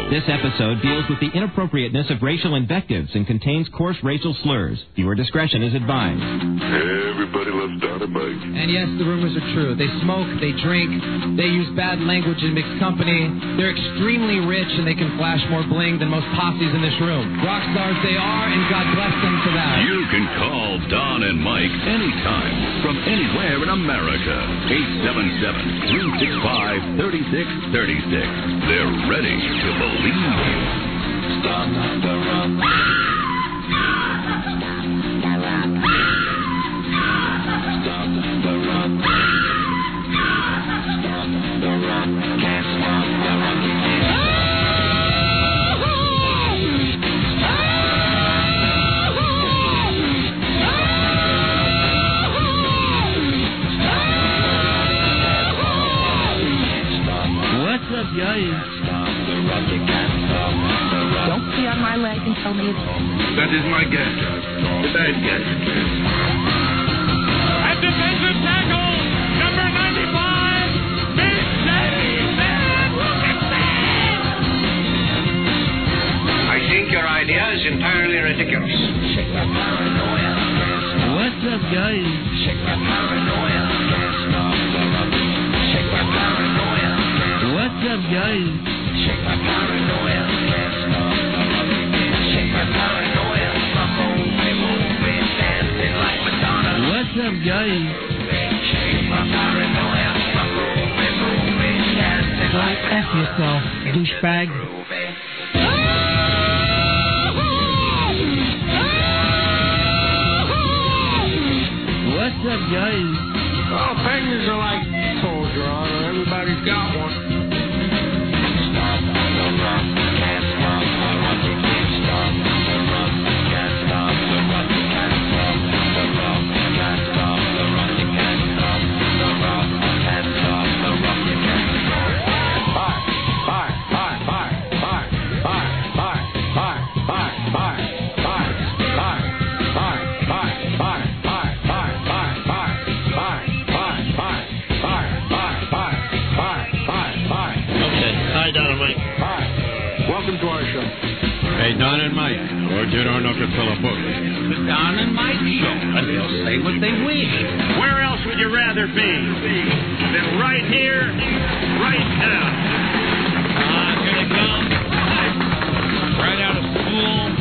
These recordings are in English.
This episode deals with the inappropriateness of racial invectives and contains coarse racial slurs. Viewer discretion is advised. Everybody loves Don and Mike. And yes, the rumors are true. They smoke, they drink, they use bad language in mixed company. They're extremely rich and they can flash more bling than most posses in this room. Rock stars they are, and God bless them for that. You can call Don and Mike anytime from anywhere in America. 877-365-3636. They're ready to believe you. Stop the run. Stop the run. Stop the run. Can't stop the run. What's up, guys? Don't stay on my leg and tell me it's... That is my guess. The bad guess. At defensive tackle, number 95, Big Daddy Van Wilkinson. I think your idea is entirely ridiculous. Shake that paranoia. What's up, guys? Shake that paranoia. Can't stop the run. Shake that paranoia. What's up, guys? Shake my paranoia, can't stop the run. Shake my paranoia, moving, dancing like Madonna. What's up, guys? Shake my paranoia, moving, dancing like Madonna. F yourself, douchebag. What's up, guys? Well, penguins are like toes, Your Honor. Everybody's got one. Stop the run, can't stop the run. You can't stop the run, can't stop the run. You can't stop the run, can't stop the run. You can't stop the run, can't stop the run. You can't stop. Hi, Don and Mike. Hi. Welcome to our show. Hey, Don and Mike. Or did our knuckle fill a book? The Don and Mike Show. And they'll say what they wish. Where else would you rather be than right here, right now? Here they come. Right out of school.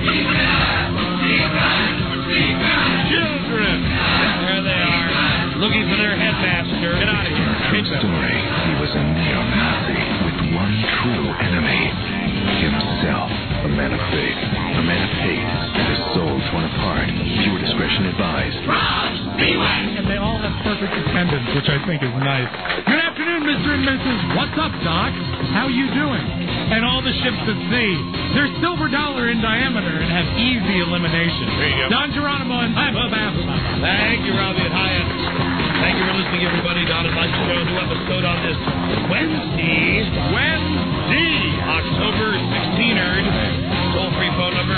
Children. There they are. Looking for their headmaster. Get out of here. Story. He was a neo-Nazi with one true enemy. Himself. A man of faith. A man of hate. And his soul torn apart. Viewer discretion advised. And they all have perfect attendance, which I think is nice. Good afternoon, Mr. and Mrs. What's up, Doc? How you doing? And all the ships at sea. They're silver dollar in diameter and have easy elimination. There you go. Don Geronimo and I'm up after. Thank you, Robbie and Hyatt. Thank you for listening, everybody. Don and Mike Show, new episode on this Wednesday, October 16th. Toll-free phone number,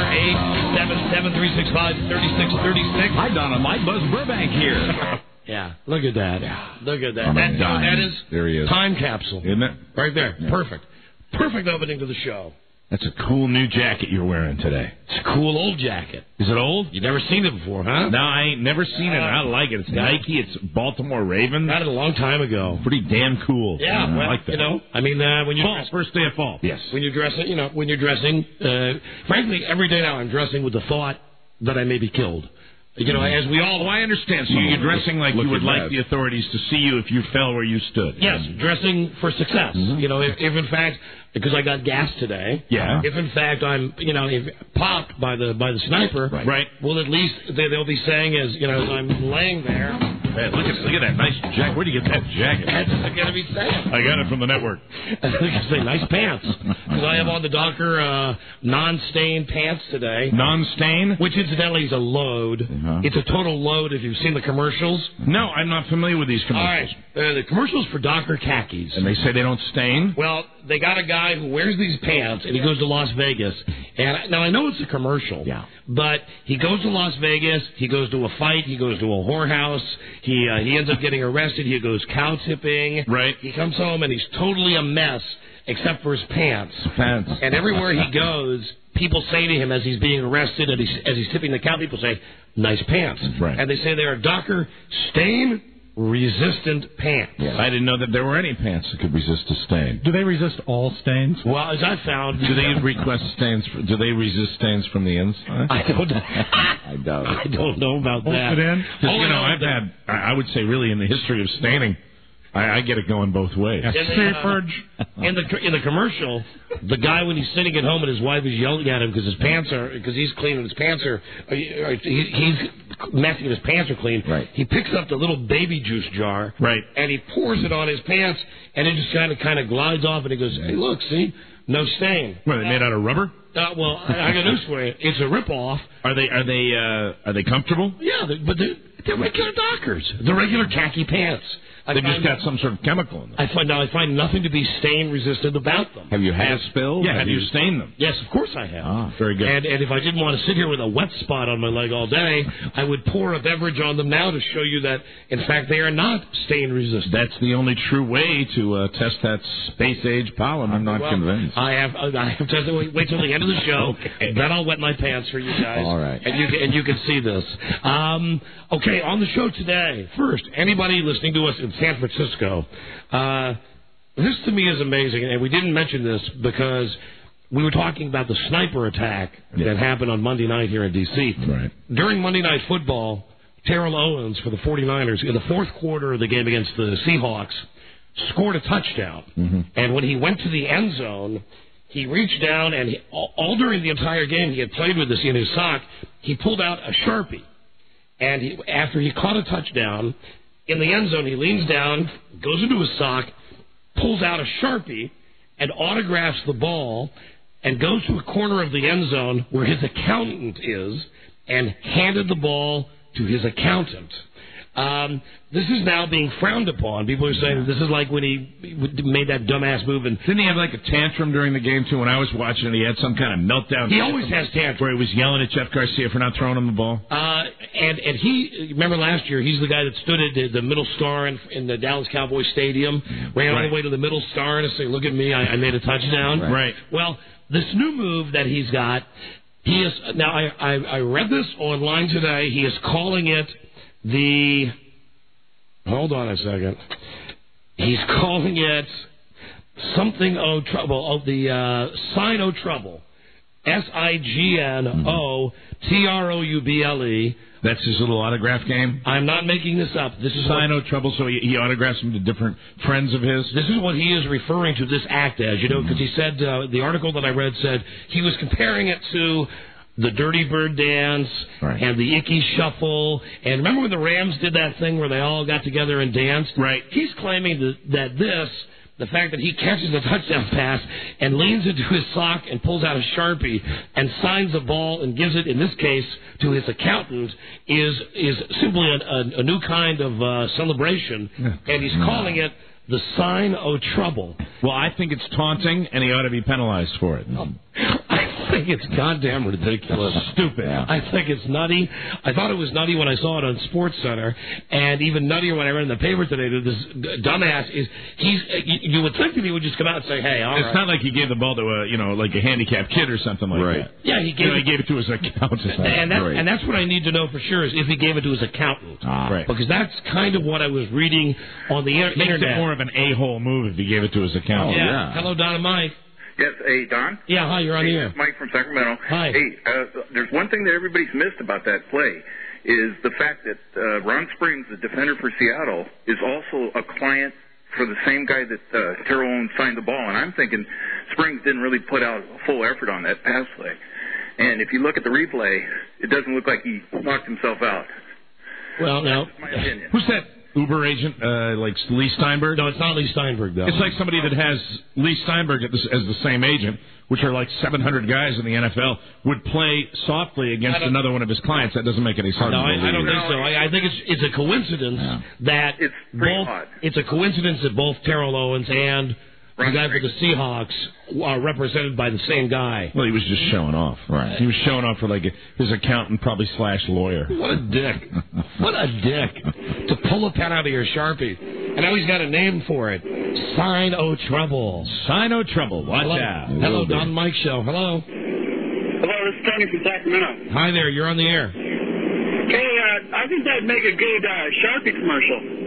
877-365-3636. Hi, Don and Mike. Buzz Burbank here. Yeah, look at that. Yeah. Look at that. I'm That, dying. that is There he is. time capsule. Isn't it? Right there. Yeah. Perfect. Perfect opening to the show. That's a cool new jacket you're wearing today. It's a cool old jacket. Is it old? You've never seen it before, huh? No, I ain't never seen it. I like it. It's Nike. It's Baltimore Ravens. Got it a long time ago. Pretty damn cool. Yeah, I well, like that. you know, I mean, when you Fall, first day of fall. Yes. when you're dressing, frankly, every day now I'm dressing with the thought that I may be killed. You know, as we all... Oh, I understand. So you're dressing like you would like the authorities to see you if you fell where you stood. Yes, dressing for success. Mm-hmm. You know, if in fact, because I got gas today. Yeah. If in fact I'm, if popped by the sniper. Right. Well, at least they'll be saying as I'm laying there. Hey, look at that nice jacket. Where'd you get that jacket? That's gonna be saying. I got it from the network. I say nice pants because I have on the Docker non-stain pants today. Non-stain? Which incidentally is a load. Uh-huh. It's a total load. If you've seen the commercials. No, I'm not familiar with these commercials. All right, the commercials for Docker khakis. And they say they don't stain? Well, they got a guy who wears these pants, and he goes to Las Vegas. And now I know it's a commercial, but he goes to Las Vegas. He goes to a fight. He goes to a whorehouse. He ends up getting arrested. He goes cow tipping. Right. He comes home, and he's totally a mess. except for his pants. And everywhere he goes, people say to him as he's being arrested, and as he's tipping the cap, people say, "Nice pants." Right. And they say they are Docker stain-resistant pants. Yeah. I didn't know that there were any pants that could resist a stain. Do they resist all stains? Well, as I found... Do they request stains? Do they resist stains from the inside? I don't know. I doubt it. I don't know about that. Hold it in? Because, I would say really in the history of staining, I get it going both ways. In the commercial, the guy, when he's sitting at home and his wife is yelling at him because he's clean and his pants are, he's messy and his pants are clean. Right. He picks up the little baby juice jar. Right. And he pours it on his pants, and it just kind of glides off, and he goes, "Hey, look, see, no stain." What, are they made out of rubber? Well, I got news for you. It's a ripoff. Are they comfortable? Yeah, but they're regular Dockers. They're regular khaki pants. They just got some sort of chemical in them. I find nothing to be stain-resistant about them. Have you had spills? Yeah, have you stained them? Yes, of course I have. Ah, very good. And if I didn't want to sit here with a wet spot on my leg all day, I would pour a beverage on them now to show you that, in fact, they are not stain-resistant. That's the only true way to test that space-age pollen. I'm not convinced. I have to wait till the end of the show. Okay. Then I'll wet my pants for you guys. All right. And you can see this. Okay, on the show today, first, anybody listening to us in San Francisco, this to me is amazing, and we didn't mention this because we were talking about the sniper attack that happened on Monday night here in D.C. Right. During Monday Night Football, Terrell Owens for the 49ers, in the fourth quarter of the game against the Seahawks, scored a touchdown. Mm-hmm. And when he went to the end zone, he reached down, and all during the entire game, he had played with this in his sock, he pulled out a Sharpie. And after he caught a touchdown, in the end zone, he leans down, goes into his sock, pulls out a Sharpie, and autographs the ball, and goes to a corner of the end zone where his accountant is, and handed the ball to his accountant. This is now being frowned upon. People are saying this is like when he made that dumbass move. And didn't he have like a tantrum during the game, too? When I was watching it, he had some kind of meltdown. He always has tantrums. Where he was yelling at Jeff Garcia for not throwing him the ball. And he, remember last year, he's the guy that stood at the middle star in the Dallas Cowboys Stadium, ran all the way to the middle star and said, "Look at me, I made a touchdown." Right. Well, this new move that he's got, he is, now I read this online today, he is calling it hold on a second. He's calling it something O trouble. The sign O trouble. SIGNOTROUBLE. That's his little autograph game? I'm not making this up. This is sign O trouble, so he autographs them to different friends of his? This is what he is referring to this act as, because he said, the article that I read said he was comparing it to the Dirty Bird dance and the Icky Shuffle. And remember when the Rams did that thing where they all got together and danced? Right. He's claiming that the fact that he catches a touchdown pass and leans into his sock and pulls out a Sharpie and signs the ball and gives it, in this case, to his accountant is simply a new kind of celebration. And he's calling it the sign O trouble. Well, I think it's taunting, and he ought to be penalized for it. I think it's goddamn ridiculous. Stupid. I think it's nutty. I thought it was nutty when I saw it on SportsCenter, and even nuttier when I read in the paper today that this dumbass you would think that he would just come out and say, "Hey, all right." It's not like he gave the ball to like a handicapped kid or something like that. Yeah, he gave it to his accountant. And that's what I need to know for sure is if he gave it to his accountant. Right. Because that's kind of what I was reading on the internet. Makes it more of an a-hole move if he gave it to his accountant. Yeah. Hello, Don and Mike. Yes, hey, Don? Yeah, hi, you're on the air. It's Mike from Sacramento. Hi. Hey, there's one thing that everybody's missed about that play is the fact that Ron Springs, the defender for Seattle, is also a client for the same guy that Terrell Owens signed the ball. And I'm thinking Springs didn't really put out a full effort on that pass play. And if you look at the replay, it doesn't look like he knocked himself out. Well, now, that's my opinion. Who's that Uber agent, like Lee Steinberg? No, it's not Lee Steinberg, though. It's like somebody that has Lee Steinberg as the same agent, which are like 700 guys in the NFL, would play softly against another one of his clients. That doesn't make any sense. No, I don't think so. I think it's a coincidence that it's a coincidence that both Terrell Owens and the guy for the Seahawks are represented by the same guy. Well, he was just showing off. Right. He was showing off for like his accountant, probably / lawyer. What a dick. What a dick. To pull a pen out of your Sharpie. And now he's got a name for it. Sign O Trouble. Sign O Trouble. Watch out. Hello, Don Mike Show. Hello. Hello, this is Tony from Sacramento. Hi there. You're on the air. Hey, I think that'd make a good Sharpie commercial.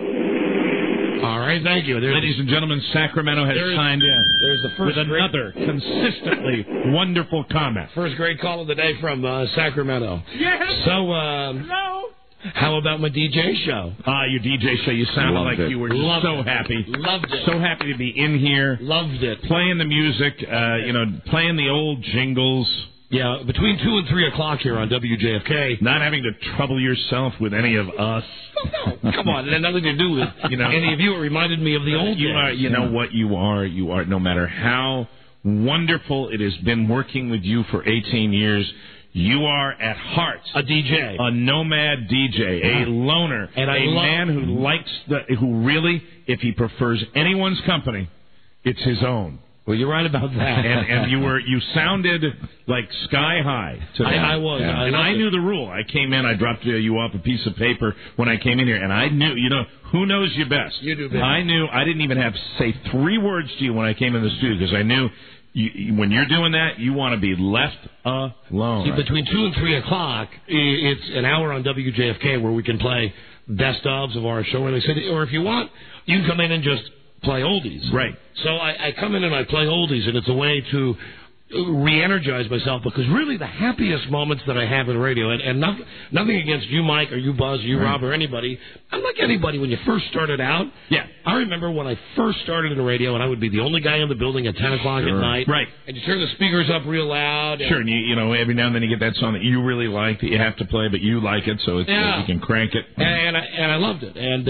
All right, thank you. Ladies and gentlemen, Sacramento has signed in. There's the first with another consistently wonderful comment. First great call of the day from Sacramento. Yes. So, No. how about my DJ show? Your DJ show, you sounded like you were so happy. Loved it. So happy to be in here. Loved it. Playing the music, playing the old jingles. Yeah, between 2 and 3 o'clock here on WJFK. Not having to trouble yourself with any of us. No, come on, it had nothing to do with any of you. It reminded me of the old days. You know what you are. You are, no matter how wonderful it has been working with you for 18 years, you are at heart a DJ, a nomad DJ, a loner, and a man who really, if he prefers anyone's company, it's his own. Well, you're right about that. And you sounded like sky high today. I was. Yeah. I knew the rule. I came in, I dropped you off a piece of paper when I came in here, and I knew, who knows you best? You do best. I knew. I didn't even have to say 3 words to you when I came in the studio, because I knew when you're doing that, you want to be left alone. See, between 2 and 3 o'clock, it's an hour on WJFK where we can play best ofs of our show, or if you want, you can come in and just play oldies. Right. So I come in and I play oldies, and it's a way to re-energize myself, because really the happiest moments that I have in radio, and nothing against you, Mike, or you, Buzz, you, Rob, or anybody. Unlike anybody, when you first started out, I remember when I first started in radio, and I would be the only guy in the building at 10 o'clock at night. Right. And you turn the speakers up real loud. Sure, and every now and then you get that song that you really like that you have to play, but you like it, so you can crank it. And I loved it, and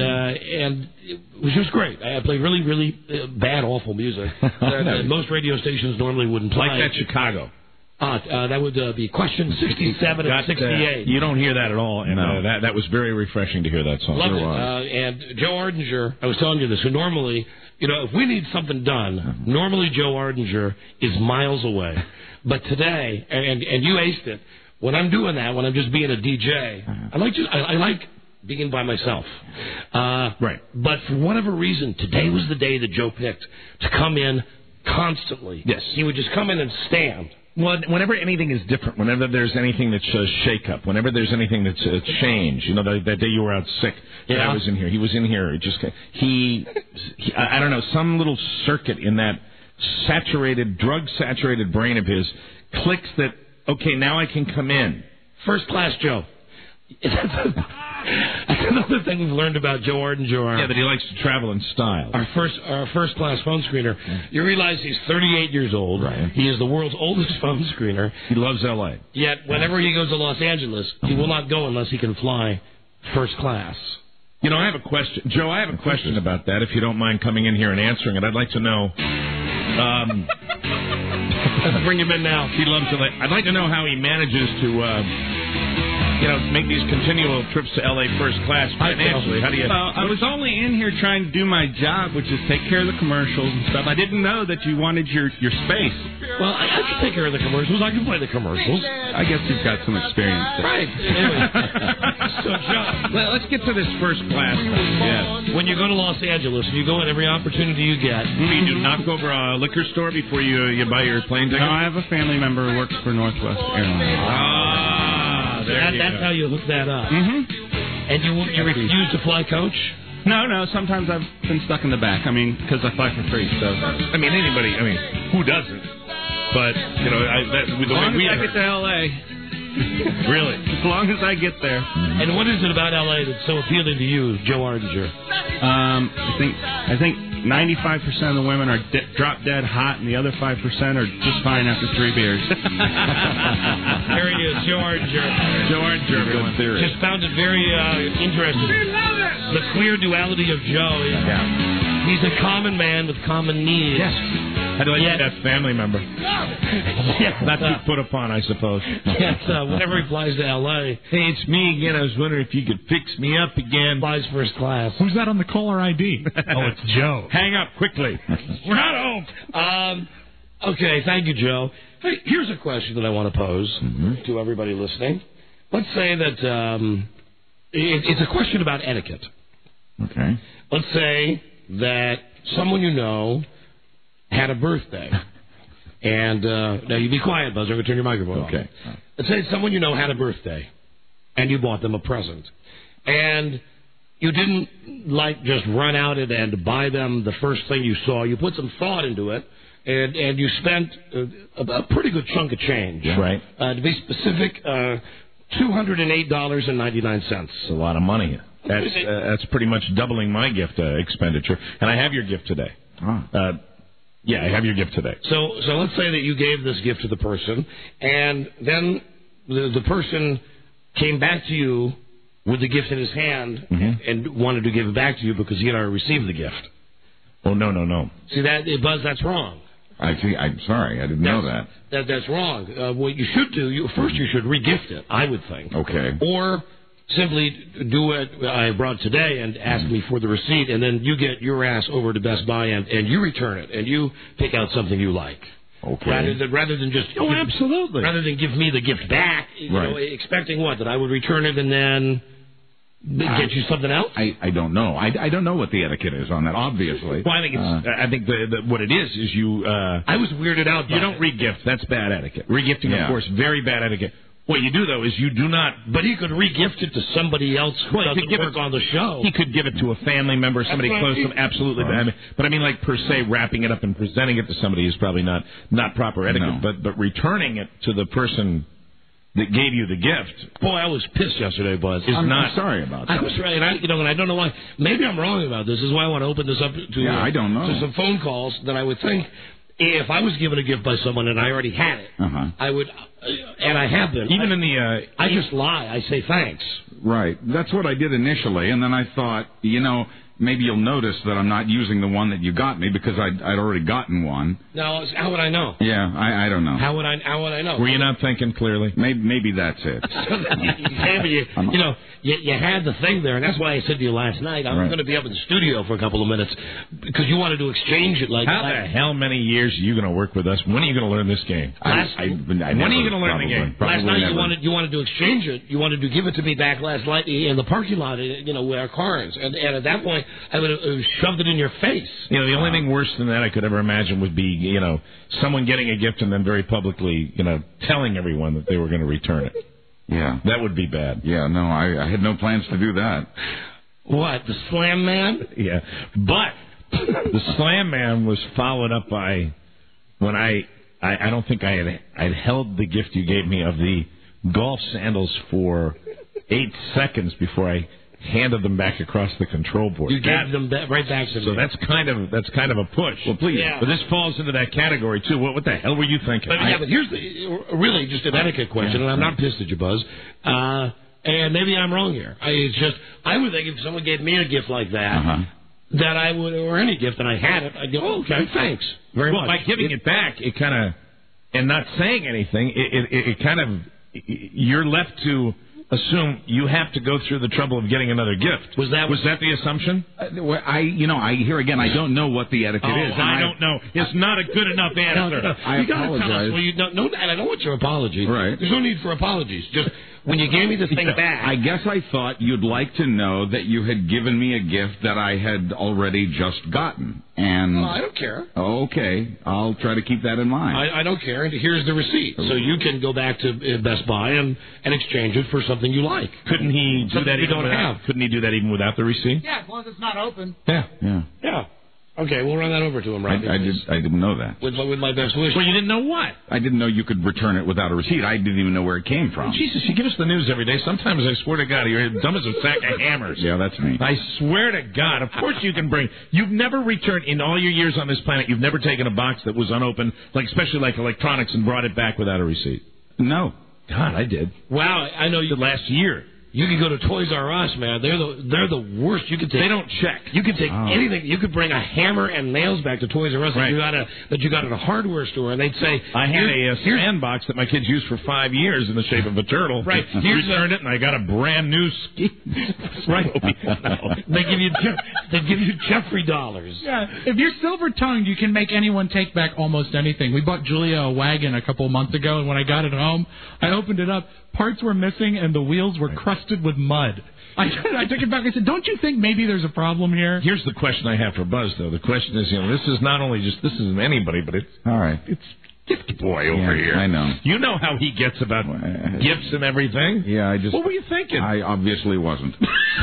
it was just great. I played really, really bad, awful music that most radio stations normally wouldn't play. Like that Chicago. That would be question 67 and 68. You don't hear that at all, and that was very refreshing to hear that song. Loved it. And Joe Ardinger, I was telling you this, who normally, if we need something done, normally Joe Ardinger is miles away. But today, and you aced it, when I'm doing that, when I'm just being a DJ, I like being by myself. Right. But for whatever reason, today was the day that Joe picked to come in constantly. Yes. He would just come in and stand. Well, whenever anything is different, whenever there's anything that's a shake-up, whenever there's anything that's a change, that day you were out sick, I was in here. He was in here. I don't know, some little circuit in that drug-saturated brain of his clicks that, okay, now I can come in. First class Joe. That's another thing we've learned about Joe Ardinger. That he likes to travel in style. Our first class phone screener. You realize he's 38 years old. Right. He is the world's oldest phone screener. He loves L.A. Yet, whenever he goes to Los Angeles, he will not go unless he can fly first class. I have a question. Joe, I have a question about that, if you don't mind coming in here and answering it. I'd like to know... Let's bring him in now. He loves L.A. I'd like to know how he manages to... make these continual trips to L.A. first class financially. How do you... Well, I was only in here trying to do my job, which is take care of the commercials and stuff. I didn't know that you wanted your space. Well, I can take care of the commercials. I can play the commercials. I guess you've got some experience there. Right. Anyway. So, John, let's get to this first class. Yes. When you go to Los Angeles, you go at every opportunity you get. You do knock over a liquor store before you buy your plane ticket? No, I have a family member who works for Northwest Airlines. That's how you look that up. Mm-hmm. And you refuse to fly coach? No. Sometimes I've been stuck in the back. Because I fly for free. So who doesn't? But the long way as I get to L.A. Really? As long as I get there. And what is it about L.A. that's so appealing to you, Joe Ardinger? I think 95% of the women are drop dead hot, and the other 5% are just fine after 3 beers. There he is, Joe Ardinger. Joe Ardinger, everyone. Just found it very interesting. We love it. The queer duality of Joe. He's a common man with common needs. Yes. How do I get that family member? Not to put upon, I suppose. Yes, whenever he flies to L.A. Hey, it's me again. I was wondering if you could fix me up again. Flies first class. Who's that on the caller ID? Oh, it's Joe. Hang up quickly. We're not home. Okay, thank you, Joe. Hey, here's a question that I want to pose to everybody listening. Let's say that it's a question about etiquette. Okay. let's say that someone you know had a birthday. And now you be quiet, Buzz. I'm going to turn your microphone off. Okay. Let's say someone you know had a birthday, and you bought them a present. And you didn't, just run out and buy them the first thing you saw. You put some thought into it, and you spent a pretty good chunk of change. Yeah. Right. To be specific, $208.99. That's a lot of money. That's pretty much doubling my gift expenditure. And I have your gift today. Yeah, I have your gift today. So let's say that you gave this gift to the person, and then the person came back to you with the gift in his hand and wanted to give it back to you because he had already received the gift. Oh, no. See, Buzz, that's wrong. I'm sorry, I didn't know that. That's wrong. What you should do, first you should re-gift it, I would think. Okay. Or simply do what I brought today and ask me for the receipt, and then you get your ass over to Best Buy and you return it, and you pick out something you like. Okay. Rather than just... Oh, absolutely. Rather than give me the gift back, expecting what? That I would return it and then... get you something else? I don't know. I don't know what the etiquette is on that, obviously. Well, I think what it is you... I was weirded out by you don't re-gift. That's bad etiquette. Re-gifting, of course, very bad etiquette. What you do, though, is you do not... But he could re-gift it to somebody else who doesn't work on the show. He could give it to a family member, somebody close to him, absolutely. Right. But I mean, per se, wrapping it up and presenting it to somebody is probably not proper etiquette. No. But returning it to the person that gave you the gift... Boy, I was pissed yesterday, Buzz. I'm sorry about that. I was right, and I don't know why. Maybe I'm wrong about this. This is why I want to open this up to I don't know. to some phone calls that I would think... If I was given a gift by someone and I already had it, I would, and I have been. Even in the... I just lie. I say thanks. Right. That's what I did initially, and then I thought, maybe you'll notice that I'm not using the one that you got me because I'd already gotten one. Now, how would I know? Yeah, I don't know. How would I know? Were you not thinking clearly? Maybe that's it. You had the thing there, and that's why I said to you last night, I'm going to be up in the studio for a couple of minutes because you wanted to exchange it like How the hell many years are you going to work with us? When are you going to learn this game? When are you going to learn the game? Last night you wanted to exchange it. You wanted to give it to me back last night in the parking lot, with our cars. And at that point, I would have shoved it in your face. The only thing worse than that I could ever imagine would be, someone getting a gift and then very publicly, telling everyone that they were going to return it. Yeah. That would be bad. Yeah, no, I had no plans to do that. What, the Slam Man? Yeah. But the Slam Man was followed up by when I don't think I'd held the gift you gave me of the golf sandals for 8 seconds before I handed them back across the control board. You gave them right back to me. So that's kind of a push. Well, please. Yeah. But this falls into that category too. What the hell were you thinking? But here's really just an etiquette question, and I'm not pissed at you, Buzz. And maybe I'm wrong here. I would think if someone gave me a gift like that, that I would, or any gift, and I had it, I'd go, oh, okay, thanks very much. By giving it back, it kind of, and not saying anything, it kind of, you're left to assume you have to go through the trouble of getting another gift. Was that the assumption? I hear again, I don't know what the etiquette is. I don't know. It's not a good enough answer. No. I you got to tell us. apologize. Well, and I don't want your apology. Right. There's no need for apologies. Just when you gave me the thing back. I guess I thought you'd like to know that you had given me a gift that I had already just gotten. And I don't care. Okay, I'll try to keep that in mind. I don't care. And here's the receipt. So you can go back to Best Buy and exchange it for something you like. Couldn't he do that even without? Couldn't he do that even without the receipt? Yeah, as long as it's not open. Yeah. Okay, we'll run that over to him, Robbie. I didn't know that. With my best wish. Well, you didn't know what? I didn't know you could return it without a receipt. I didn't even know where it came from. Jesus, you give us the news every day. Sometimes I swear to God, you're dumb as a sack of hammers. Yeah, that's me. I swear to God. Of course you can bring. You've never returned, in all your years on this planet, you've never taken a box that was unopened, especially like electronics, and brought it back without a receipt. No. God, I did. Wow, I know you. Last year. You can go to Toys R Us, man. They're the worst. You can take. They don't check. You can take anything. You could bring a hammer and nails back to Toys R Us that you got at a hardware store, and they'd say, I had a sandbox that my kids used for 5 years in the shape of a turtle. Right. Returned it, and I got a brand new ski. Right. They give you Jeffrey dollars. Yeah. If you're silver-tongued, you can make anyone take back almost anything. We bought Julia a wagon a couple months ago, and when I got it home, I opened it up. Parts were missing, and the wheels were crusty encrusted with mud. I took it back. I said, don't you think maybe there's a problem here? Here's the question I have for Buzz, though. The question is, this is not only this isn't anybody, but it's all right. It's gift boy over here. I know. You know how he gets about gifts and everything. Yeah, What were you thinking? I obviously wasn't.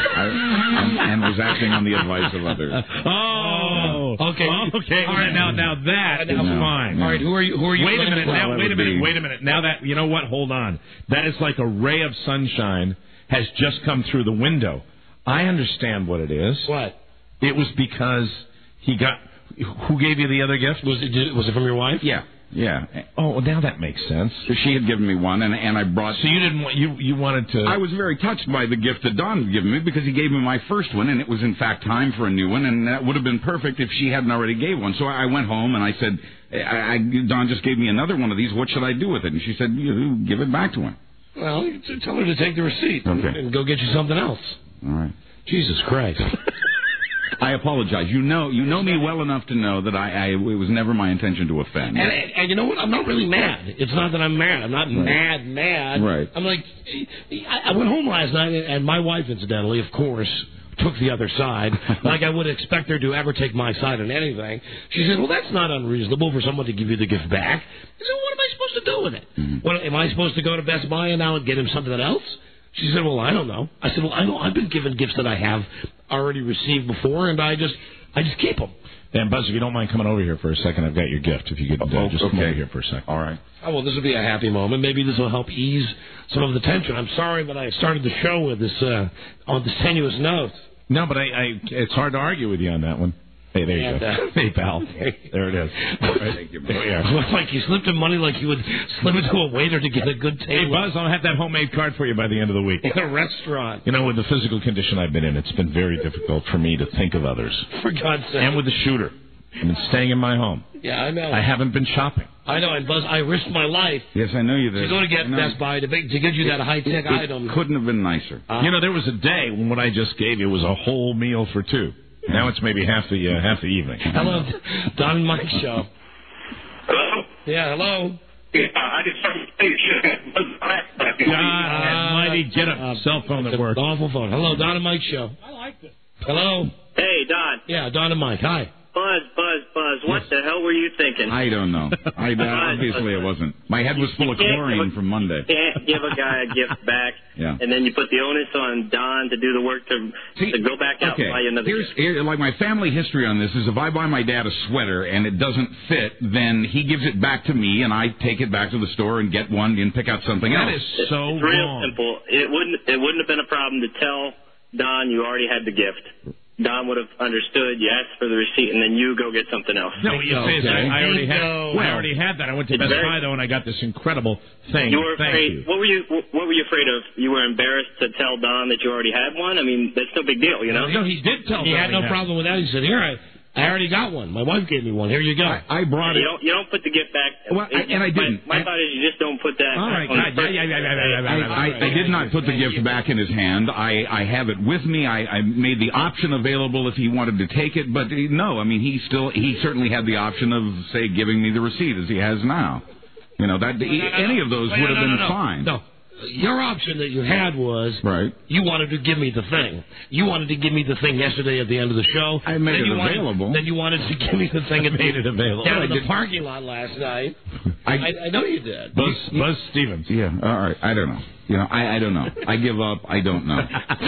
and was acting on the advice of others. Oh, okay. All right, now that's fine. All right, who are you? Wait a minute. Now that you know what? Hold on. That is like a ray of sunshine has just come through the window. I understand what it is. What? It was because he got. Who gave you the other gift? Was it from your wife? Yeah. Oh, now that makes sense. So she had given me one, and I brought. So you didn't want you wanted to. I was very touched by the gift that Don had given me because he gave me my first one, and it was in fact time for a new one, and that would have been perfect if she hadn't already gave one. So I went home and I said, Don just gave me another one of these. What should I do with it? And she said, you give it back to him. Well, tell her to take the receipt and go get you something else. All right. Jesus Christ. I apologize. You know me well enough to know that it was never my intention to offend. And you know what? I'm not really mad. It's not that I'm mad. I'm not mad. Right. I'm like, I went home last night, and my wife, incidentally, of course, took the other side, like I would expect her to ever take my side on anything. She said, well, that's not unreasonable for someone to give you the gift back. I said, what am I supposed to do with it? Mm-hmm. What, am I supposed to go to Best Buy and now and get him something else? She said, well, I don't know. I said, well, I know I've been given gifts that I have already received before, and I just keep them. Dan, Buzz, if you don't mind coming over here for a second, I've got your gift. If you could just come over here for a second. All right. Oh, well, this will be a happy moment. Maybe this will help ease some of the tension. I'm sorry, but I started the show with this on this tenuous note. No, but it's hard to argue with you on that one. Hey, there you go. Hey, pal. There it is. Right. Thank you, there we are. Looks like you slipped him money like you would slip it to a waiter to get a good table. Hey, Buzz, I'll have that homemade card for you by the end of the week. In a restaurant. You know, with the physical condition I've been in, it's been very difficult for me to think of others. For God's sake. And with the shooter. I've been staying in my home. Yeah, I know. I haven't been shopping. I know, and Buzz, I risked my life. Yes, I know you did. To go to get Best Buy to get you that high-tech item. Couldn't have been nicer. There was a day when what I just gave you was a whole meal for two. Now it's maybe half the evening. Hello, Don and Mike show. Hello? Yeah, hello. Yeah, I just God almighty, get a cell phone that works. Awful phone. Hello, Don and Mike show. I like this. Hello. Hey, Don. Yeah, Don and Mike. Hi. Buzz. What the hell were you thinking? I don't know. Obviously, it wasn't. My head was full of chlorine from Monday. You can't give a guy a gift back, and then you put the onus on Don to do the work to go back out and buy you another gift. Like my family history on this is if I buy my dad a sweater and it doesn't fit, then he gives it back to me and I take it back to the store and get one and pick out something else. That is so it's real simple. It wouldn't have been a problem to tell Don you already had the gift. Don would have understood. You asked for the receipt, and then you go get something else. No, what you say is I already had that. I went to Best Buy though, and I got this incredible thing. You were afraid. What were you afraid of? You were embarrassed to tell Don that you already had one. I mean, that's no big deal, you know. No, he did tell. He had no problem with that. He said, "Here, I already got one. My wife gave me one. Here you go." I brought it. You don't put the gift back. Well, and I didn't. My thought is you just don't put that. All right. I did not put the gift back in his hand. I have it with me. I made the option available if he wanted to take it, but no. I mean, he certainly had the option of, say, giving me the receipt as he has now. You know, any of those would have been fine. No. Your option that you had was you wanted to give me the thing. You wanted to give me the thing yesterday at the end of the show. I made it available. Then you wanted to give me the thing and made it available. Down in the parking lot last night. I know you did. Buzz Stevens. Yeah, all right. I don't know. You know, I don't know. I give up. I don't know.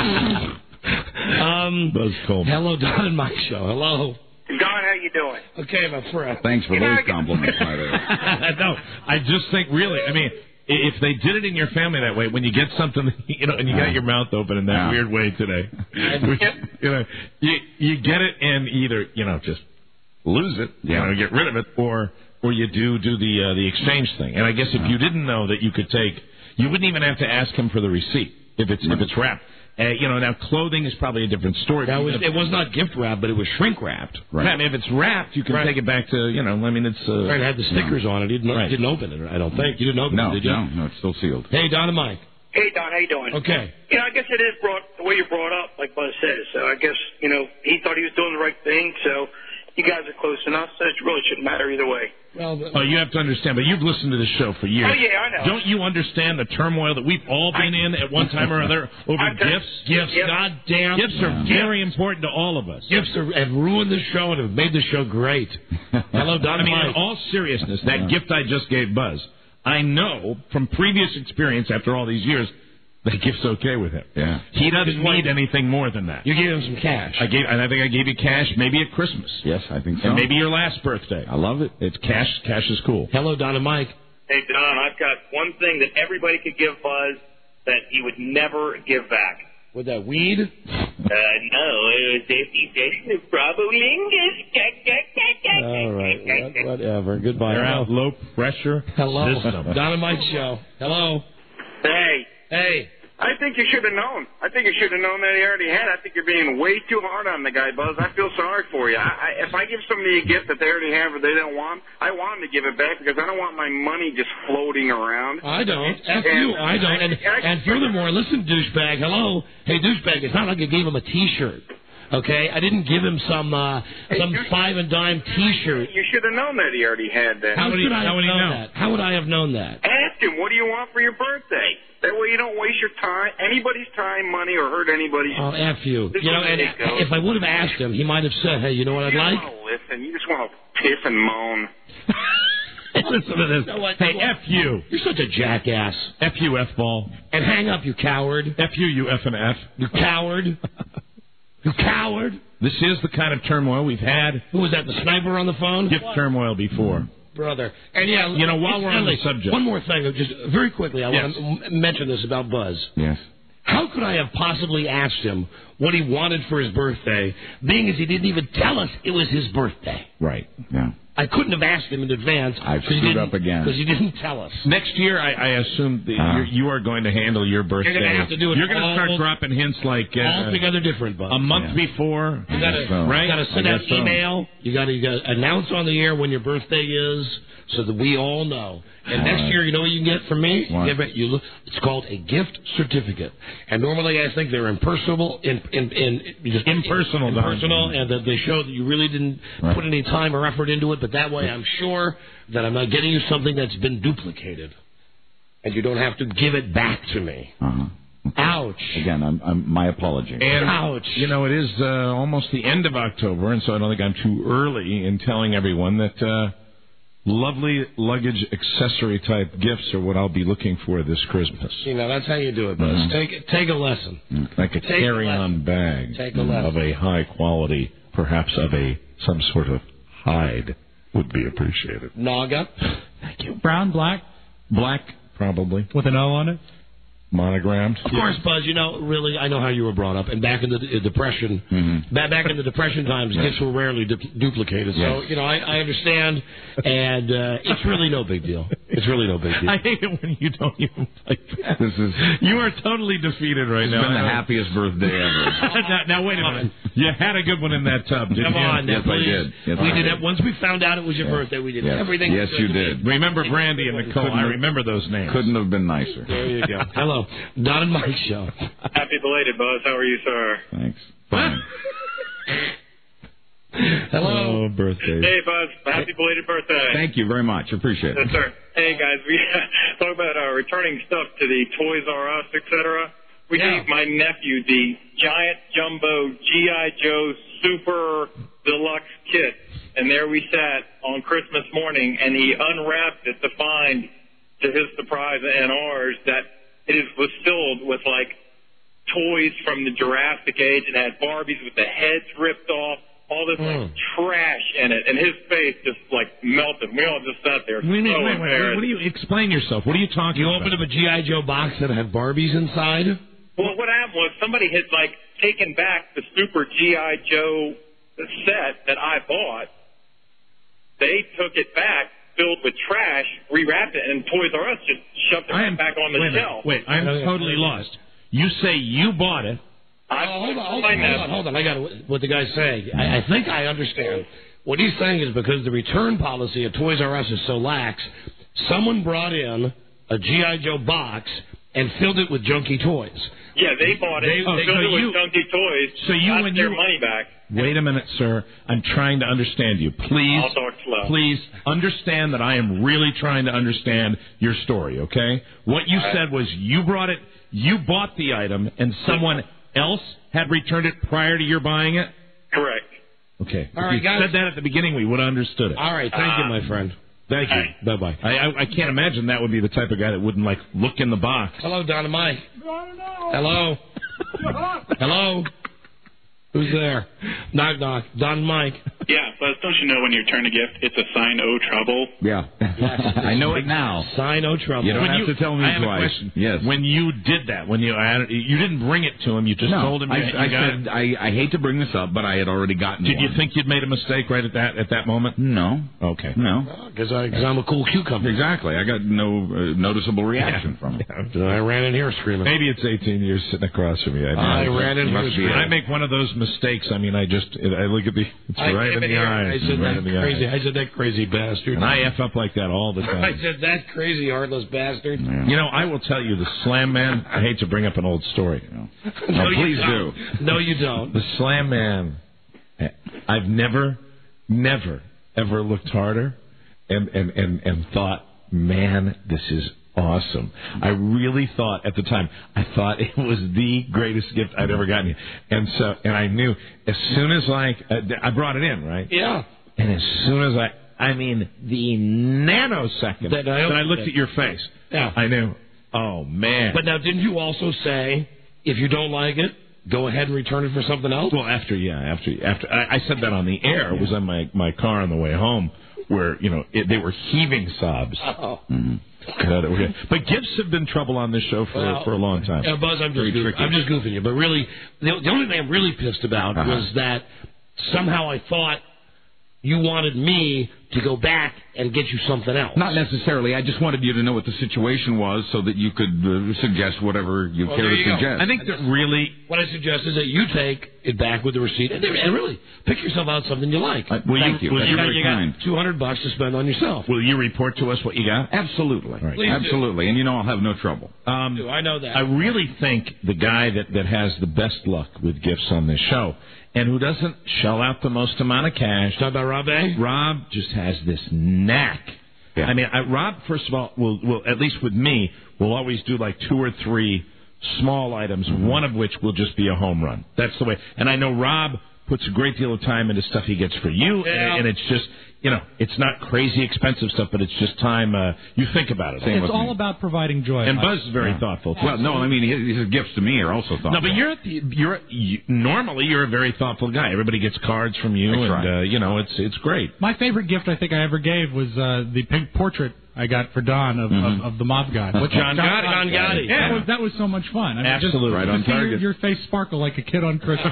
Buzz Coleman. Hello, Don and Mike show. Hello. Don, how you doing? Okay, my friend. Thanks for those compliments, by the way. No, I just think really, I mean, if they did it in your family that way, when you get something, you know, and you got your mouth open in that weird way today, you know, you get it and either, you know, just lose it, you know, get rid of it, or you do the exchange thing. And I guess if you didn't know that you could take, you wouldn't even have to ask him for the receipt if it's wrapped. You know, now clothing is probably a different story. Now, it was not gift wrapped, but it was shrink wrapped. Right. I mean, if it's wrapped, you can take it back to, you know, I mean, it's... It had the stickers on it. You didn't open it, I don't think. You didn't open it, did you? No, it's still sealed. Hey, Don and Mike. Hey, Don, how you doing? Okay. You know, I guess it is the way you're brought up, like Buzz says. So I guess, you know, he thought he was doing the right thing, so you guys are close enough, so it really shouldn't matter either way. Well, you have to understand, but you've listened to this show for years. Oh, yeah, I know. Don't you understand the turmoil that we've all been in at one time or other over gifts? Gifts, goddamn. Gifts are very important to all of us. Gifts have ruined the show and have made the show great. Hello, Don. I mean, in all seriousness, that gift I just gave Buzz, I know from previous experience after all these years, that gift's okay with him. Yeah. He doesn't need anything more than that. You gave him some cash. I think I gave you cash, maybe at Christmas. Yes, I think so. And maybe your last birthday. I love it. It's cash. Cash is cool. Hello, Don and Mike. Hey, Don, I've got one thing that everybody could give Buzz that he would never give back. With that weed? No, it was 50 cents of Probolingus. All right, whatever. Goodbye. They're out low pressure. Hello. System. Don and Mike show. Hello. Hey. I think you should have known. I think you should have known that he already had. I think you're being way too hard on the guy, Buzz. I feel sorry for you. If I give somebody a gift that they already have or they don't want, I want them to give it back because I don't want my money just floating around. I don't. F you. I don't. And furthermore, listen, douchebag. Hello. Hey, douchebag, it's not like I gave him a T-shirt. Okay? I didn't give him some five and dime T-shirt. You should have known that he already had that. How would I have known that? How would I have known that? Ask him, what do you want for your birthday? That way you don't waste your time, anybody's time, money, or hurt anybody's. Oh, F you. You know, and if I would have asked him, he might have said, hey, you know what I'd like? You don't want to listen. You just want to piss and moan. Listen to this. Hey, F you. You're such a jackass. F you, F-ball. And hang up, you coward. F you, you F and F. You coward. You coward. This is the kind of turmoil we've had. Who was that, the sniper on the phone? Gift turmoil before. Brother. And yeah, you know, while we're on the subject. One more thing, just very quickly, I want to mention this about Buzz. Yes. How could I have possibly asked him what he wanted for his birthday, being as he didn't even tell us it was his birthday? Right, yeah. I couldn't have asked him in advance. I've screwed up again. Because he didn't tell us. Next year, I assume that you are going to handle your birthday. You're going to have to do it. You're going to start dropping hints like altogether different, Buzz. A month before. You got to send out email. You got to announce on the air when your birthday is, so that we all know. And next year, you know what you can get from me? It's called a gift certificate. And normally, I think they're impersonal, impersonal, and that they show that you really didn't put any time or effort into it. But that way, I'm sure that I'm not getting you something that's been duplicated, and you don't have to give it back to me. Okay. Ouch. Again, I'm my apology. And, ouch. You know, it is almost the end of October, and so I don't think I'm too early in telling everyone that lovely luggage accessory type gifts are what I'll be looking for this Christmas. You know, that's how you do it, Buzz. Take a lesson. Like a carry-on bag of a high quality, perhaps of some sort of hide would be appreciated. Naga. Thank you. Brown, black? Black, probably. With an O on it? Monogrammed. Of course, Buzz, you know, really, I know how you were brought up. And back in the Depression, back in the Depression times, gifts were rarely duplicated. So, you know, I understand, and it's really no big deal. It's really no big deal. I hate it when you don't even like that. You are totally defeated right now. It's been the happiest birthday ever. now, wait a minute. You had a good one in that tub, didn't you? Come on, yes, I did. Yes, we did it. Once we found out it was your birthday, we did everything. Yes, you did. Remember Brandy and Nicole. I remember those names. Couldn't have been nicer. There you go. Hello. Don and Mike show. Happy belated, Buzz. How are you, sir? Thanks. Fine. Hello. Oh, birthday. Hey, Buzz. Happy belated birthday. Thank you very much. Appreciate it. Yes, sir. Hey, guys. We talk about returning stuff to the Toys R Us, etc. We gave my nephew the giant jumbo G.I. Joe Super Deluxe kit, and there we sat on Christmas morning, and he unwrapped it to find, to his surprise and ours, that it was filled with, like, toys from the Jurassic Age and had Barbies with the heads ripped off, all this, like, trash in it. And his face just, like, melted. We all just sat there. Wait. What do you explain yourself? What are you talking about? You opened up a G.I. Joe box that had Barbies inside? Well, what happened was somebody had, like, taken back the Super G.I. Joe set that I bought. They took it back, filled with trash, rewrapped it, and Toys R Us just shoved it back on the shelf. Wait, I'm totally lost. You say you bought it. Hold on. I got what the guy's saying. I think I understand. What he's saying is because the return policy at Toys R Us is so lax, someone brought in a G.I. Joe box and filled it with junky toys. Yeah, they bought it. They filled it with junky toys. So you got when their you money back. Wait a minute, sir. I'm trying to understand you. Please, I'll talk slow. Please understand that I am really trying to understand your story. Okay? What you said was you brought it, you bought the item, and someone else had returned it prior to your buying it. Correct. Okay. All If right, you guys. said that at the beginning, we would have understood it. All right, thank you, my friend. Thank you. Bye-bye. I can't imagine that would be the type of guy that wouldn't, like, look in the box. Hello, Don and Mike. Hello. Hello. Who's there? Knock, knock. Don and Mike. Yeah, but don't you know when you return a gift, it's a sign "Oh trouble"? Yeah. I know it now. Sign "Oh trouble." You don't have to tell me I have twice. a question. Yes. When you did that, when you didn't bring it to him, you just told him. I got it. said I hate to bring this up, but I had already gotten. Did you one. think you'd made a mistake right at that moment? No. Okay. No. Because I'm a cool cucumber. Exactly. I got no noticeable reaction from it. I ran in here screaming. Maybe it's 18 years sitting across from you. I ran in here screaming. I make one of those mistakes. I mean, I look at it's right in the eyes. I said right that in the crazy. eyes. I said that crazy bastard. And I F up like that all the time. I said that crazy heartless bastard. Yeah. You know, I will tell you, the Slam Man, I hate to bring up an old story. No, please do. No, you don't. The Slam Man, I've never, ever looked harder and thought, man, this is awesome. I really thought at the time, I thought it was the greatest gift I'd ever gotten. And I knew as soon as I brought it in, right? Yeah. And as soon as I mean, the nanosecond that I looked at your face, yeah. I knew, oh, man. But now, didn't you also say, if you don't like it, go ahead and return it for something else? Well, after I said that on the air. It was on my car on the way home where, they were heaving sobs. Oh. Mm-hmm. But gifts have been trouble on this show for a long time. Yeah, Buzz, I'm just goofing you. But really, the only thing I'm really pissed about was that somehow I thought you wanted me to go back and get you something else. Not necessarily. I just wanted you to know what the situation was so that you could suggest whatever you care to suggest. I think that really... What I suggest is that you take it back with the receipt and really pick yourself out something you like. Thank you. Well, That's very kind. You got $200 to spend on yourself. Will you report to us what you got? Absolutely. Right. Absolutely. And I'll have no trouble. I know that. I really think the guy that has the best luck with gifts on this show and who doesn't shell out the most amount of cash. Talk about Rob A? Rob just has this knack. Yeah. I mean, Rob, first of all, will at least with me, will always do like 2 or 3 small items, one of which will just be a home run. That's the way. And I know Rob puts a great deal of time into stuff he gets for you, and it's just, it's not crazy expensive stuff, but it's just time you think about it. It's all about providing joy. And Buzz is very thoughtful. Well, no, I mean, his gifts to me are also thoughtful. No, but normally you're a very thoughtful guy. Everybody gets cards from you, That's and right. It's great. My favorite gift I think I ever gave was the pink portrait I got for Don of the mob guy. John Gotti. Yeah, that was so much fun. I mean, absolutely, just right on target. Your face sparkle like a kid on Christmas.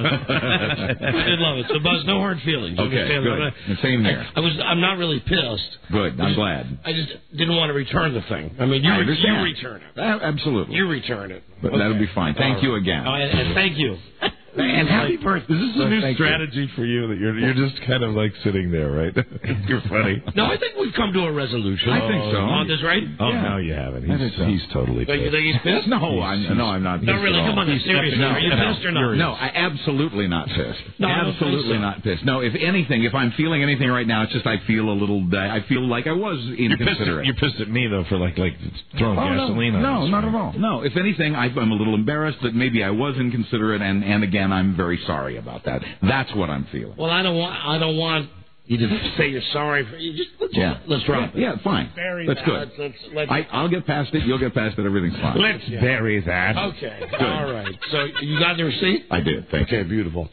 I did love it. So, Buzz, no hard feelings. Okay, good. Same here. I'm not really pissed. Good. I'm glad. I just didn't want to return the thing. I mean, you return it. Absolutely. You return it. But that'll be fine. Thank you again. And thank you. And happy birthday. This is a new strategy for you that you're just kind of like sitting there, right? You're funny. No, I think we've come to a resolution. I think so. On this, right? Oh, no, you haven't. He's totally pissed. You think he's pissed? No, I'm not pissed. Not really. Come on, seriously. Are you pissed or not? No, absolutely not pissed. No, absolutely not pissed. No, if I'm feeling anything right now, it's just I feel like I was inconsiderate. You're pissed at me, though, for like throwing gasoline on No, this, not right? at all. No, if anything, I'm a little embarrassed that maybe I was inconsiderate, and again, I'm very sorry about that. That's what I'm feeling. Well, I don't want you to say you're sorry. Let's drop it. Yeah, fine. That's good. I'll get past it. You'll get past it. Everything's fine. Let's bury that. Okay. Good. All right. So you got the receipt? I did. Thank you. Okay, beautiful.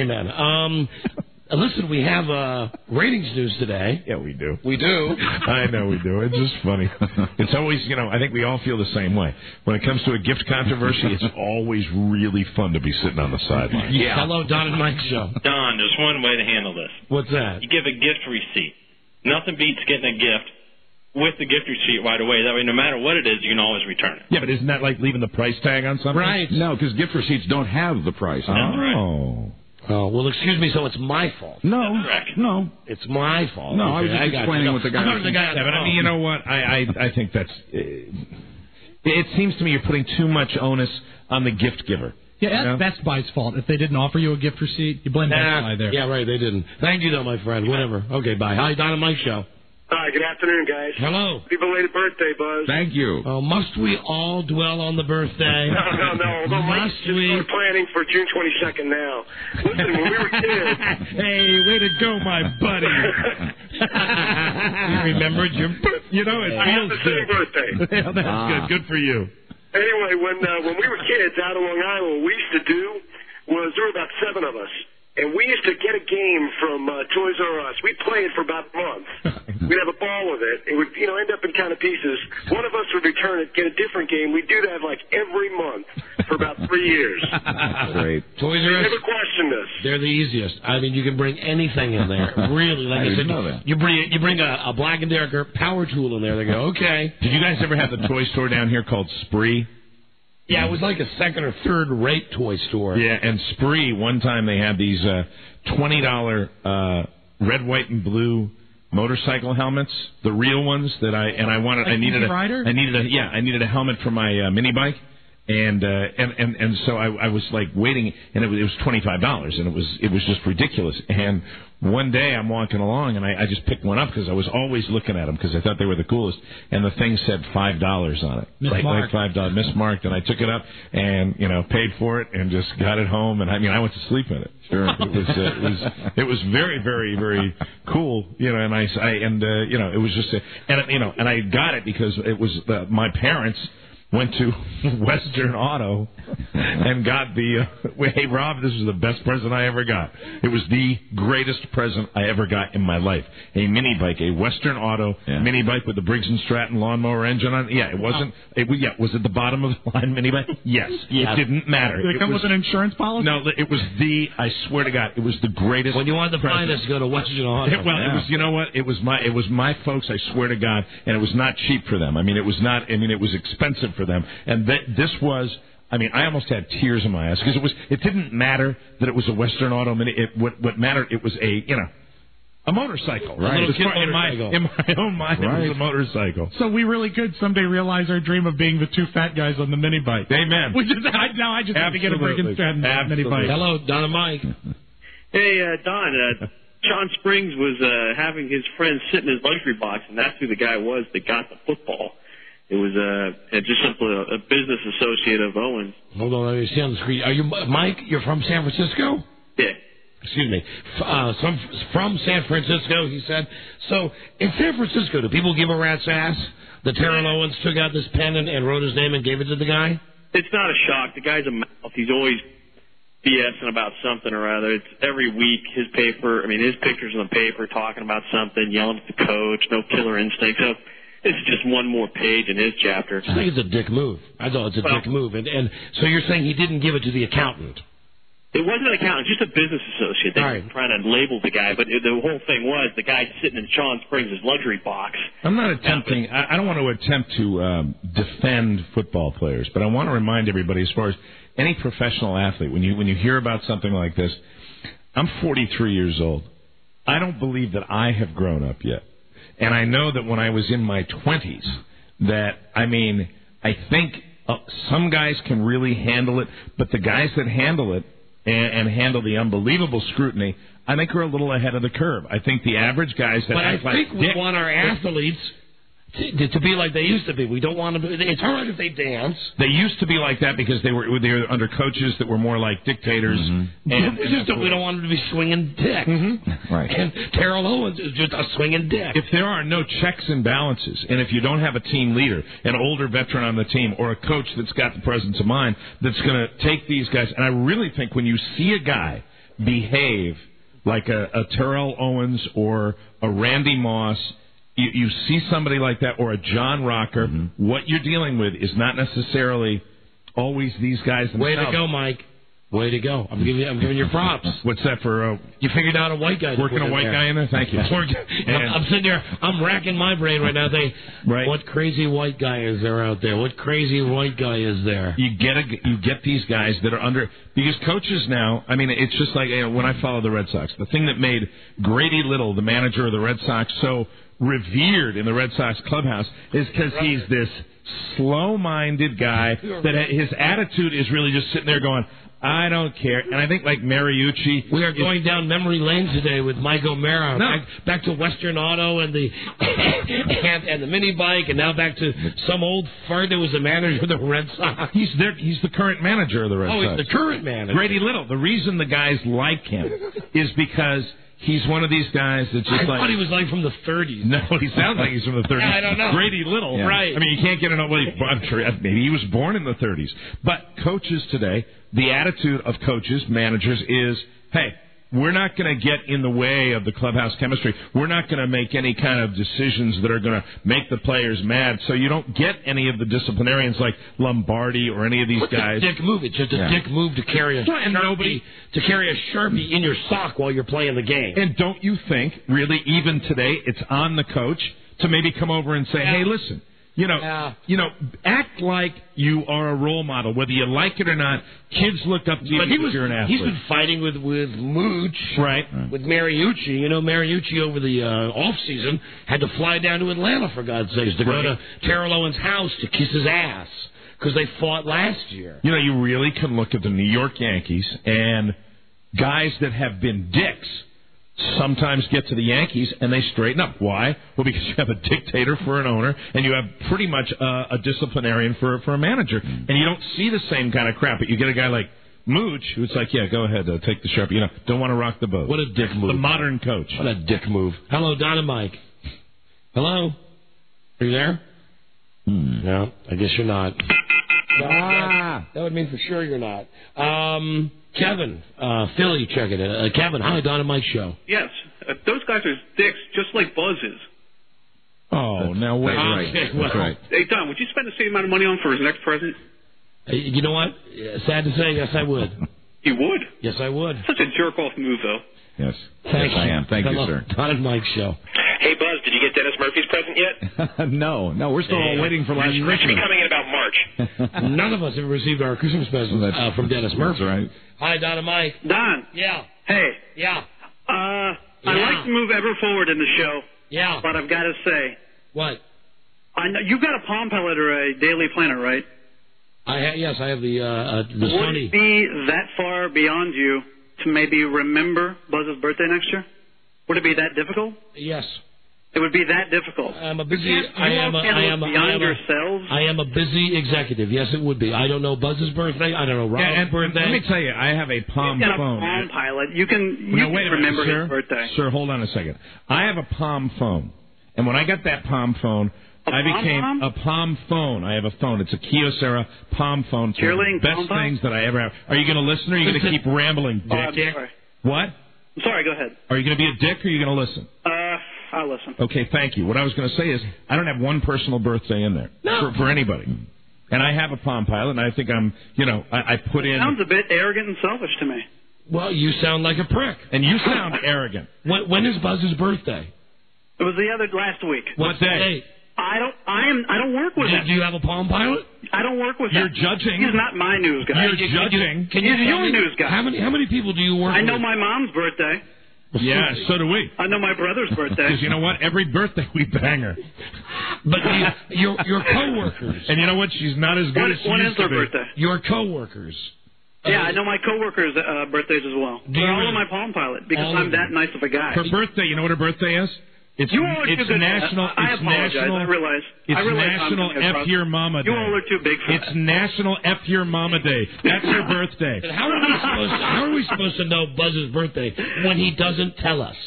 Amen. Listen, we have ratings news today. Yeah, we do. We do. I know we do. It's just funny. It's always, I think we all feel the same way. When it comes to a gift controversy, it's always really fun to be sitting on the sidelines. Yeah. Hello, Don and Mike show. Don, there's one way to handle this. What's that? You give a gift receipt. Nothing beats getting a gift with the gift receipt right away. That way, no matter what it is, you can always return it. Yeah, but isn't that like leaving the price tag on something? Right. No, because gift receipts don't have the price on them. Right. Oh, well, excuse me, so it's my fault. No, it's my fault. No, I was just explaining what the guy was saying. Yeah, but I mean, you know what? I think that's... It seems to me you're putting too much onus on the gift giver. Yeah, that's Best Buy's fault. If they didn't offer you a gift receipt, you blame Best Buy there. Yeah, right, they didn't. Thank you, though, my friend. Whatever. Okay, bye. Hi, Don and Mike Show. Hi, good afternoon, guys. Hello. Happy belated birthday, Buzz. Thank you. Oh, must we all dwell on the birthday? No. Although Mike's just planning for June 22nd now. Listen, when we were kids... Hey, way to go, my buddy. You remembered your birthday. You know, it I have feels the same birthday. Yeah, that's good for you. Anyway, when we were kids out on Long Island, what we used to do was there were about 7 of us. And we used to get a game from Toys R Us. We'd play it for about a month. We'd have a ball with it. It would, end up in kind of pieces. One of us would return it, get a different game. We'd do that like every month for about 3 years. Great. Toys R Us. Never questioned us. They're the easiest. I mean, you can bring anything in there. Really, like I said, know that. you bring a Black & Decker power tool in there. They go, okay. Did you guys ever have the toy store down here called Spree? Yeah, it was like a second or third rate toy store. Yeah, and Spree, one time they had these $20 red, white, and blue motorcycle helmets, the real ones that I needed a helmet for my mini bike. And so I was like waiting, and it was $25, and it was just ridiculous. And one day I'm walking along, and I just picked one up because I was always looking at them because I thought they were the coolest. And the thing said $5 on it, like $5, mismarked. And I took it up and paid for it and just got it home. And I went to sleep in it. Sure, it was very, very, very cool. And it was just and I got it because it was my parents went to Western Auto and got the, hey, Rob, this was the best present I ever got. It was the greatest present I ever got in my life. A mini bike, a Western Auto mini bike with the Briggs & Stratton lawnmower engine on it. Yeah, it wasn't, was it the bottom of the line mini bike? Yes. It didn't matter. Did it come with an insurance policy? No, it was I swear to God, it was the greatest. When you wanted to find us, go to Western Auto. It was, you know what? It was my folks, I swear to God, and it was not cheap for them. It was expensive for them. And this was, I almost had tears in my eyes because it didn't matter that it was a Western Auto mini. What mattered, it was a motorcycle. Right. In my own mind, it was a motorcycle. So we really could someday realize our dream of being the 2 fat guys on the mini bike. Amen. I just have to get a Briggs & Stratton mini bike. Hello, Don and Mike. Hey, Don. Sean Springs was having his friend sit in his luxury box, and that's who the guy was that got the football. It was just simply a business associate of Owens. Hold on, let me see on the screen. Are you Mike? You're from San Francisco? Yeah. Excuse me. From San Francisco, he said. So, in San Francisco, do people give a rat's ass that Terrell Owens took out this pen and wrote his name and gave it to the guy? It's not a shock. The guy's a mouth. He's always BSing about something or other. It's every week his pictures in the paper talking about something, yelling at the coach, no killer instinct. So it's just one more page in his chapter. I think it's a dick move. I thought it's a dick move. And so you're saying he didn't give it to the accountant? It wasn't an accountant, just a business associate. They were trying to label the guy, but the whole thing was the guy sitting in Sean Springs' luxury box. I'm not attempting. I don't want to attempt to defend football players, but I want to remind everybody, as far as any professional athlete, when you hear about something like this, I'm 43 years old. I don't believe that I have grown up yet. And I know that when I was in my 20s, I think some guys can really handle it, but the guys that handle it and handle the unbelievable scrutiny, I think are a little ahead of the curve. I think the average guys that act like... But I think we want our athletes to be like they used to be. We don't want to be... It's all right if they dance. They used to be like that because they were under coaches that were more like dictators. Mm-hmm. And it's just that we don't want them to be swinging dicks. Mm-hmm. Right. And Terrell Owens is just a swinging dick. If there are no checks and balances, and if you don't have a team leader, an older veteran on the team, or a coach that's got the presence of mind that's going to take these guys... And I really think when you see a guy behave like a Terrell Owens or a Randy Moss... You see somebody like that, or a John Rocker, what you're dealing with is not necessarily always these guys themselves. Way to go, Mike. Way to go. I'm giving you props. What's that for? You figured out a white guy. Working a white guy in there? Thank you. I'm sitting there. I'm racking my brain right now. What crazy white guy is there out there? What crazy white guy is there? You get these guys that are under... Because coaches now, it's just like when I follow the Red Sox, the thing that made Grady Little, the manager of the Red Sox, so revered in the Red Sox clubhouse is because he's this slow-minded guy that his attitude is really just sitting there going, I don't care. And I think like Mariucci. We are going down memory lane today with Mike O'Mara. No. Back to Western Auto and the and the mini bike, and now back to some old fart that was the manager of the Red Sox. He's the current manager of the Red Sox. Oh, he's the current manager. Grady Little. The reason the guys like him is because he's one of these guys that's just I thought he was like from the 30s. No, he sounds like he's from the 30s. I don't know. Grady Little. Yeah. Right. I mean, you can't get enough. Well, I'm sure maybe he was born in the 30s. But coaches today, the attitude of coaches, managers is, hey, we're not going to get in the way of the clubhouse chemistry. We're not going to make any kind of decisions that are going to make the players mad. So you don't get any of the disciplinarians like Lombardi or any of these guys. It's a dick move. It's just a dick move to carry a Sharpie in your sock while you're playing the game. And don't you think, really, even today, it's on the coach to maybe come over and say, hey, listen, you know, act like you are a role model, whether you like it or not. Kids look up to you because you're an athlete. He's been fighting with Mooch, right? With Mariucci. You know, Mariucci over the off season had to fly down to Atlanta, for God's sakes, to go to Terrell Owens' house to kiss his ass because they fought last year. You know, you really can look at the New York Yankees and guys that have been dicks sometimes get to the Yankees and they straighten up. Why? Well, because you have a dictator for an owner and you have pretty much a disciplinarian for a manager. And you don't see the same kind of crap, but you get a guy like Mooch who's like, yeah, go ahead, take the Sharpie. You know, don't want to rock the boat. What a dick move. The modern coach. What a dick move. Hello, Don and Mike. Hello? Are you there? No, I guess you're not. That would mean for sure you're not. Kevin, Philly, check it. Kevin, hi, Don and Mike show. Yes, those guys are dicks, just like Buzz is. Oh, now wait. That's right. Hey, Don, would you spend the same amount of money on for his next present? You know what? Sad to say, yes, I would. You would? Yes, I would. Such a jerk-off move, though. Yes. Thank you. I am. Thank Hello, you, sir. Don and Mike show. Hey, Buzz, did you get Dennis Murphy's present yet? No, we're still all waiting for last It should Christmas. be coming in about March. None of us have received our Christmas present from Dennis Murphy. That's right. Hi, Don and Mike. Don. Yeah. Hey. Yeah. I'd like to move ever forward in the show. Yeah. But I've got to say. What? I know you've got a Palm Pilot or a Daily Planner, right? Yes, I have the Would Sony. it be that far beyond you to maybe remember Buzz's birthday next year? Would it be that difficult? Yes. It would be that difficult. I'm a busy. I am a busy executive. Yes, it would be. I don't know Buzz's birthday. I don't know Rob's birthday. Let me tell you, I have a Palm You've got phone. a Palm Pilot. You can wait a remember minute, his birthday. Sir, hold on a second. I have a Palm phone, and when I got that Palm phone, I became a Palm phone. I have a phone. It's a Kyocera Palm phone. It's one of the best things that I ever have. Are you going to listen or are you going to keep rambling, dick? I'm sorry. What? I'm sorry, go ahead. Are you going to be a dick or are you going to listen? I'll listen. Okay, thank you. What I was going to say is I don't have one personal birthday in there for anybody. And I have a Palm Pilot, and I think I'm, I put in... Sounds a bit arrogant and selfish to me. Well, you sound like a prick. And you sound arrogant. When is Buzz's birthday? It was last week. What day? I don't work with him. Do you have a Palm Pilot? I don't work with You're him. judging. He's not my news guy. You're judging. Can you He's tell your me news guy. How many people do you work with? I know my mom's birthday. Yeah, so do we. I know my brother's birthday. Because you know what? Every birthday we bang her. But your coworkers. And you know what? She's not as good as she When used is her to be. birthday? Your coworkers. Yeah, I know my coworkers' birthdays as well. They're all on my Palm Pilot because I'm that nice of a guy. Her birthday, you know what her birthday is? It's national. I apologize. I realize. It's I realize National I'm F Your Mama Day. You all are too big for It's that. National F Your Mama Day. That's her birthday. But how are we supposed to know Buzz's birthday when he doesn't tell us?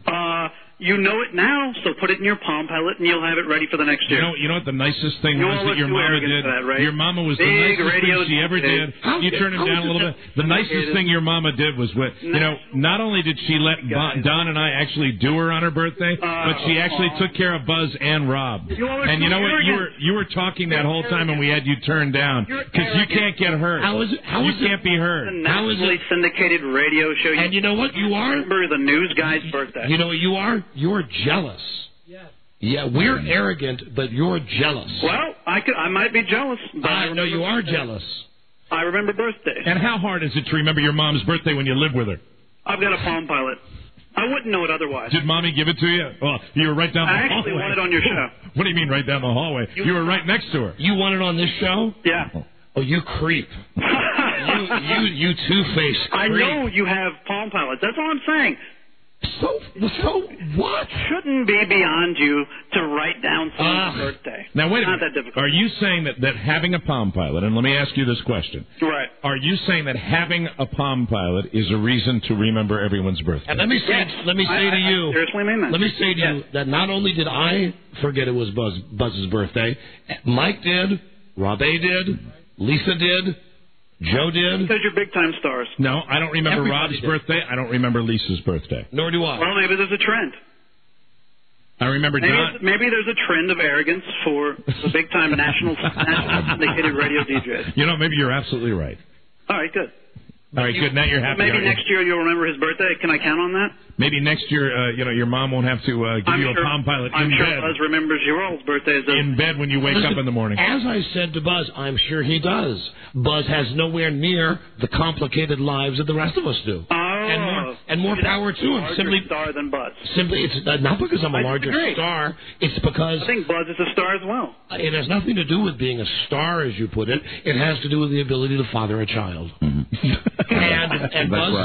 You know it now, so put it in your Palm Pilot and you'll have it ready for the next year. You know what the nicest thing You was all that look your too mama arrogant did? for that, right? Your mama was the Big nicest radio thing she ever did. You turned him down a little bit. The nicest thing your mama did was not only did she let Don and I actually do her on her birthday, but she actually took care of Buzz and Rob. And you know what? You were talking that whole time and we had you turned down because you can't get hurt. You can't be heard. It's a nationally syndicated radio show. And you know what you are? Remember the news guy's birthday. You know what you are? You're jealous. Yeah, we're arrogant, but you're jealous. Well, I might be jealous. But I know you are jealous. I remember birthdays. And how hard is it to remember your mom's birthday when you live with her? I've got a Palm Pilot. I wouldn't know it otherwise. Did Mommy give it to you? Well, you were right down the I hallway. actually won it on your show. What do you mean right down the hallway? You were right next to her. You won it on this show? Yeah. Oh, you creep. you two-faced creep. I know you have Palm Pilots. That's all I'm saying. So what? Shouldn't be beyond you to write down someone's birthday. Now, wait a Not minute. that difficult. Are you saying that having a Palm Pilot, and let me ask you this question. Right. Are you saying that having a Palm Pilot is a reason to remember everyone's birthday? And let me say to you, I seriously mean that. Let me say to you that not only did I forget it was Buzz's birthday, Mike did, Rob A did, Lisa did, Joe did. Because you're big-time stars. No, I don't remember Everybody Rob's did. birthday. I don't remember Lisa's birthday. Nor do I. Well, maybe there's a trend. I remember Don. Maybe there's a trend of arrogance for the big-time national syndicated radio DJs. You know, maybe you're absolutely right. All right, good. All right, good. Now you're happy. Maybe aren't you? next year you'll remember his birthday. Can I count on that? Maybe next year, your mom won't have to give you a Palm Pilot I'm in sure bed. Buzz remembers your old birthdays. In bed when you wake up in the morning. As I said to Buzz, I'm sure he does. Buzz has nowhere near the complicated lives that the rest of us do. And more power to him. Larger star than Buzz. Simply, it's not because I'm a I larger disagree. star. It's because I think Buzz is a star as well. It has nothing to do with being a star, as you put it. It has to do with the ability to father a child. And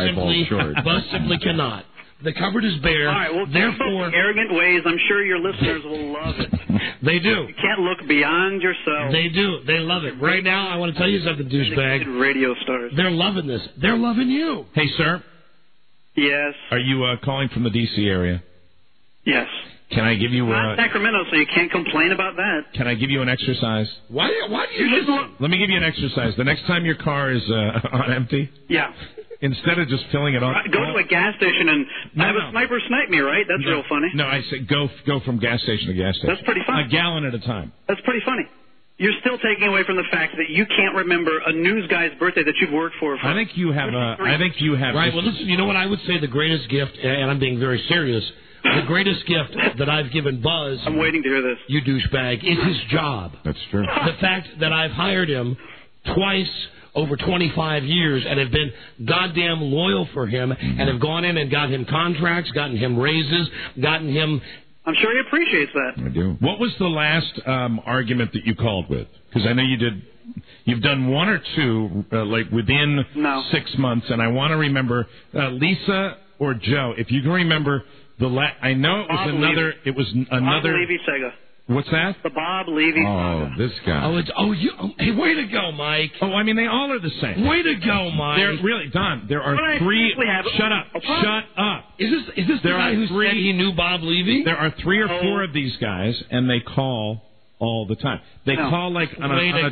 Buzz simply cannot. The cupboard is bare. All right, well, therefore, arrogant ways. I'm sure your listeners will love it. They do. You can't look beyond yourself. They do. They love it. Right now, I want to tell you something, douchebag. Radio stars. They're loving this. They're loving you. Hey, sir. Yes. Are you calling from the D.C. area? Yes. Can I give you Not Sacramento, so you can't complain about that. Can I give you an exercise? Why do you listen? Let me give you an exercise. The next time your car is on empty, Yeah. instead of just filling it up, Go to a gas station and have a sniper snipe me, right? That's real funny. No, I say go from gas station to gas station. That's pretty funny. A gallon at a time. That's pretty funny. You're still taking away from the fact that you can't remember a news guy's birthday that you've worked for. I think you have. Right. Well, listen. You know what I would say? The greatest gift, and I'm being very serious. The greatest gift that I've given Buzz. I'm waiting to hear this. You douchebag. Is his job. That's true. The fact that I've hired him twice over 25 years and have been goddamn loyal for him and have gone in and got him contracts, gotten him raises, gotten him. I'm sure he appreciates that. I do. What was the last argument that you called with? Because I know you did. You've done one or two, like within 6 months, and I want to remember Lisa or Joe. If you can remember I know it was Bob another. Levy. It was another. Bob Levy Sega. What's that? The Bob Levy saga. This guy. Hey, way to go, Mike. Oh, I mean, they all are the same. Way to go, Mike. They're really, Don, there are three. Shut up. Shut up. Is this the guy who said he knew Bob Levy? There are 3 or 4 of these guys, and they call all the time. They call like on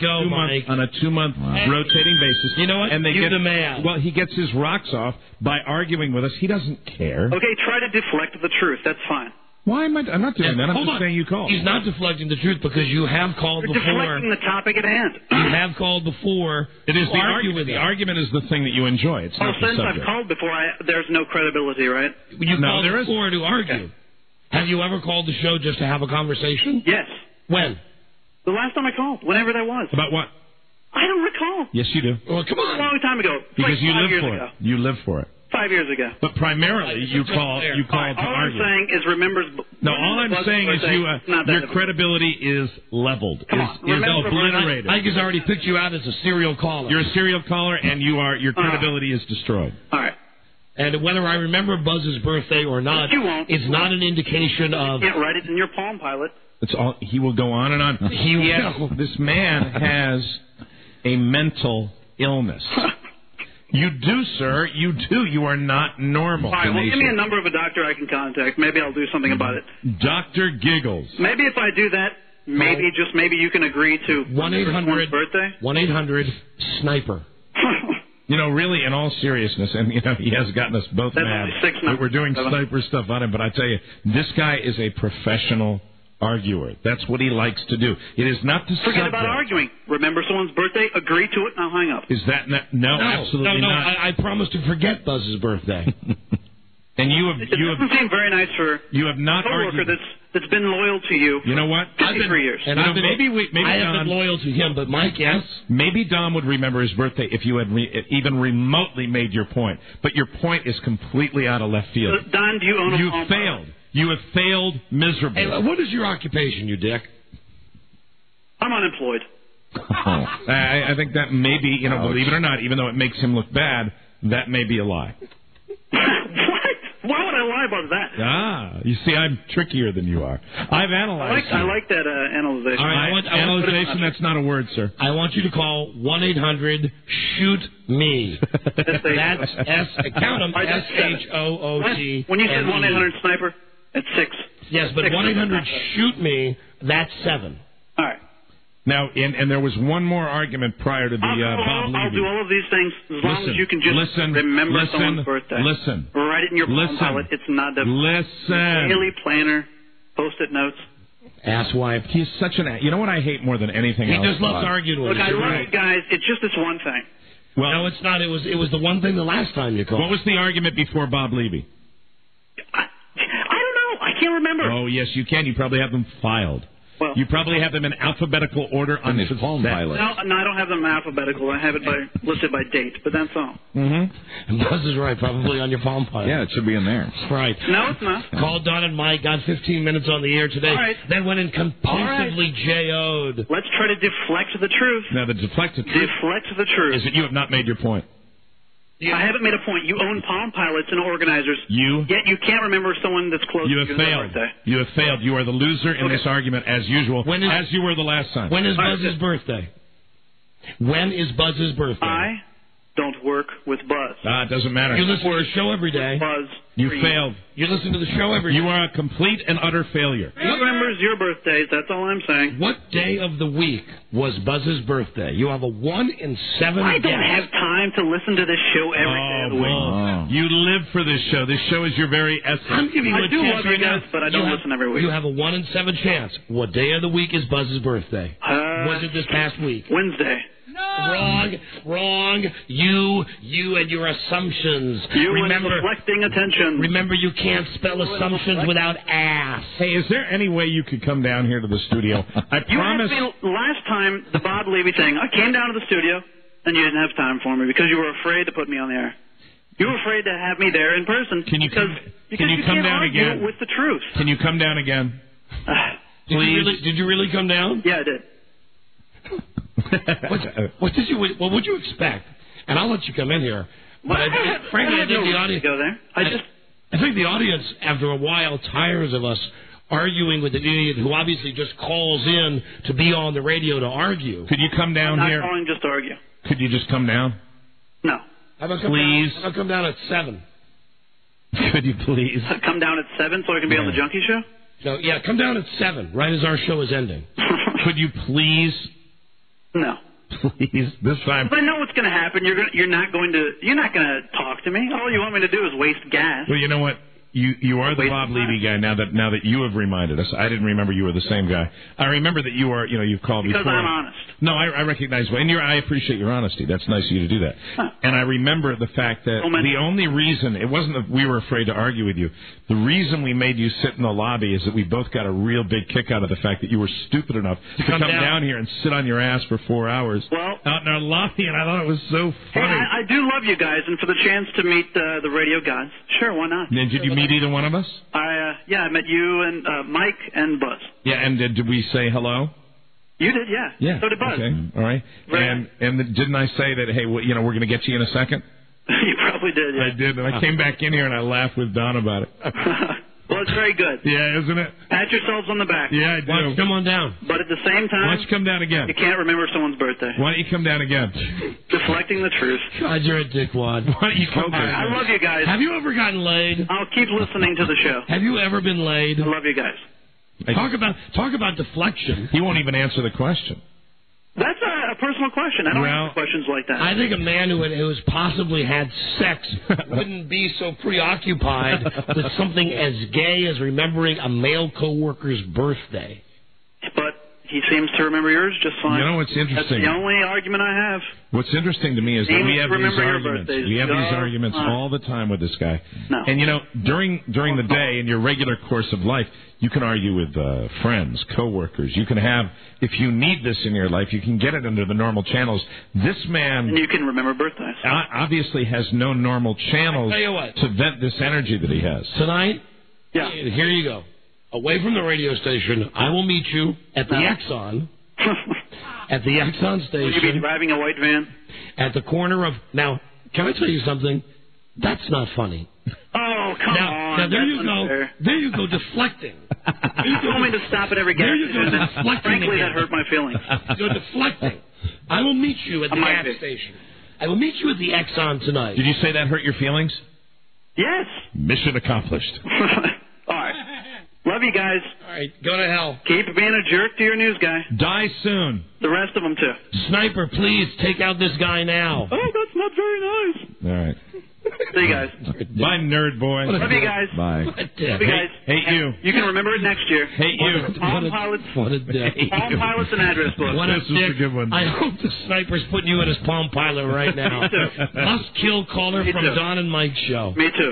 a 2-month rotating basis. You know what? And they You're get the man. Well, he gets his rocks off by arguing with us. He doesn't care. Okay, try to deflect the truth. That's fine. Why am I'm not doing that. I'm just saying you called. He's not deflecting the truth because you have called You're before. deflecting the topic at hand. You have called before. It is to the argue argument. with The him. argument is the thing that you enjoy. It's not the Since subject. I've called before, there's no credibility, right? You No, called there is. before to argue. Have you ever called the show just to have a conversation? Yes. When? The last time I called, whenever that was. About what? I don't recall. Yes, you do. Well, come on. A long time ago. Because like you 5 live years for ago. it. You live for it. 5 years ago. But primarily, you call to All argue. I'm saying is remembers. No, all I'm saying is your credibility is leveled. Come on, remember, obliterated. Mike has already picked you out as a serial caller. You're a serial caller, and your credibility is destroyed. All right. And whether I remember Buzz's birthday or not, You won't. it's not an indication of. You can't write it in your Palm Pilot. It's all. He will go on and on. This man has a mental illness. You do, sir. You do. You are not normal. All right, well, give me a number of a doctor I can contact. Maybe I'll do something about it. Dr. Giggles. Maybe if I do that, maybe you can agree to 1-800 birthday. 1-800-SNIPER. You know, really, in all seriousness, and he has gotten us both That's mad only 6 that we're doing sniper stuff on him. But I tell you, this guy is a professional arguer. That's what he likes to do. It is not the Forget about arguing. Remember someone's birthday, agree to it, and I'll hang up. Is that no, absolutely no, not. I promise to forget Buzz's birthday. And you have It doesn't seem very nice for you have not a coworker argued. that's that's been loyal to you. You know what? 53 years. And I've been, maybe I have Don, been loyal to him, but Mike, yes. Maybe Don would remember his birthday if you had even remotely made your point. But your point is completely out of left field. Don, do you own a You Palm failed. You have failed miserably. Hey, what is your occupation, you dick? I'm unemployed. I think that may be, believe it or not, even though it makes him look bad, that may be a lie. What? Why would I lie about that? Ah, you see, I'm trickier than you are. I've analyzed I like that analyzation. All right, analyzation, that's not a word, sir. I want you to call 1-800-SHOOT-ME. That's count them, SHOOT. When you said 1-800-SNIPER, it's 6. Yes, but 1-800-SHOOT-ME, that's 7. All right. Now, and there was one more argument prior to the Bob Levy. I'll do all of these things as long as you can just remember someone's birthday. Listen. Write it in your Palm Pilot. It's not difficult. Daily planner, Post-it notes. Asswipe. He's such an... You know what I hate more than anything else? He just loves arguing with Look, I love you guys. It's just this one thing. Well, no, it's not. It was the one thing the last time you called. What was the argument before Bob Levy? I don't know. I can't remember. Oh, yes, you can. You probably have them filed. Well, you probably have them in alphabetical order on his Palm Pilot. No, I don't have them alphabetical. I have it listed by date, but that's all. Mm-hmm. And Buzz is right, probably on your Palm Pilot. Yeah, it should be in there. Right. No, it's not. Called Don and Mike, got 15 minutes on the air today. All right. Then went in compulsively J.O.'d. Let's try to deflect the truth. Now, the deflect the truth truth is that you have not made your point. I haven't made a point. You own Palm Pilots and organizers. Yet you can't remember someone that's close to your birthday. You have failed. You are the loser in this argument, as usual, as you were the last time. When is Buzz's birthday? When is Buzz's birthday? I don't work with Buzz. It doesn't matter. You listen to the show every day. Buzz. You failed. You listen to the show every day. You are a complete and utter failure. He remembers your birthdays. That's all I'm saying. What day of the week was Buzz's birthday? You have a 1 in 7. I don't have time to listen to this show every day of the week. You live for this show. This show is your very essence. I'm giving you I a do chance love right you guys, now. but I don't listen every week. You have a 1 in 7 chance. What day of the week is Buzz's birthday? Was it this past week? Wednesday. Wrong. You and your assumptions. Remember deflecting attention. Remember, you can't spell assumptions without ass. Hey, is there any way you could come down here to the studio? I promise. Last time, the Bob Levy thing, I came down to the studio, and you didn't have time for me because you were afraid to put me on the air. You were afraid to have me there in person. Can you come down again? With the truth. Can you come down again? Please. Did you really come down? Yeah, I did. What would you expect? And I'll let you come in here. But frankly, I think the audience go there. I think the audience, after a while, tires of us arguing with an idiot who obviously just calls in to be on the radio to argue. Could you come down I'm here? not calling just to argue. Could you just come down? No. Please. I'll come down at 7. Could you please? Come down at 7 so I can be on the Junkie Show? So, yeah, come down at 7, right as our show is ending. Could you please? No. Please, this time. But I know what's going to happen. You're not going to talk to me. All you want me to do is waste gas. Well, you know what? You are the Bob Levy guy now that you have reminded us. I didn't remember you were the same guy. I remember that you are. You've called because before. I'm honest. No, I recognize, and I appreciate your honesty. That's nice of you to do that. Huh. And I remember the fact that the only reason it wasn't that we were afraid to argue with you. The reason we made you sit in the lobby is that we both got a real big kick out of the fact that you were stupid enough to come down here and sit on your ass for 4 hours out in our lobby, and I thought it was so funny. Hey, I do love you guys, and for the chance to meet the radio guys, sure, why not? And did you meet either one of us? I met you and Mike and Buzz. Yeah, and did we say hello? You did, yeah. Yeah. So did Buzz. Okay, all right. And didn't I say that, hey, we're going to get you in a second? You probably did, yeah. I did, and I came back in here and I laughed with Don about it. Well, it's very good. Yeah, isn't it? Pat yourselves on the back. Yeah, I do. Why don't you come on down? But at the same time, why don't you come down again? You can't remember someone's birthday. Why don't you come down again? Deflecting the truth. God, you're a dickwad. Why don't you come down? I love you guys. Have you ever gotten laid? I'll keep listening to the show. Have you ever been laid? I love you guys. Talk about deflection. He won't even answer the question. That's a personal question. I don't answer questions like that. I think a man who has possibly had sex wouldn't be so preoccupied with something as gay as remembering a male coworker's birthday. But he seems to remember yours just fine. You know what's interesting? That's the only argument I have. What's interesting to me is that we have these arguments. We have these arguments all the time with this guy. No. And you know, during the day in your regular course of life, you can argue with friends, coworkers. You can have, if you need this in your life, you can get it under the normal channels. This man, and you can remember birthdays. Obviously has no normal channels Tell you what. to vent this energy that he has. Tonight, yeah. Here you go. Away from the radio station, I will meet you at the Exxon. At the Exxon station. Will you be driving a white van? At the corner of... Now, can I tell you something? That's not funny. Oh, come on. Now, there That's you unfair. go. There you go, deflecting. You told me to stop at every gas There you go, station. deflecting Frankly, again. that hurt my feelings. You're deflecting. I will meet you at the gas station. I will meet you at the Exxon tonight. Did you say that hurt your feelings? Yes. Mission accomplished. All right. Love you guys. All right, go to hell. Keep being a jerk to your news guy. Die soon. The rest of them, too. Sniper, please take out this guy now. Oh, that's not very nice. All right. See you guys. Bye, nerd boy. Love you guys. Bye. Love you guys. Hate you. You can remember it next year. Hate you. Palm Pilots. What a dick. Palm Pilots and address book. What a This is a good one. I hope the Sniper's putting you in his Palm Pilot right now. Me too. Must kill caller Me from too. Don and Mike's show. Me too.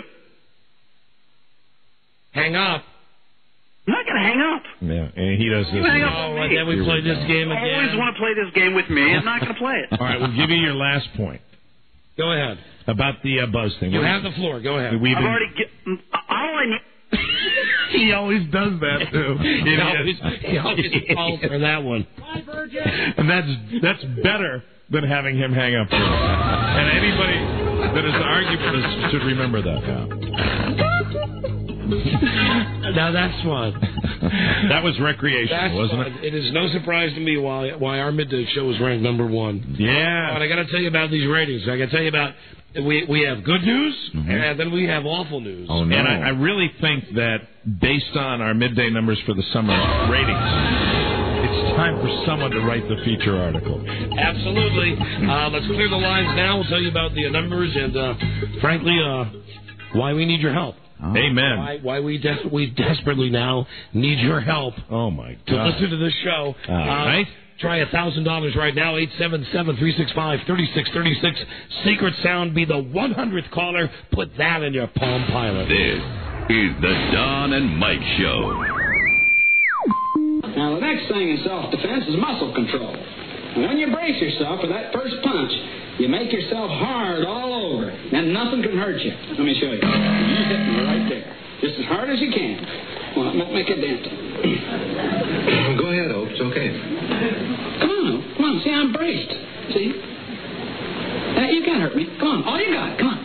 Hang up. I'm not going to hang up. Yeah, and he does this. You hang up Oh, on and me. then we play this game I again. always want to play this game with me. I'm not going to play it. All right, we'll give you your last point Go ahead. about the buzz thing. You have the floor. Go ahead. We've I've been- already... All I need... He always does that too. He always falls for that one. And that's better than having him hang up. And anybody that has argued with us should remember that. Now that's fun. That was recreational, wasn't fun. It is no surprise to me why our midday show is ranked number one. Yeah. And I got to tell you about these ratings. I got to tell you about we have good news and then we have awful news. Oh, no. And I really think that based on our midday numbers for the summer ratings, it's time for someone to write the feature article. Absolutely. Let's clear the lines now. We'll tell you about the numbers and, frankly, why we need your help. Oh. Amen. Why we desperately now need your help. Oh, my God. To listen to this show. All right. Try $1,000 right now, 877-365-3636. Secret sound, be the 100th caller. Put that in your Palm Pilot. This is the Don and Mike Show. Now, the next thing in self-defense is muscle control. And when you brace yourself for that first punch, you make yourself hard all over, and nothing can hurt you. Let me show you. You hit me right there. Just as hard as you can. Well, it won't make a dent. Go ahead, Oak. It's okay. Come on. See, I'm braced. See? You can't hurt me. Come on. All you got. Come on.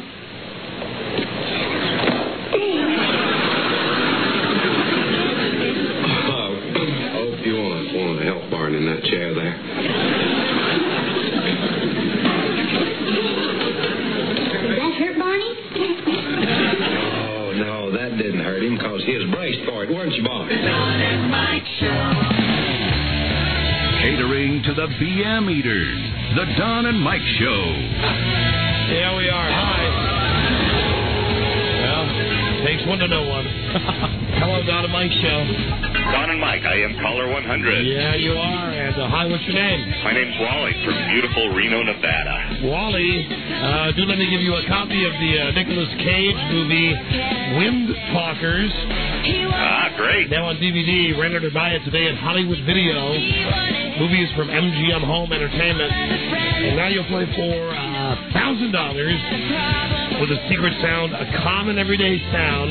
Oak, you want to help Barney in that chair there? No, that didn't hurt him because he was braced for it, weren't you, Bob? Don and Mike Show. Catering to the BM eaters, the Don and Mike Show. Here we are. Hi. Well, takes one to know one. Hello, Don and Mike Show. Don and Mike, I am caller 100. Yeah, you are. And hi, what's your name? My name's Wally from beautiful Reno, Nevada. Wally, do let me give you a copy of the Nicolas Cage movie, Wind Talkers. Ah, great. Now on DVD, rent it or buy it today at Hollywood Video. Movies from MGM Home Entertainment. And now you'll play for $1,000 with a secret sound, a common everyday sound.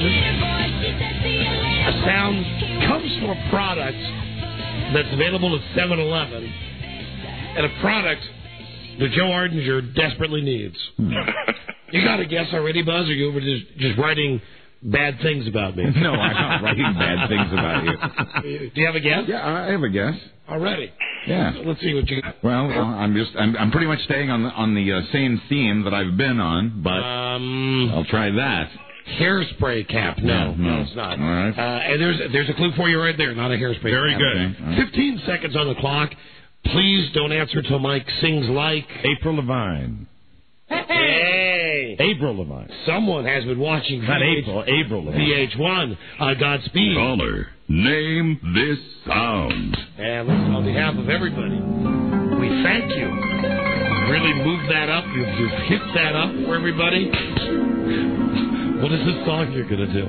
A sound comes from a product that's available at 7-Eleven, and a product that Joe Ardinger desperately needs. You got a guess already, Buzz, or you were just writing bad things about me? No, I'm not writing bad things about you. Do you have a guess? Yeah, I have a guess. Already? Yeah. Let's see what you got. Well, I'm pretty much staying on the same theme that I've been on, but I'll try that. Hairspray cap. No, it's not. All right. And there's a clue for you right there, not a hairspray Very cap. good. Okay. 15 seconds on the clock. Please don't answer till Mike sings like April Levine. Hey! Avril Lavigne. Someone has been watching Not April, Avril Lavigne. VH1. Godspeed. Caller, name this sound. And listen, on behalf of everybody, we thank you. Really moved that up. You've hit that up for everybody. What is this song you're going to do?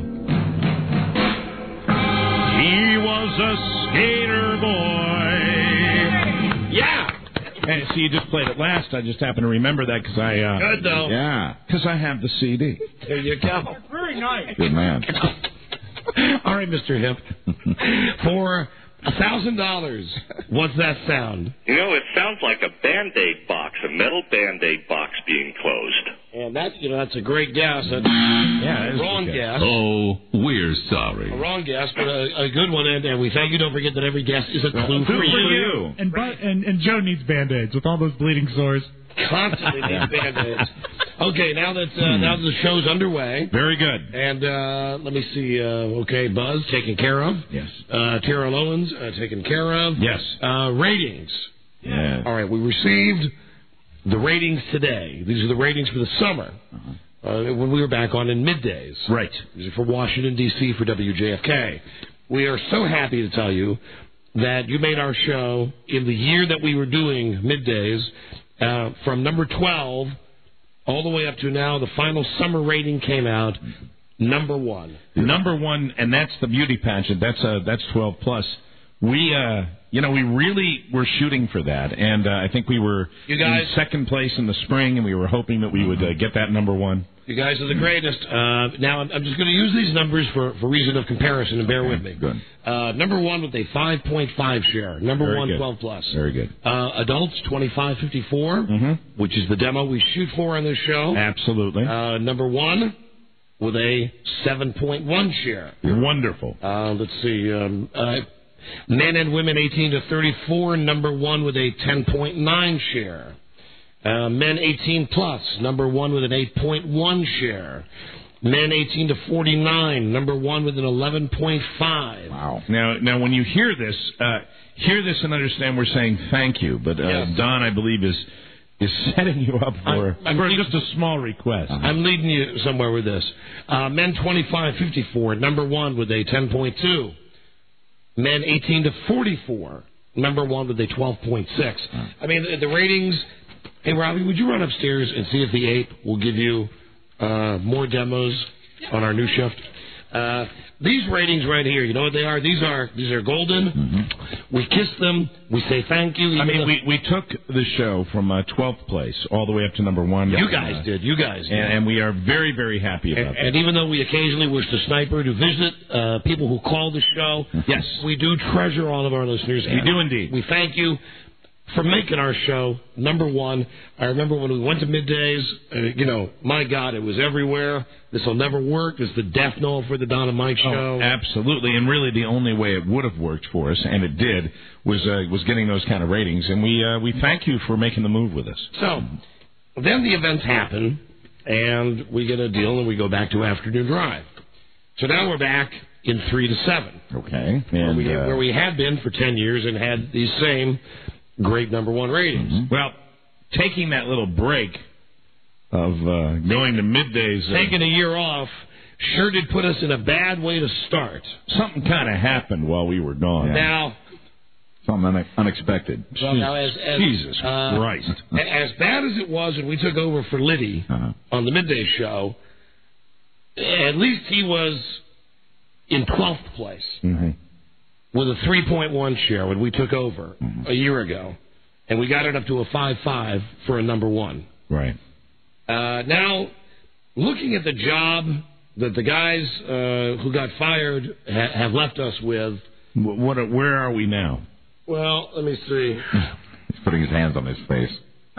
He was a skater boy. Yeah. And see, you just played it last. I just happened to remember that because I... Good, though. Yeah, because I have the CD. There you go. Very nice. Good man. All right, Mr. Hip. For $1,000, what's that sound? You know, it sounds like a Band-Aid box, a metal Band-Aid box being closed. And that's a great guess. That's Yeah, a wrong guess. Oh, we're sorry. A wrong guess, but a good one. And we thank you. Don't forget that every guess is a clue for you. And Joe needs Band-Aids with all those bleeding sores. Constantly needs Band-Aids. Okay, now that the show's underway. Very good. And let me see. Okay, Buzz taken care of. Yes. Terrell Owens taken care of. Yes. Ratings. Yeah. All right, we received the ratings today. These are the ratings for the summer. When we were back on in middays. Right. These are for Washington, D.C., for WJFK. We are so happy to tell you that you made our show in the year that we were doing middays from number 12 all the way up to now. The final summer rating came out number 1. Number 1, and that's the beauty pageant. That's 12 plus. We really were shooting for that, and I think we were in second place in the spring, and we were hoping that we would get that number 1. You guys are the greatest. Now, I'm just going to use these numbers for reason of comparison, and bear with me. Good. Number 1 with a 5.5 share. Number Very 1, good. 12 plus. Very good. Adults, 25-54, which is the demo we shoot for on this show. Absolutely. Number 1 with a 7.1 share. Wonderful. Let's see. Men and women 18 to 34, number 1 with a 10.9 share. Men 18 plus, number 1 with an 8.1 share. Men 18 to 49, number 1 with an 11.5. Wow. Now, when you hear this and understand we're saying thank you, but Don, I believe, is setting you up for just a small request. I'm leading you somewhere with this. Men 25-54, number 1 with a 10.2. Men 18 to 44, number 1 with a 12.6. I mean, the ratings. Hey, Robbie, would you run upstairs and see if the ape will give you more demos on our new shift? These ratings right here, you know what they are? These are golden. We kiss them. We say thank you. I mean, we took the show from 12th place all the way up to number 1. You guys did. And we are very, very happy about that. And even though we occasionally wish the sniper to visit people who call the show, yes, we do treasure all of our listeners. We do indeed. We thank you for making our show number 1. I remember when we went to middays, my God, it was everywhere. This will never work. This is the death knell for the Don and Mike show. Oh, absolutely. And really the only way it would have worked for us, and it did, was getting those kind of ratings. And we thank you for making the move with us. So then the events happen, and we get a deal, and we go back to afternoon drive. So now we're back in 3 to 7. Okay. And where we had been for 10 years and had these same great number 1 ratings. Well, taking that little break of going to middays. Taking a year off sure did put us in a bad way to start. Something kind of happened while we were gone. Now, something unexpected. Well, now as Jesus Christ. As bad as it was when we took over for Liddy on the midday show, at least he was in 12th place. With a 3.1 share when we took over a year ago. And we got it up to a 5.5 for a number 1. Right. Now, looking at the job that the guys who got fired have left us with. Where are we now? Well, let me see. He's putting his hands on his face.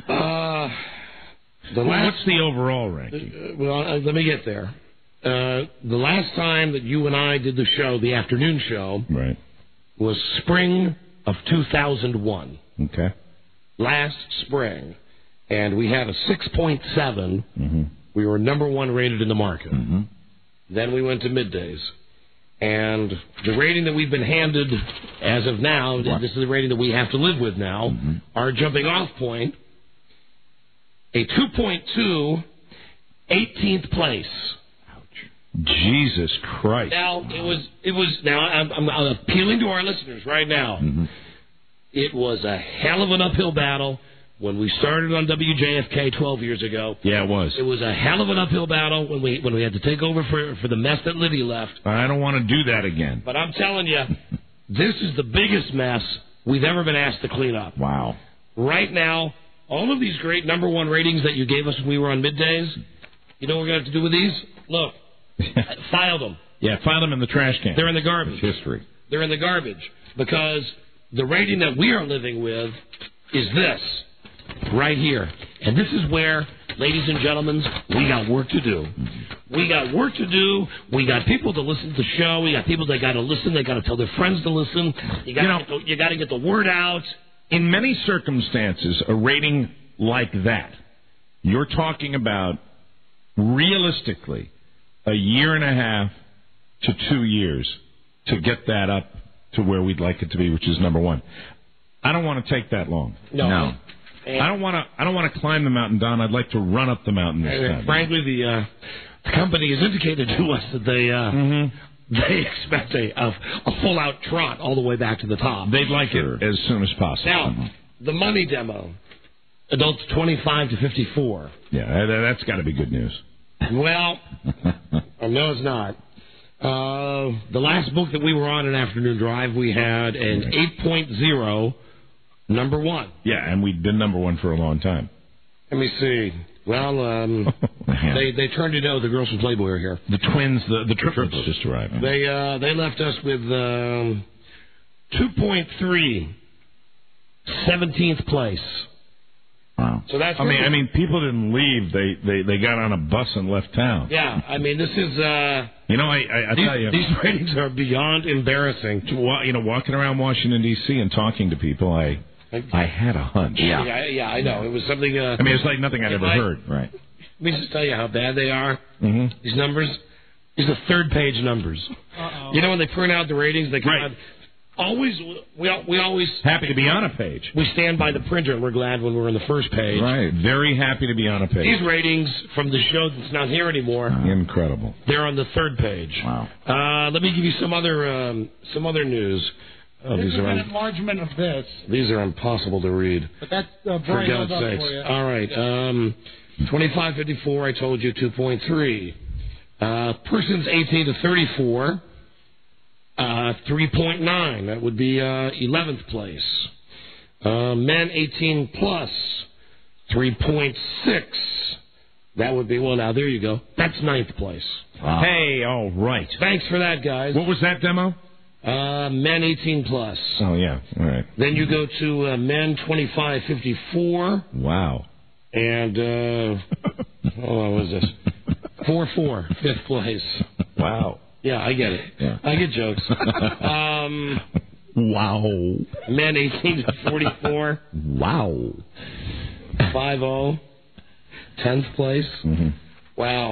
What's the overall ranking? Let me get there. The last time that you and I did the show, the afternoon show, right, was spring of 2001. Okay. Last spring. And we had a 6.7. Mm-hmm. We were number 1 rated in the market. Mm-hmm. Then we went to middays. And the rating that we've been handed as of now, this is the rating that we have to live with now, our jumping off point, a 2.2 18th place. Jesus Christ. Now, it was. Now, I'm appealing to our listeners right now. Mm-hmm. It was a hell of an uphill battle when we started on WJFK 12 years ago. Yeah, it was. It was a hell of an uphill battle when we had to take over for the mess that Liddy left. I don't want to do that again. But I'm telling you, this is the biggest mess we've ever been asked to clean up. Wow. Right now, all of these great number one ratings that you gave us when we were on middays, you know what we're going to have to do with these? Look, file them. Yeah, file them in the trash can. They're in the garbage. It's history. They're in the garbage because the rating that we are living with is this right here. And this is where, ladies and gentlemen, we got work to do. We got work to do. We got people to listen to the show. We got people that got to listen. They got to tell their friends to listen. You got to get the word out. In many circumstances, a rating like that, you're talking about realistically a year and a half to 2 years to get that up to where we'd like it to be, which is number one. I don't want to take that long. No. I don't want to climb the mountain, Don. I'd like to run up the mountain this time. Frankly, the company has indicated to us that they expect a full-out trot all the way back to the top. They'd like it as soon as possible. Now, the money demo, adults 25 to 54. Yeah, that's got to be good news. Well, no, it's not. The last book that we were on in Afternoon Drive, we had an 8.0, number one. Yeah, and we'd been number one for a long time. Let me see. Well, they turned it out. The girls from Playboy are here. The twins, the triplets just arrived. They left us with 2.3, 17th place. Wow. So that's. I mean, people didn't leave. They got on a bus and left town. Yeah, I mean, this is. I tell you, these ratings are beyond embarrassing. Walking around Washington D.C. and talking to people, I had a hunch. Yeah, I know. It was something. It's like nothing I'd ever heard. Right. Let me just tell you how bad they are. Mm-hmm. These numbers. These are third-page numbers. Uh-oh. You know when they print out the ratings, they come out. We always happy to be on a page. We stand by the printer, and we're glad when we're on the first page. Right. Very happy to be on a page. These ratings from the show that's not here anymore. Incredible. They're on the third page. Wow. Let me give you some other news. This is an enlargement of this. These are impossible to read. But that's for God's sakes. For you. All right. 2554. I told you 2.3. Persons 18 to 34. 3.9, that would be 11th place. Men 18 plus, 3.6. That would be, well, now there you go. That's 9th place. Wow. Hey, all right. Thanks for that, guys. What was that demo? Men 18 plus. Oh, yeah, all right. Then you go to men 25-54. Wow. And, what was this? 4-4, 5th place. Wow. Yeah, I get it. Yeah. I get jokes. Wow. Men 18 to 44. Wow. 5-0. 10th place. Mm-hmm. Wow.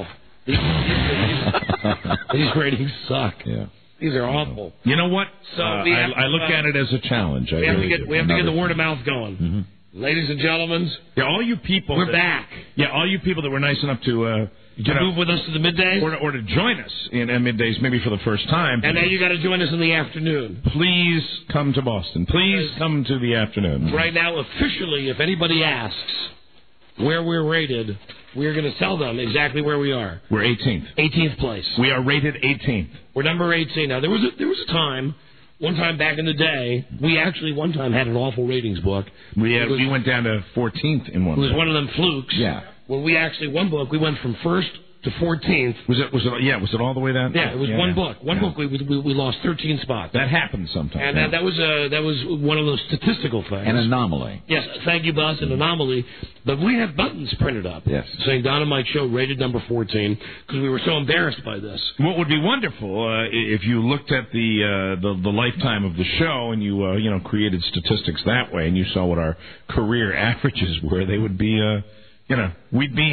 These ratings suck. Yeah. These are awful. You know what? So I look at it as a challenge. We have to get the word of mouth going. Mm-hmm. Ladies and gentlemen, all you people. We're back. Yeah, all you people that were nice enough to move with us to the middays? Or to join us in middays, maybe for the first time. And then you got to join us in the afternoon. Please come to Boston. Please come to the afternoon. Right now, officially, if anybody asks where we're rated, we're going to tell them exactly where we are. We're 18th. 18th place. We are rated 18th. We're number 18. Now, there was a time, one time back in the day, we actually one time had an awful ratings book. We went down to 14th in one. It was one of them flukes. Yeah. When we actually, one book, we went from first to 14th. Was it all the way down? Yeah, it was one book. One book, we lost 13 spots. That happens sometimes. And that was one of those statistical things. An anomaly. Yes, thank you, Buzz, an anomaly. But we have buttons printed up. Yes. Saying Don and Mike Show rated number 14 because we were so embarrassed by this. What would be wonderful if you looked at the lifetime of the show and you created statistics that way and you saw what our career averages were, they would be we'd be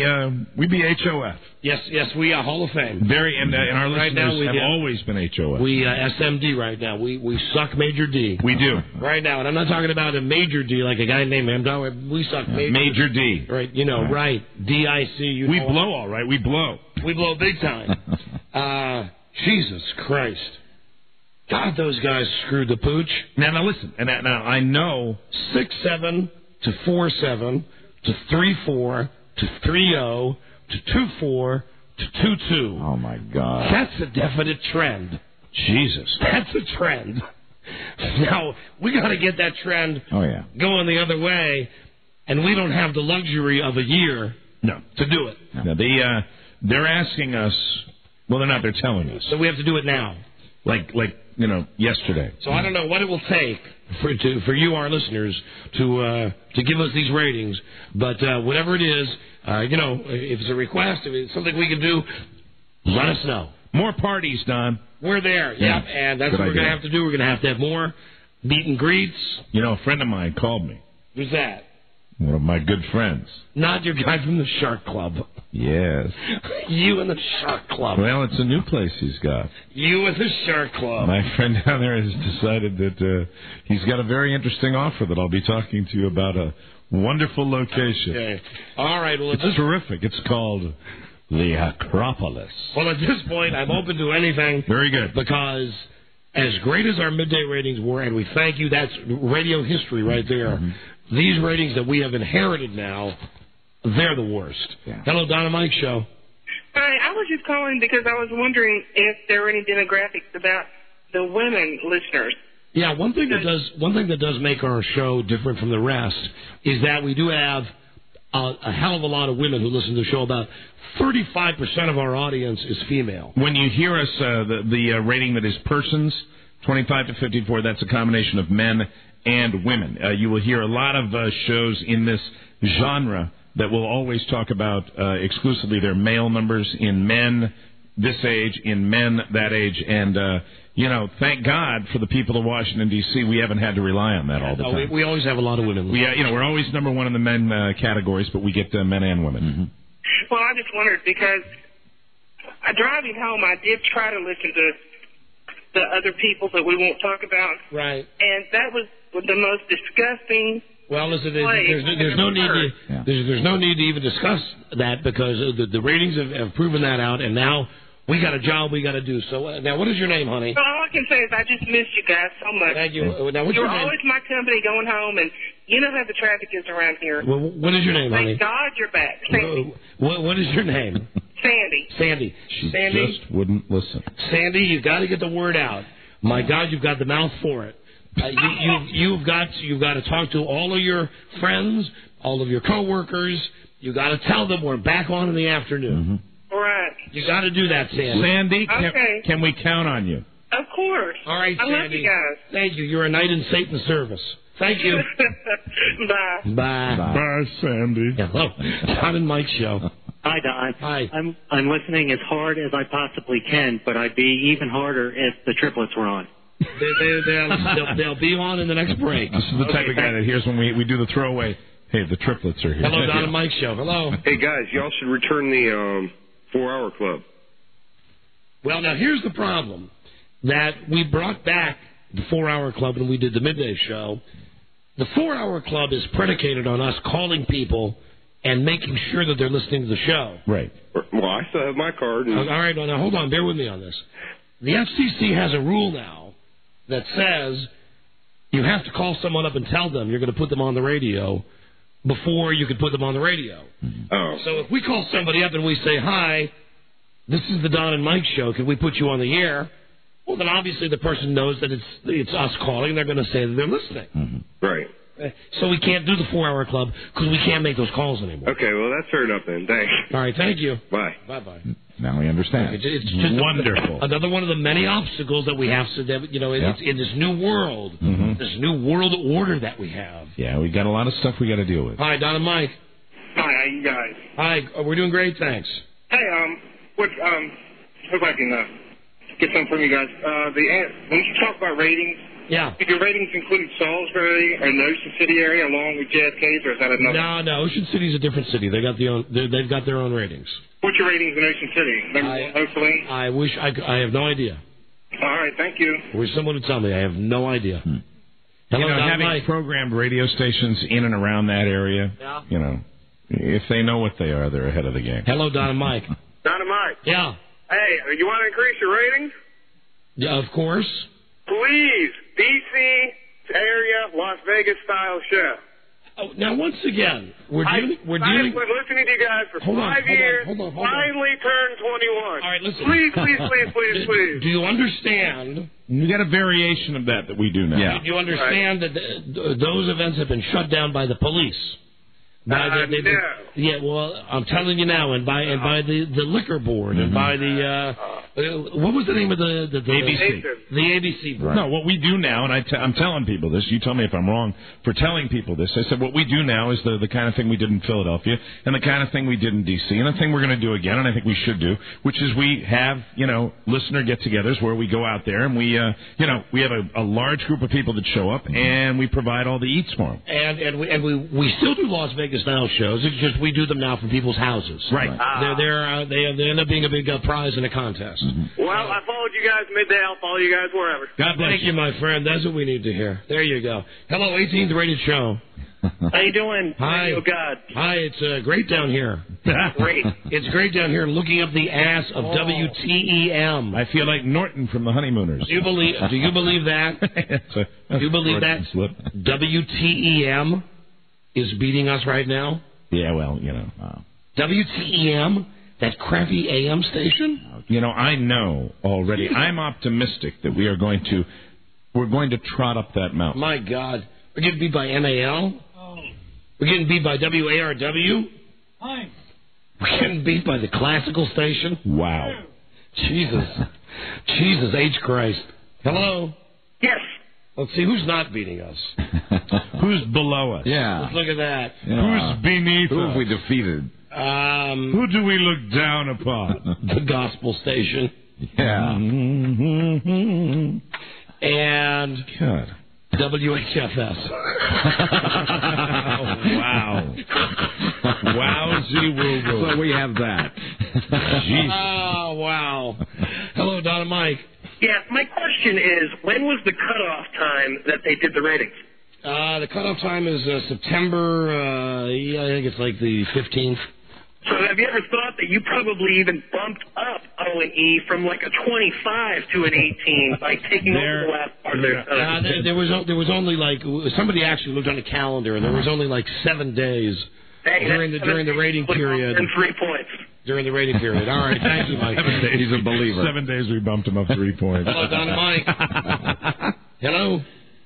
HOF. Yes, we are Hall of Fame. And our right listeners now have always been HOF. We SMD right now. We suck Major D. We do. Right now, and I'm not talking about a Major D like a guy named Hamdan. We suck Major D. Right, right. DIC. We blow all right. We blow. We blow big time. Jesus Christ. God, those guys screwed the pooch. Now listen. And now I know 6-7 to 4-7 to 3-4 to 3-0 to 2-4 to 2-2. Oh my God. That's a definite trend. Jesus. That's a trend. Now we got to get that trend going the other way, and we don't have the luxury of a year to do it. No, they're asking us. Well, they're not. They're telling us. So we have to do it now. Like yesterday. So I don't know what it will take for you, our listeners, to give us these ratings. But whatever it is, if it's a request, if it's something we can do, let us know. More parties, Don. We're there. Yeah. And that's what we're going to have to do. We're going to have more meet and greets. A friend of mine called me. Who's that? One of my good friends. Not your guy from the Shark Club. Yes. You and the Shark Club. Well, it's a new place he's got. You and the Shark Club. My friend down there has decided that he's got a very interesting offer that I'll be talking to you about. A wonderful location. Okay. All right. Well, it's terrific. It's called the Acropolis. Well, at this point, I'm open to anything. Very good. Because as great as our midday ratings were, and we thank you, that's radio history right there. Mm-hmm. These ratings that we have inherited now, they're the worst. Yeah. Hello, Don and Mike Show. Hi, I was just calling because I was wondering if there were any demographics about the women listeners. Yeah, one thing that does make our show different from the rest is that we do have a hell of a lot of women who listen to the show. About 35% of our audience is female. When you hear us, the rating that is persons, 25 to 54, that's a combination of men and women. You will hear a lot of shows in this genre that will always talk about exclusively their male numbers in men this age, in men that age, and thank God for the people of Washington D.C. We haven't had to rely on that all the time. We always have a lot of women. We're always number one in the men categories, but we get men and women. Mm-hmm. Well, I just wondered because driving home, I did try to listen to the other people that we won't talk about. Right. And that was the most disgusting. Well, listen, there's no need there's no need to even discuss that because the ratings have proven that out, and now we got a job we got to do. So now, what is your name, honey? Well, all I can say is I just miss you guys so much. Thank you. Now, what's You're your name? always my company going home, and you know how the traffic is around here. Well, what is your name, honey? Thank God you're back. Sandy. What is your name? Sandy. She just wouldn't listen. Sandy, you've got to get the word out. My God, you've got the mouth for it. You've got to talk to all of your friends, all of your coworkers. You got to tell them we're back on in the afternoon. Mm-hmm. All right. You got to do that, Sandy. Sandy, okay. Can we count on you? Of course. All right, I Sandy. love you guys. Thank you. You're a knight in Satan's service. Thank you. Bye. Bye. Bye, Sandy. Hello. Don and Mike Show. Hi, Don. Hi. I'm listening as hard as I possibly can, but I'd be even harder if the triplets were on. They'll be on in the next break. This is the type of guy that hears when we do the throwaway. Hey, the triplets are here. Hello, Don and Mike Show. Hello. Hey, guys, y'all should return the 4-hour club. Well, now here's the problem. That we brought back the 4-hour club and we did the midday show. The 4-hour club is predicated on us calling people and making sure that they're listening to the show. Right. Well, I still have my card. All right, now hold on. Bear with me on this. The FCC has a rule now that says you have to call someone up and tell them you're going to put them on the radio before you can put them on the radio. Oh. So if we call somebody up and we say, hi, this is the Don and Mike show, can we put you on the air? Well, then obviously the person knows that it's us calling, and they're going to say that they're listening. Mm-hmm. Right. So we can't do the 4-hour club because we can't make those calls anymore. Okay, well, that's fair enough then. Thanks. All right, thank you. Bye. Bye-bye. Now we understand. It's just wonderful. Another one of the many obstacles that we have to, it's in this new world, this new world order that we have. Yeah, we got a lot of stuff we got to deal with. Hi, Don and Mike. Hi, how you guys? Hi, we're doing great, thanks. Hey, hope I can get something from you guys. When you talk about ratings, Yeah. Do your ratings include Salisbury and the Ocean City area along with JFK's, or is that another? No. Ocean City's a different city. They've got their own ratings. What's your ratings in Ocean City? Number one, hopefully. I wish I have no idea. All right, thank you. I wish someone would tell me. I have no idea. Hello, having Mike. programmed radio stations in and around that area, if they know what they are, they're ahead of the game. Hello, Don and Mike. Don and Mike. Yeah. Hey, you want to increase your ratings? Yeah, of course. Please, D.C. area, Las Vegas style show. Oh, now, once again, we're dealing. I've been listening to you guys for 5 years. Hold on. Finally turned 21. All right, listen. Please. Do you understand? You got a variation of that we do now. Yeah. Do you understand that those events have been shut down by the police? Yeah, well, I'm telling you now, and by the liquor board, and by the what was the name of the ABC? The ABC board. No, what we do now, and I'm telling people this. You tell me if I'm wrong for telling people this. I said what we do now is the kind of thing we did in Philadelphia, and the kind of thing we did in D.C., and the thing we're going to do again, and I think we should do, which is we have listener get-togethers where we go out there and we we have a large group of people that show up, and we provide all the eats for them. And we still do Las Vegas style shows. It's just we do them now from people's houses. Right. They end up being a big prize in a contest. Well, I followed you guys midday. I'll follow you guys wherever. God bless you, my friend. That's what we need to hear. There you go. Hello, 18th rated show. How you doing? Hi. Oh, God. Hi, it's great down here. Great. It's great down here looking up the ass of WTEM. I feel like Norton from the Honeymooners. Do you believe that? Do you believe that WTEM is beating us right now? Yeah, well, WTEM, that crappy AM station? I know already. I'm optimistic that we're going to trot up that mountain. My God. We're getting beat by NAL? Oh. We're getting beat by WARW? Hi. We're getting beat by the classical station? Wow. Jesus, H. Christ. Hello? Yes. Let's see, who's not beating us? Who's below us? Yeah. Let's look at that. Who's beneath us? Who have we defeated? Who do we look down upon? The gospel station. Yeah. And God. WHFS. Wow. Wowzy woo. So we have that. Oh, wow. Hello, Don and Mike. Yeah, my question is, when was the cutoff time that they did the ratings? The cutoff time is September, I think it's like the 15th. So have you ever thought that you probably even bumped up O&E from like a 25 to an 18 by taking over the last part of their time? There was only like, somebody actually looked on the calendar, and there was only like 7 days during the rating period. And 3 points. During the rating period. All right, thank you, Mike. 7 days. He's a believer. 7 days we bumped him up 3 points. Hello, Don and Mike. Hello.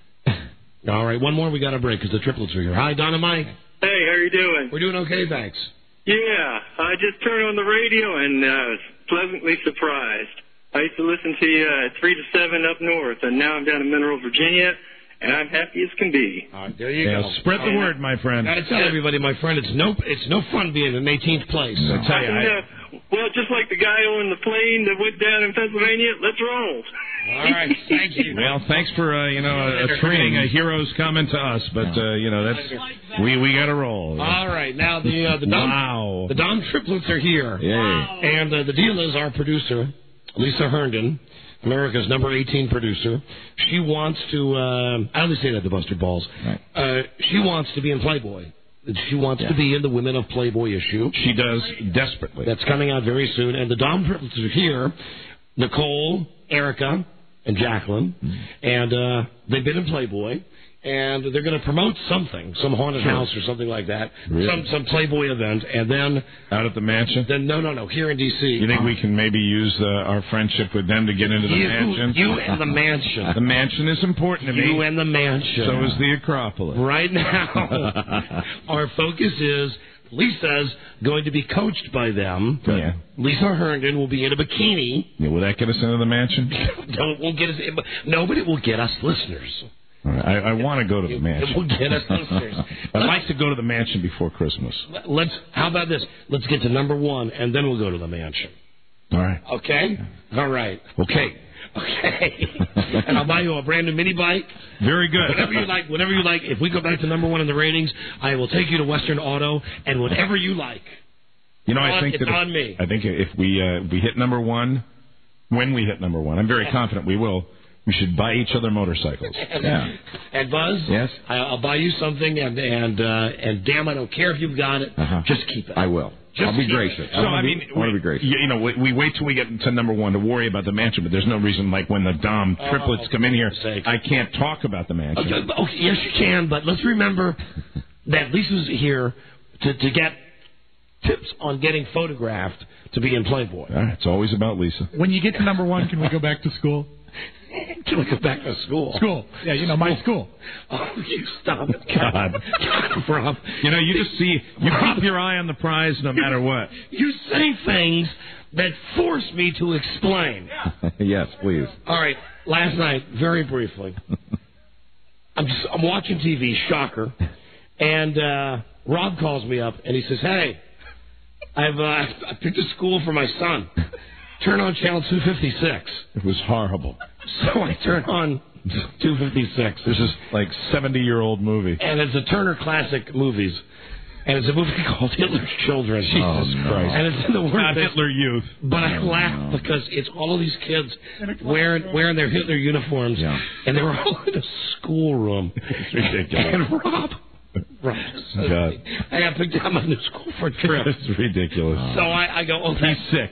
All right, one more. We got a break because the triplets are here. Hi, Don and Mike. Hey, how you doing? We're doing okay, thanks. Yeah, I just turned on the radio and was pleasantly surprised. I used to listen to you 3 to 7 up north, and now I'm down in Mineral, Virginia, and I'm happy as can be. All right, there you go. Spread the word, my friend. Got to tell everybody, my friend, it's no fun being in 18th place. No. I tell you, well, just like the guy on the plane that went down in Pennsylvania, let's roll. All right, thank you. Well, thanks for treating a hero's comment to us, but that's we got to roll. All right, now the Dom triplets are here. Yay. And the deal is our producer, Lisa Herndon, America's number 18 producer. She wants to. I only say that to Buster Balls. Right. She wants to be in Playboy. She wants to be in the Women of Playboy issue. She does desperately. That's coming out very soon. And the Dom triplets are here. Nicole, Erica, and Jacqueline. And they've been in Playboy. And they're going to promote something, some haunted house or something like that, really? some Playboy event, and then out at the mansion. Then no, here in D.C. You think we can maybe use our friendship with them to get into the mansion? You and the mansion. The mansion is important to me. You and the mansion. So is the Acropolis. Right now, our focus is. Lisa's going to be coached by them. Yeah. Lisa Herndon will be in a bikini. Yeah, will that get us into the mansion? Won't get us. No, but it will get us listeners. I want to go to the mansion. It will get us listeners. I'd like to go to the mansion before Christmas. How about this? Let's get to number 1, and then we'll go to the mansion. All right. Okay? All right. Okay. Okay. And I'll buy you a brand new mini bike. Very good. Whatever you like. If we go back to number one in the ratings, I will take you to Western Auto and whatever you like. You know, I think it's on me. I think if we hit number one, when we hit number one, I'm very confident we will. We should buy each other motorcycles. Yeah. And Buzz, yes, I'll buy you something, and damn, I don't care if you've got it. Just keep it. I will. I'll be gracious. So, I want to be gracious. You know, we wait till we get to number one to worry about the mansion, but there's no reason, like when the Dom triplets come in here, I can't talk about the mansion. Okay, yes, you can, but let's remember that Lisa's here to get tips on getting photographed to be in Playboy. It's always about Lisa. When you get to number one, can we go back to school? Can we go back to school? School. Yeah, you know, my school. Oh, you stop it. God. Rob. You know, you just see, you keep your eye on the prize no matter what. You say things that force me to explain. Yes, please. All right, last night, very briefly, I'm watching TV, shocker, and Rob calls me up, and he says, hey, I picked a school for my son. Turn on channel 256. It was horrible. So I turn on 256. This is like 70-year-old movie. And it's a Turner Classic Movies. And it's a movie called Hitler's Children. Jesus Christ. And it's in the word Not Hitler Youth. But I laugh because it's all of these kids wearing their Hitler uniforms. Yeah. And they were all in a schoolroom. It's ridiculous. And Rob. God. I got picked up on the school for a trip. It's ridiculous. So I go, oh, he's sick.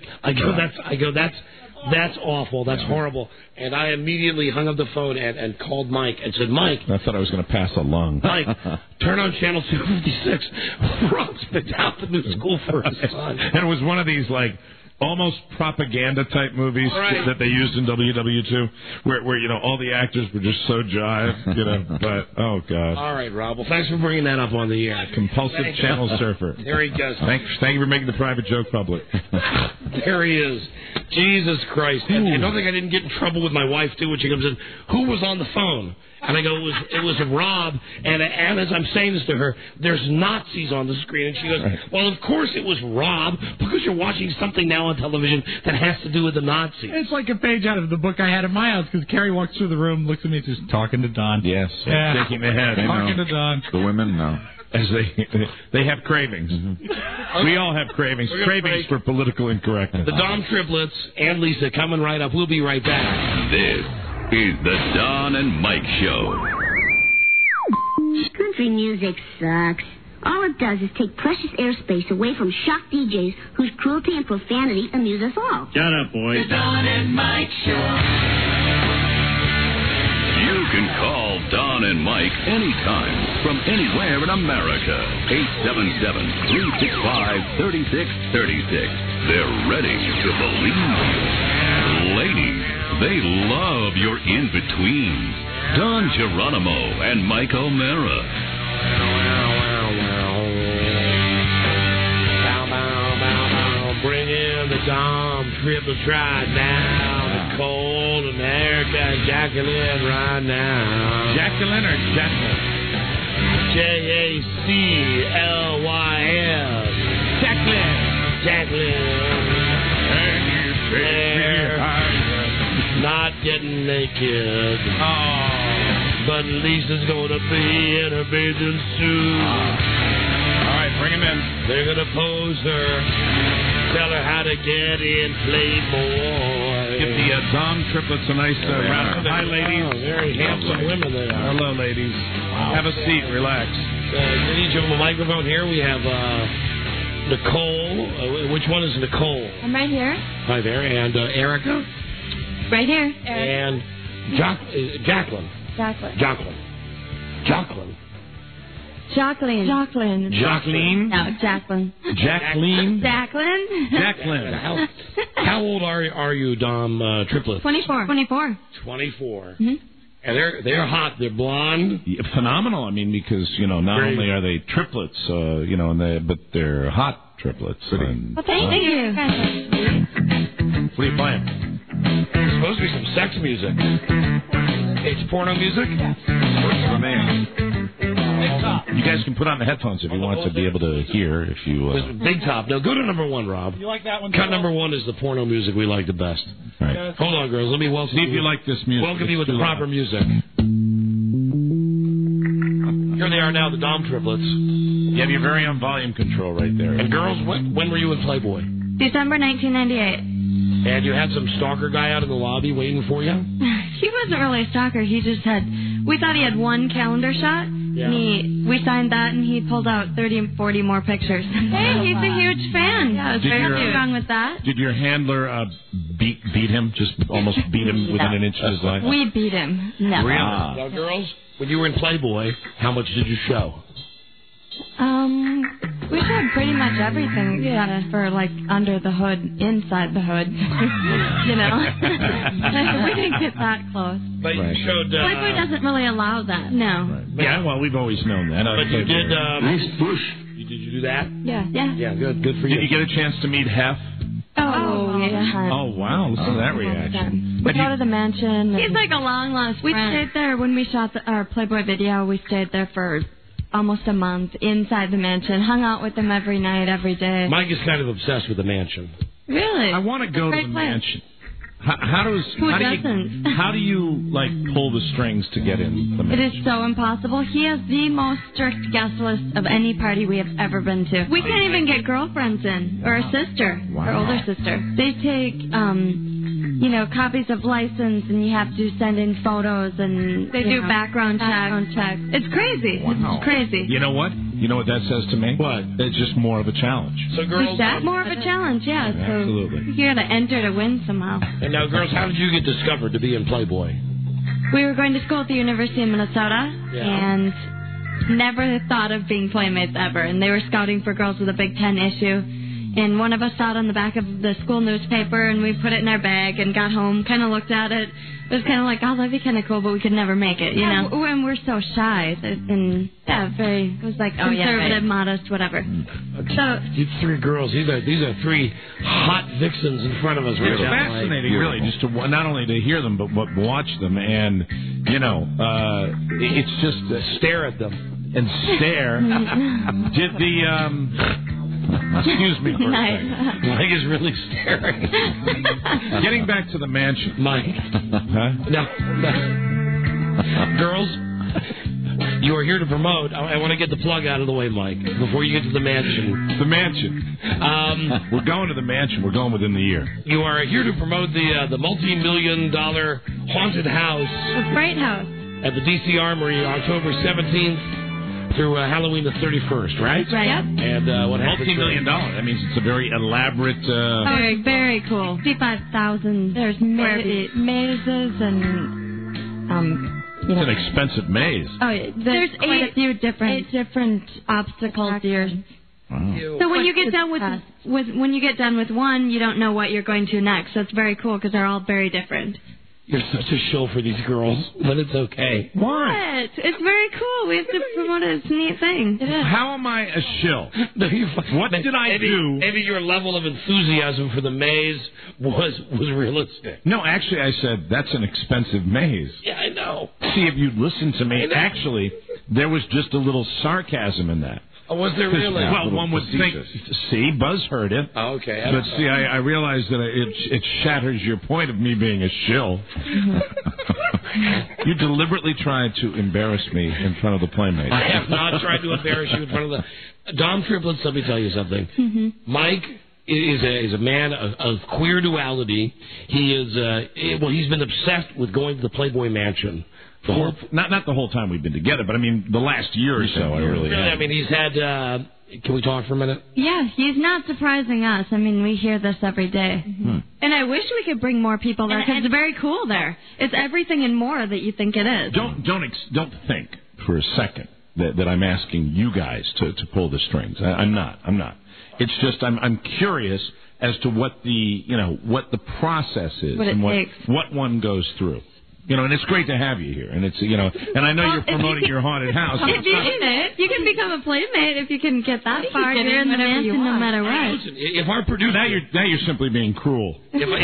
That's awful. That's horrible. And I immediately hung up the phone and called Mike and said, Mike. I thought I was going to pass a lung. Mike, turn on channel 256. Rob's picked out the new school for his son. And it was one of these, like, almost propaganda type movies that they used in WW2, where you know all the actors were just so jive, you know. But oh god. All right, Rob. Well, thanks for bringing that up on the air. Compulsive channel surfer. There he goes. Thank you for making the private joke public. There he is. Jesus Christ. And I don't think I didn't get in trouble with my wife too when she comes in. Who was on the phone? And I go, it was Rob. And as I'm saying this to her, there's Nazis on the screen. And she goes, well, of course it was Rob, because you're watching something now on television that has to do with the Nazis. It's like a page out of the book I had in my house, because Carrie walks through the room, looks at me, just talking to Don. Yes, shaking the head. Talking to Don. The women, no. As they have cravings. Mm-hmm. We all have cravings. Cravings for political incorrectness. The Dom triplets and Lisa coming right up. We'll be right back. This is the Don and Mike Show. Country music sucks. All it does is take precious airspace away from shock DJs whose cruelty and profanity amuse us all. Shut up, boy. The Don and Mike Show. You can call Don and Mike anytime from anywhere in America. 877-365-3636. They're ready to believe you. Ladies, they love your in-betweens. Don Geronimo and Mike O'Mara. Bring in the Dom triplets right now. Nicole and Erica and Jacqueline right now. Jacqueline or Jacqueline? Jacqueline. Jacqueline. They're not getting naked. But Lisa's gonna be in her bathing suit. All right, bring him in. They're gonna pose her. Tell her how to get in Playboy. Give the Dom triplets a nice round. Hi, ladies. Oh, very handsome women they are. Hello, ladies. Wow. Have a seat. Relax. Each of them a microphone here. We have Nicole. Which one is Nicole? I'm right here. Hi there. And Erica? Right here. And Jacqueline. Jacqueline. Jacqueline. Jacqueline. No, Jacqueline. Jacqueline. Jacqueline. How old are you, Dom triplets? 24. 24. Mm-hmm. And they're hot. They're blonde. Yeah, phenomenal. I mean, because not only are they triplets, but they're hot triplets. Well, thank you. What are you playing? It's supposed to be some sex music. It's porno music? Yes. Works for me. You guys can put on the headphones if you want to be able to hear. If you Big Top. Now go to number 1, Rob. You like that one? Cut number 1 is the porno music we like the best. All right. Hold on, girls. Let me welcome See if you like this music. Welcome you with the proper music. Here they are now, the Dom triplets. You have your very own volume control right there. And girls, when were you in Playboy? December 1998. And you had some stalker guy out in the lobby waiting for you? He wasn't really a stalker. He just had... We thought he had one calendar shot. Yeah. And we signed that, and he pulled out 30 and 40 more pictures. Hey, he's a huge fan. Yeah, I was very wrong with that. Did your handler beat him? Just almost beat him within an inch of his life? We beat him. No. Really? Now, girls, when you were in Playboy, how much did you show? We showed pretty much everything except for, like, under the hood, inside the hood. You know? We didn't get that close. But you showed... Playboy doesn't really allow that. No. Right. Yeah, well, we've always known that. But you did... nice push. Did you do that? Yeah. Yeah, good for you. Did you get a chance to meet Hef? Oh, yeah. Oh, wow. Listen to that reaction. We go to the mansion. He's like a long-lost friend. We stayed there when we shot our Playboy video. We stayed there for almost a month inside the mansion. Hung out with them every night, every day. Mike is kind of obsessed with the mansion. Really? I want to go to the mansion. How do you like pull the strings to get in the mansion? It is so impossible. He has the most strict guest list of any party we have ever been to. We can't even get girlfriends in, or a sister, or older sister. They take copies of license, and you have to send in photos, and they do background checks. It's crazy. Wow. It's crazy. You know what? You know what that says to me? What? It's just more of a challenge. So, girls, is that more of a challenge? Yeah. Absolutely. So you got to enter to win somehow. And now, girls, how did you get discovered to be in Playboy? We were going to school at the University of Minnesota, and never thought of being playmates ever. And they were scouting for girls with a Big Ten issue. And one of us saw it on the back of the school newspaper, and we put it in our bag and got home, kind of looked at it. It was kind of like, oh, that'd be kind of cool, but we could never make it, you know? And we're so shy. And, it was like conservative, modest, whatever. So, you 3 girls, these are 3 hot vixens in front of us. It's fascinating, really, just to not only to hear them, but watch them. And, it's just stare at them and stare. Did the... Excuse me for a second. Mike is really staring. Getting back to the mansion. Mike. Huh? No. Girls, you are here to promote. I want to get the plug out of the way, Mike, before you get to the mansion. The mansion. We're going to the mansion. We're going within the year. You are here to promote the multi-million-dollar haunted house. A Fright House. At the D.C. Armory, October 17th. Through Halloween the 31st, right? Right. Yep. And what $multi-million. That means it's a very elaborate... Very, very cool. 55,000. There's mazes and It's an expensive maze. Oh, yeah. There's quite a few different obstacles here. Wow. So when you get done with one, you don't know what you're going to next. So it's very cool because they're all very different. You're such a show for these girls, but it's okay. Why? It's very cool. We have to promote it. It's a neat thing. It is. How am I a shill? What did I do? Maybe your level of enthusiasm for the maze was realistic. No, actually, I said, that's an expensive maze. Yeah, I know. See, if you'd listened to me, actually, there was just a little sarcasm in that. Oh, was there really? Well, one would think, see, Buzz heard it. Oh, okay. But see, I realized that it shatters your point of me being a shill. You deliberately tried to embarrass me in front of the playmates. I have not tried to embarrass you in front of the... Dom Triplets, let me tell you something. Mm-hmm. Mike is a man of queer duality. He is, he's been obsessed with going to the Playboy Mansion. Not the whole time we've been together, but I mean the last year or so. I really have. I mean, he's had. Can we talk for a minute? Yeah, he's not surprising us. I mean, we hear this every day. Mm-hmm. And I wish we could bring more people there because it's very cool there. It's everything and more that you think it is. Don't think for a second that I'm asking you guys to pull the strings. I'm not. It's just I'm curious as to what the process is and what one goes through. And it's great to have you here. And it's, and I know you're promoting your haunted house. You can become a playmate if you can get that far. You're in the mansion no matter what. Listen, if our producer... Now you're simply being cruel.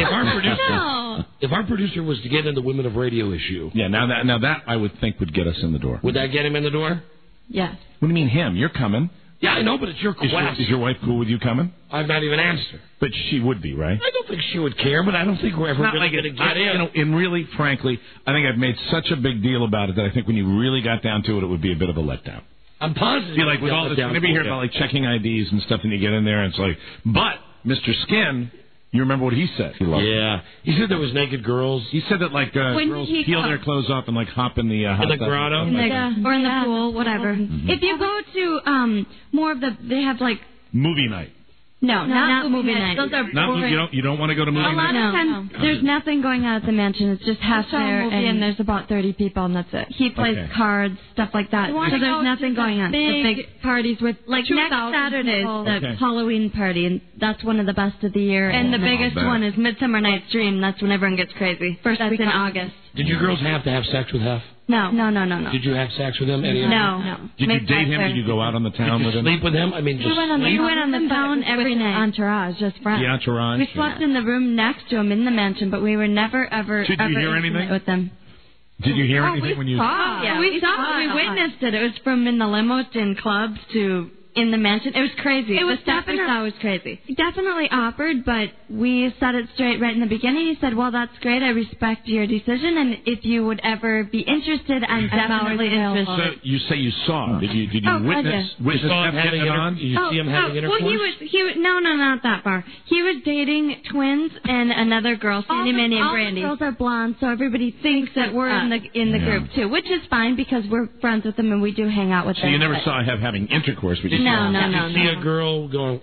If our producer was to get in the Women of Radio issue... Yeah, now that I would think would get us in the door. Would that get him in the door? Yes. What do you mean him? You're coming. Yeah, I know, but it's your quest. Is your wife cool with you coming? I've not even asked her. But she would be, right? I don't think she would care, but I don't think we're ever Not really like going to get in. You know, and really, frankly, I think I've made such a big deal about it that I think when you really got down to it, it would be a bit of a letdown. I'm positive. Be like with all this, whenever you hear about like checking IDs and stuff, and you get in there, and it's like, but Mr. Skin, you remember what he said? He loved it. He said there was naked girls. He said that like girls peel their clothes off and like hop in the hot in the tub. grotto, or in the pool, whatever. Mm-hmm. If you go to more of the, they have like movie night. No, not movie night. Those are you don't want to go to movie a lot night? of times, there's nothing going on at the mansion. It's just half there, and there's about 30 people, and that's it. He plays cards, stuff like that. So there's nothing going on. Big parties with like next Saturday's the Halloween party, and that's one of the best of the year. And the biggest one is Midsummer Night's Dream. That's when everyone gets crazy. First week in August. Did you girls have to have sex with Hef? No. Did you have sex with him? Any of them? No. Did you date him? Did you go out on the town with him? Sleep with him? I mean, just we went on the phone every night. Entourage, just friends. The entourage. We slept in the room next to him in the mansion, but we were never ever Did you hear anything with them. Did you hear anything when you? Yeah, we saw. We witnessed it. It was from in the limo to in clubs to in the mansion. It was crazy. It was stuff we saw was crazy. He definitely offered, but we said it straight right in the beginning. He said, "Well, that's great. I respect your decision, and if you would ever be interested, I'm definitely interested." So you say you saw him. Did you witness him having on? Did you see him having intercourse? Well, he was no, not that far. He was dating twins and another girl, Sandy, Manny, and Brandy. All the girls are blonde, so everybody thinks that we're in the group too, which is fine because we're friends with them and we do hang out with them. So you never saw him having intercourse with you? No. Did you see a girl going?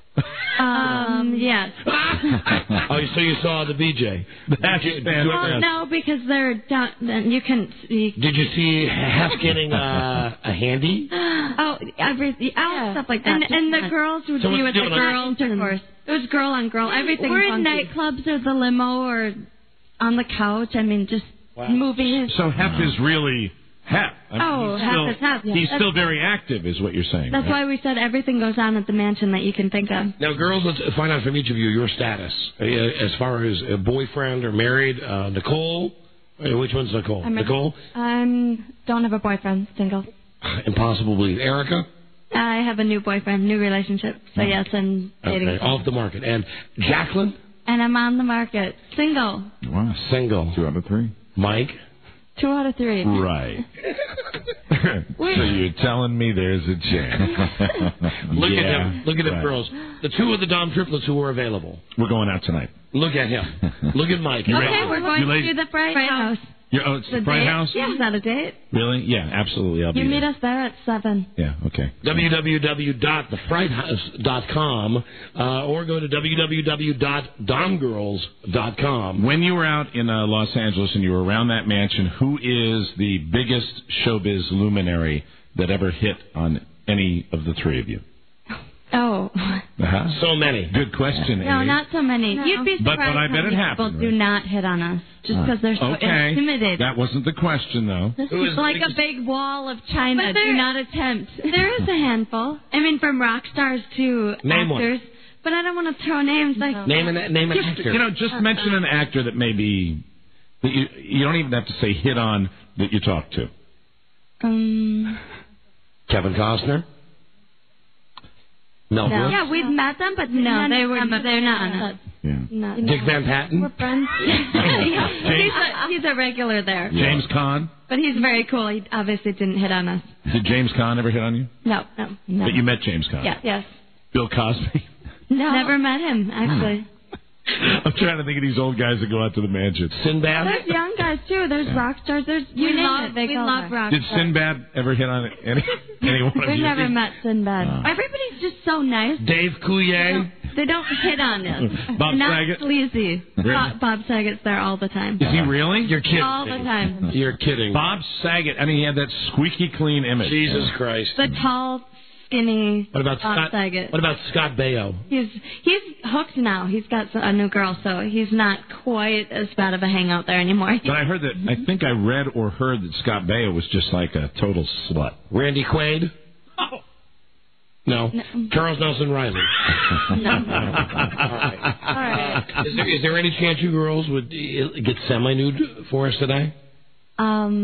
Yes. Oh, so you saw the BJ? No, because they're down. You can see. Did you see Hef getting a handy? Everything, stuff like that. And the girls would be with the girls intercourse. It was girl on girl. Everything. We're in nightclubs or the limo or on the couch. I mean, just moving. So Hef is really Hef. Hef is Hef. He's still very active, is what you're saying. That's why we said everything goes on at the mansion that you can think of. Now, girls, let's find out from each of you your status as far as a boyfriend or married. Nicole, which one's Nicole? Nicole? Don't have a boyfriend, single. Impossible to believe. Erica? I have a new boyfriend, new relationship. So yes, I'm dating. Okay, off the market. And Jacqueline? And I'm on the market, single. Wow, single. 2 out of 3. Mike? 2 out of 3. Right. So you're telling me there's a chance. Look at him. Look at them girls. The 2 of the Dom triplets who were available. We're going out tonight. Look at him. Look at Mike. We're going to the Fright House. It's the Fright House? Yeah, is that a date? Really? Yeah, absolutely. I'll be meet us there at 7. Yeah, okay. www.thefrighthouse.com or go to www.domgirls.com. When you were out in Los Angeles and you were around that mansion, who is the biggest showbiz luminary that ever hit on any of the 3 of you? Oh. So many. Good question, No, Amy. not so many. No. You'd be surprised but I bet it happened. People do not hit on us just because they're so intimidated. That wasn't the question, though. It's like a big wall of China. Do not attempt. There is a handful. I mean, from rock stars to actors. One. But I don't want to throw names. Like name an actor. Just mention an actor that maybe that you don't even have to say hit on that you talk to. Kevin Costner. Mel Brooks? Yeah, we've met them, but they're not on us. Yeah. Dick Van Patten? We're friends. he's a regular there. James Caan? But he's very cool. He obviously didn't hit on us. Did James Caan ever hit on you? No. But you met James Caan? Yeah. Yes. Bill Cosby? No. Never met him, actually. I'm trying to think of these old guys that go out to the mansion. Sinbad? There's young guys, too. There's rock stars. We love rock Did stars. Sinbad ever hit on any one of you? We've never met Sinbad. Everybody's just so nice. Dave Coulier? They don't hit on us. Bob Not Saget? sleazy. Really? Bob Saget's there all the time. Is he really? You're kidding. All the time. You're kidding. Bob Saget. I mean, he had that squeaky clean image. Jesus Christ. The tall, skinny What about Bob Scott Saget. What about Scott Baio? He's hooked now. He's got a new girl, so he's not quite as bad of a hangout there anymore. But I heard that. I think I read or heard that Scott Baio was just like a total slut. Randy Quaid? Oh. No. Charles Nelson Riley? No. All right. Is there any chance you girls would get semi-nude for us today?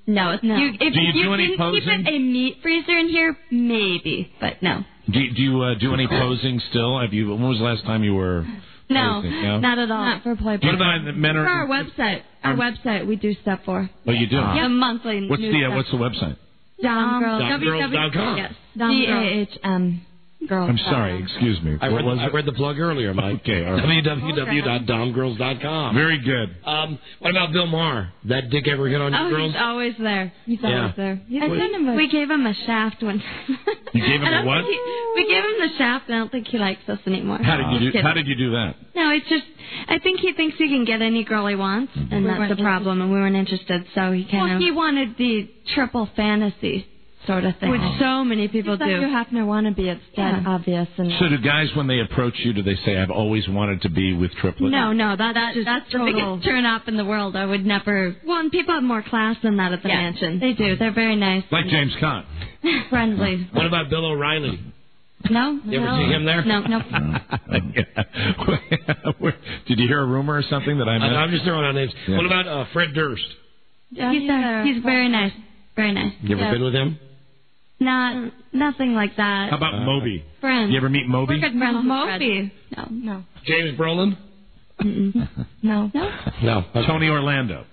No. Do you do any can posing? keep it a meat freezer in here, maybe, but no. Do you do any posing still? When was the last time you were No, posing? No? not at all. Not for Playboy. Do you find that men are... For our website. Our website we do stuff for. Oh, you do? Yeah, monthly. What's the website? Domgirls.com. Yes. DAHM. Girls. I'm sorry, excuse me. I read the plug earlier, Mike. Okay, all right. www.domgirls.com. Very good. What about Bill Maher? That dick ever hit on you girls? He's always there. He's Yeah. always there. We gave him a shaft one. You gave him a what? We gave him the shaft. I don't think he likes us anymore. How did you do that? No, it's just I think he thinks he can get any girl he wants, and that's the problem. And we weren't interested, so he kind of. Well, he wanted the triple fantasy sort of thing, which so many people do. You have to want to be. It's dead obvious. And So do guys, when they approach you, do they say, "I've always wanted to be with triplets"? No, that's the biggest turn up in the world. I would never. Well, and people have more class than that at the mansion. They do. They're very nice. Like James Caan. Friendly. What about Bill O'Reilly? No. You ever see him there? No. Did you hear a rumor or something that I missed? I'm just throwing out names. Yeah. What about Fred Durst? Yeah, he's very nice. Very nice. You ever been with him? Nothing like that. How about Moby? Friends. You ever meet Moby? We're good friends with Moby. No. James Brolin? No. No. Tony Orlando.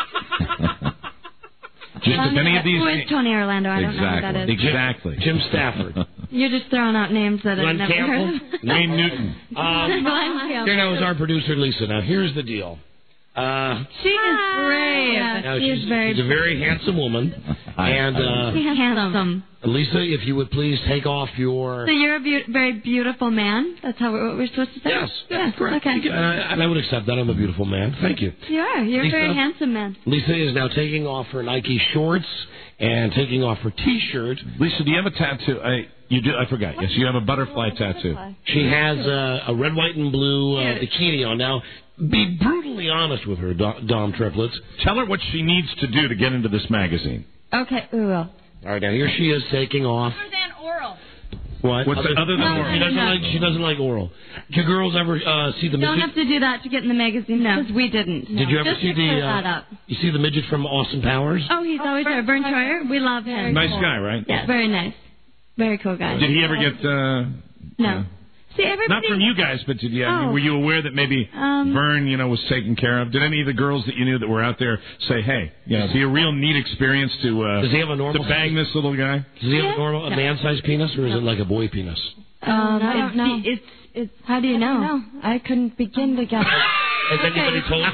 Just if any of these. Who is Tony Orlando? I don't know who that is. Exactly. Jim Stafford. You're just throwing out names that I've never heard of. Wayne Newton. Here now is our producer Lisa. Now here's the deal. She is brave. Now, she's she's a very handsome woman. And handsome. Lisa, if you would please take off your. So you're a very beautiful man. That's what we're supposed to say. Yes, that's correct. Okay. And I would accept that. I'm a beautiful man. Thank you. You are. You're Lisa, a very handsome man. Lisa is now taking off her Nike shorts and taking off her T-shirt. Lisa, do you have a tattoo? You do. I forgot. Yes, you have a butterfly tattoo. She has a red, white, and blue bikini on. Now, be brutally honest with her, Dom Triplets. Tell her what she needs to do to get into this magazine. Okay, we will. All right, now here she is taking off. Other than oral. What? Other than oral? She doesn't like oral. Do girls ever see the midget? Don't have to do that to get in the magazine. No, because we didn't. Did you ever Just see to clear that the? up. You see the midget from Austin Powers? Oh, he's always there. Vern Troyer. We love him. Nice guy, right? Yeah, very nice. Very cool guy. Did he ever get? No. See, everybody. Not from you guys, but were you aware that maybe Vern, was taken care of? Did any of the girls that you knew that were out there say, "Hey, is he a real neat experience to? Does he have a normal? To bang this little guy? Does he have a man-sized penis, or is it like a boy penis? I don't know. It's. How do you know? I couldn't begin to get. Has anybody told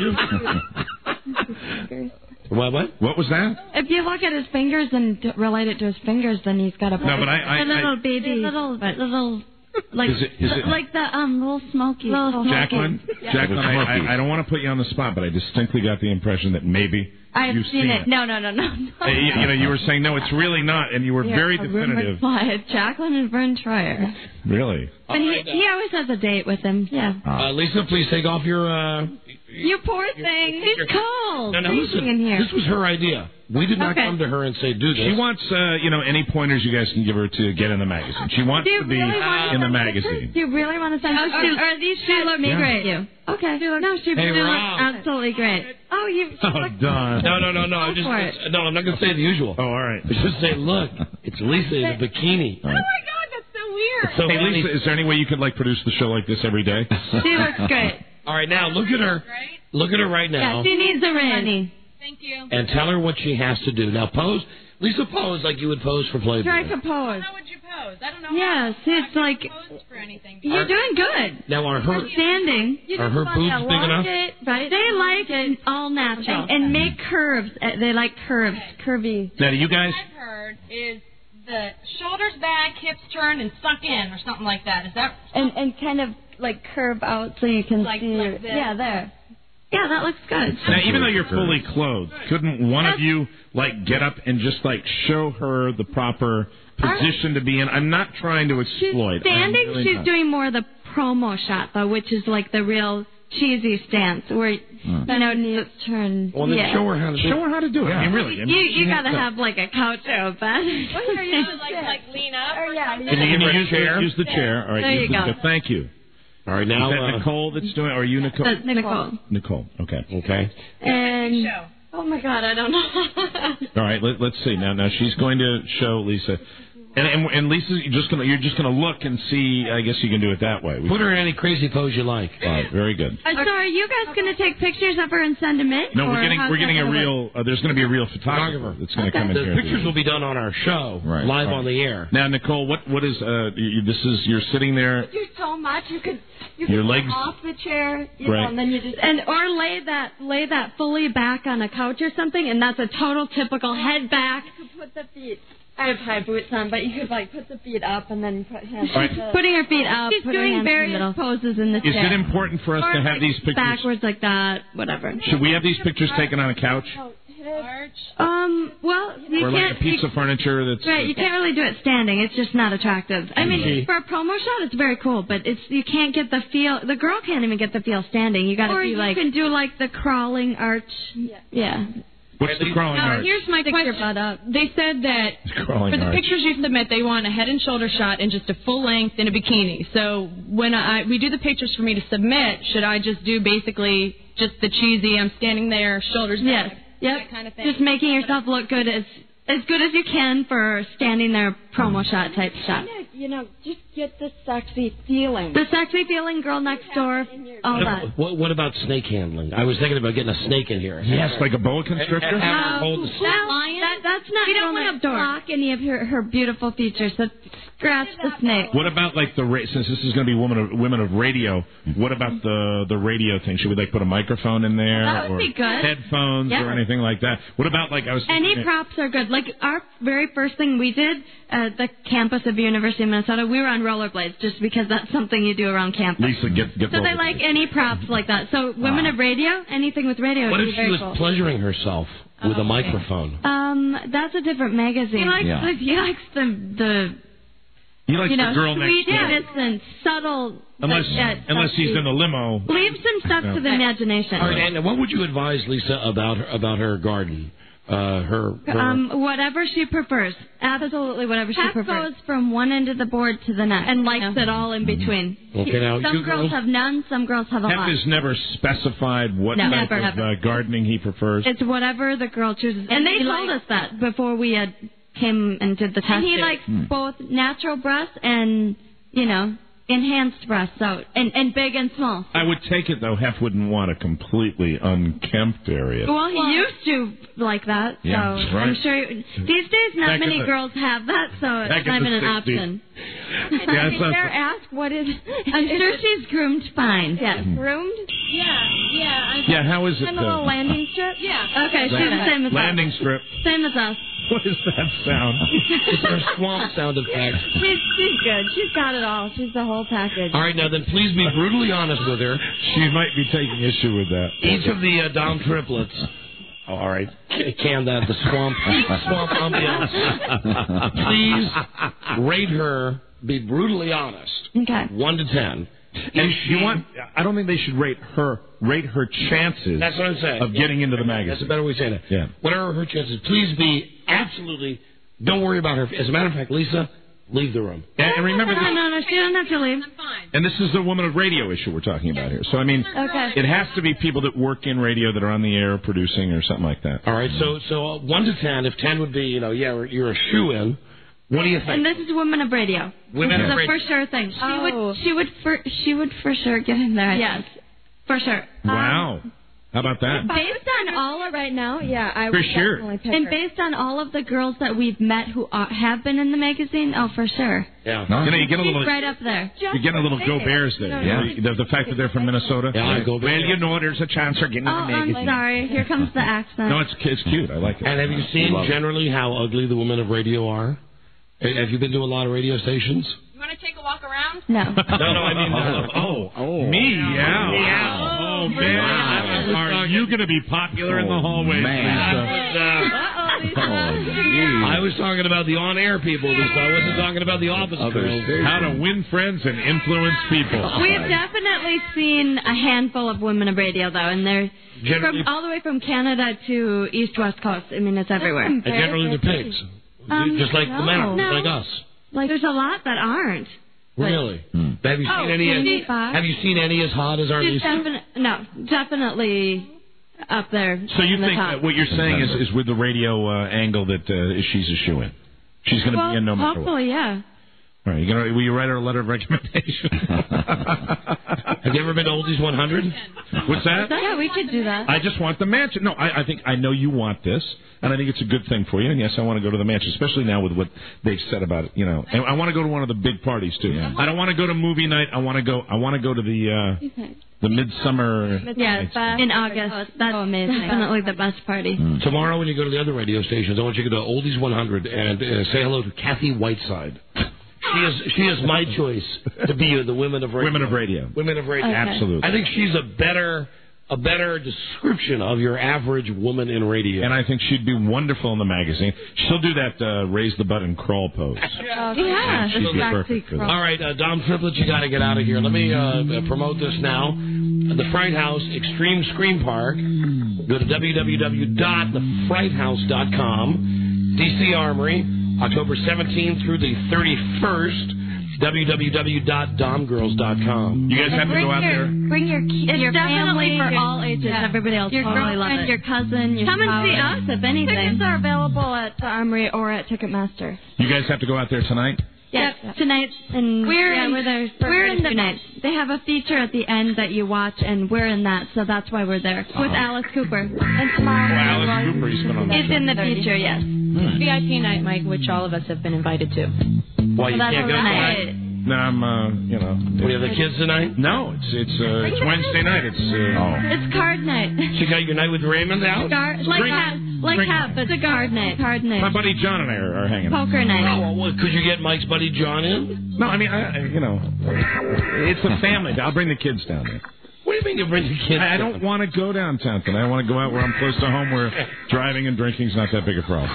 you? What? What was that? If you look at his fingers and relate it to his fingers, then he's got a. No, but a little baby, little. Like is it, like the little Smoky. Jacqueline, Jacqueline, I don't want to put you on the spot, but I distinctly got the impression that maybe you've seen it. No. You were saying no, it's really not, and you were very definitive. Jacqueline and Vern Troyer. Really? But he always has a date with him. Yeah. Lisa, please take off your. You poor thing. He's cold. No, listen. In here. This was her idea. We did not come to her and say, do this. She wants, any pointers you guys can give her to get in the magazine. She wants to be in the magazine. Do you really want to send pictures? Or these shoes look great. Okay. No, she really looks absolutely great. Oh, you. Don. No. I'm not going to say the usual. Oh, all right. Just say, look, it's Lisa in a bikini. Oh my God, that's so weird. So hey, Lisa, is there any way you could produce the show like this every day? She looks great. All right, now look at her. Look at her right now. Yeah, she needs a ring. Thank you. And tell her what she has to do. Now pose. Lisa, pose like you would pose for Playboy. Try to pose. How would you pose? I don't know. Yes, it's like pose for anything. You're doing good. Now are her standing? Are her boobs big enough? Right. They like it all natural and make curves. They like curves, curvy. Now, do you guys? What I've heard is the shoulders back, hips turned, and sunk in, or something like that. Is that? And kind of like curve out so you can see. Like this. Yeah, there. Yeah, that looks good. Now, even though you're fully clothed, couldn't one of you get up and just show her the proper position to be in? I'm not trying to exploit. She's standing. Really she's doing more of the promo shot though, which is like the real cheesy stance where knees turn. Well, then show her how to do it. Show her how to do it. I mean, really. You gotta have like a couch open. What are you like lean up? Or Can you use the chair? All right. There you go. Thank you. All right, now is that Nicole that's doing? Or are you Nicole? That's Nicole. Nicole. Okay. Okay. And Oh my God, I don't know. All right, let's see. Now she's going to show Lisa. And Lisa, you're just gonna look and see. I guess you can do it that way. Put her in any crazy pose you like. All right, very good. So are you guys going to take pictures of her and send them in? No, we're getting a real. There's going to be a real photographer that's going to come in here. The pictures will be done on our show, live on the air. Now, Nicole, what is this is you're sitting there. You do so much. You could your legs off the chair, right. and then you just or lay that fully back on a couch or something, and that's a total typical head back. You could put the feet. I have high boots on, but you could put the feet up and then put hands. Right. Putting her feet up. She's doing various poses in the chair. Is it important for us to have these pictures backwards like that? Whatever. Should we have these pictures taken on a couch? Well, you or can't. Like a piece of furniture that's. Right, you can't really do it standing. It's just not attractive. I mean, for a promo shot, it's very cool, but you can't get the feel. The girl can't even get the feel standing. You got to be like. Or you can do like the crawling arch. Yeah. What's the crawling arch? Here's my question. They said that for the pictures you submit, they want a head and shoulder shot and just a full length in a bikini. So when we do the pictures for me to submit, should I just do basically just the cheesy, I'm standing there, shoulders back, that kind of thing? Just making yourself look good as good as you can for standing there, promo shot type shot. Just get the sexy feeling. The sexy feeling, girl next door, all that. What about snake handling? I was thinking about getting a snake in here. Yes, like a boa constrictor. That's not. We don't want to block any of her beautiful features. So scratch the snake. What about like since this is going to be women of radio? What about the radio thing? Should we like put a microphone in there? That would be good. Headphones or anything like that? What about like any props are good. Like our very first thing we did at the campus of the University of Minnesota, we were on rollerblades just because that's something you do around campus. Lisa, get so they like any props like that. So women of radio, anything with radio. What would if be she very was cool. pleasuring herself with a microphone? That's a different magazine. He likes the He likes the girl next door. Sweetness and subtle. Unless he's in the limo. Leave some stuff to the imagination. All right, and what would you advise Lisa about her garden? Whatever she prefers. Absolutely whatever she prefers. Goes from one end of the board to the next. And likes it all in between. Okay, now some girls have none, some girls have a lot. Hef has never specified what type of gardening he prefers. It's whatever the girl chooses. And they told us that before we came and did the testing. And he likes both natural breasts and, enhanced breasts, so and big and small. I would take it though. Hef wouldn't want a completely unkempt area. Well, he used to like that, so I'm sure these days not many girls have that, so it's not even an option. Dare ask what is? I'm sure she's groomed fine. Yes, groomed. Yeah. How is it? And a little landing strip. Yeah. Okay, she's the same as us. Landing strip. Same as us. What is that sound? It's her swamp sound effect. She's good. She's got it all. She's the whole package. All right, now then, please be brutally honest with her. She might be taking issue with that. Each of the Dom triplets. Oh, all right, can that the swamp ambiance. Please rate her. Be brutally honest. Okay. 1 to 10. And I don't think they should rate her chances. That's what I'm saying. Of getting into the magazine. That's a better way of saying it. Yeah. What are her chances? Please be absolutely. Don't worry about her. As a matter of fact, Lisa, leave the room. And remember this. No, she doesn't have to leave. I'm fine. And this is the woman of radio issue we're talking about here. So I mean, it has to be people that work in radio that are on the air producing or something like that. All right. So 1 to 10. If 10 would be, you're a shoo-in. What do you think? And this is women of radio. Women of radio. This is a for sure thing. She would for sure get in there. Yes, for sure. Wow. How about that? Based on all of right now, I for would sure. definitely pick and her. based on all of the girls that we've met who have been in the magazine, for sure. Yeah. You get a little. She's right up there. You're getting a little Go Bears there. Yeah. The fact that they're from Minnesota. Yeah, Go Bears. Well, there's a chance they're getting in the magazine. I'm sorry. Here comes the accent. No, it's cute. I like it. And have you seen generally how ugly the women of radio are? Have you been to a lot of radio stations? You want to take a walk around? No. No, I mean, me? Yeah. Oh, man. Wow. Are you going to be popular in the hallways? I was talking about the on-air people, Lisa. I wasn't talking about the office girls. How to win friends and influence people. We've definitely seen a handful of women of radio, though, and they're all the way from Canada to East-West Coast. I mean, it's everywhere. And generally they're pigs. Just like the men, like us. Like, there's a lot that aren't. Really? Have you seen any? Have you seen any as hot as our Lisa? Definitely. up there. So you in the think top. that what you're saying is with the radio angle that she's a shoo-in? She's going to be in no matter what. Hopefully, yeah. All right, will you write her a letter of recommendation? Have you ever been to Oldies 100? What's that? Yeah, we could do that. I just want the match. No, I think I know you want this, and I think it's a good thing for you. And yes, I want to go to the match, especially now with what they've said about it. And I want to go to one of the big parties too. Yeah. I don't want to go to movie night. I want to go to the midsummer. Yeah, in August. That's definitely the best party. Tomorrow, when you go to the other radio stations, I want you to go to Oldies 100 and say hello to Kathy Whiteside. She is my choice to be the Women of Radio. Women of Radio. Women of Radio. Okay. Absolutely. I think she's a better description of your average woman in radio. And I think she'd be wonderful in the magazine. She'll do that raise the butt and crawl pose. Yeah, she'd be perfect for that. All right, Dom Triplett, you got to get out of here. Let me promote this now. The Fright House Extreme Scream Park. Go to www.thefrighthouse.com. DC Armory, October 17th through the 31st. www.domgirls.com. You guys have to go out there. Bring your kids. It's definitely for all ages. Yeah. Everybody else your totally love girlfriend, it. Your cousin, your Come spouse. and see us, if anything. Tickets are available at the Armory or at Ticketmaster. You guys have to go out there tonight? Yes, tonight, and we're there. We're in the night. They have a feature at the end that you watch, and we're in that, so that's why we're there with Alice Cooper. And tomorrow, Alice Cooper, he's been on the it's show. in the feature, yes. VIP night, Mike, which all of us have been invited to. Why, you that's can't go tonight? No, I'm, We have the kids tonight? No, it's Wednesday night. It's card night. She got your night with Raymond out? Like half, but it's a card night. Card night. My buddy John and I are hanging out. Poker night. Oh, well, could you get Mike's buddy John in? No, I mean, it's a family. I'll bring the kids down there. What do you mean you bring the kids I don't want to go downtown tonight. I want to go out where I'm close to home, where driving and drinking's not that big a problem.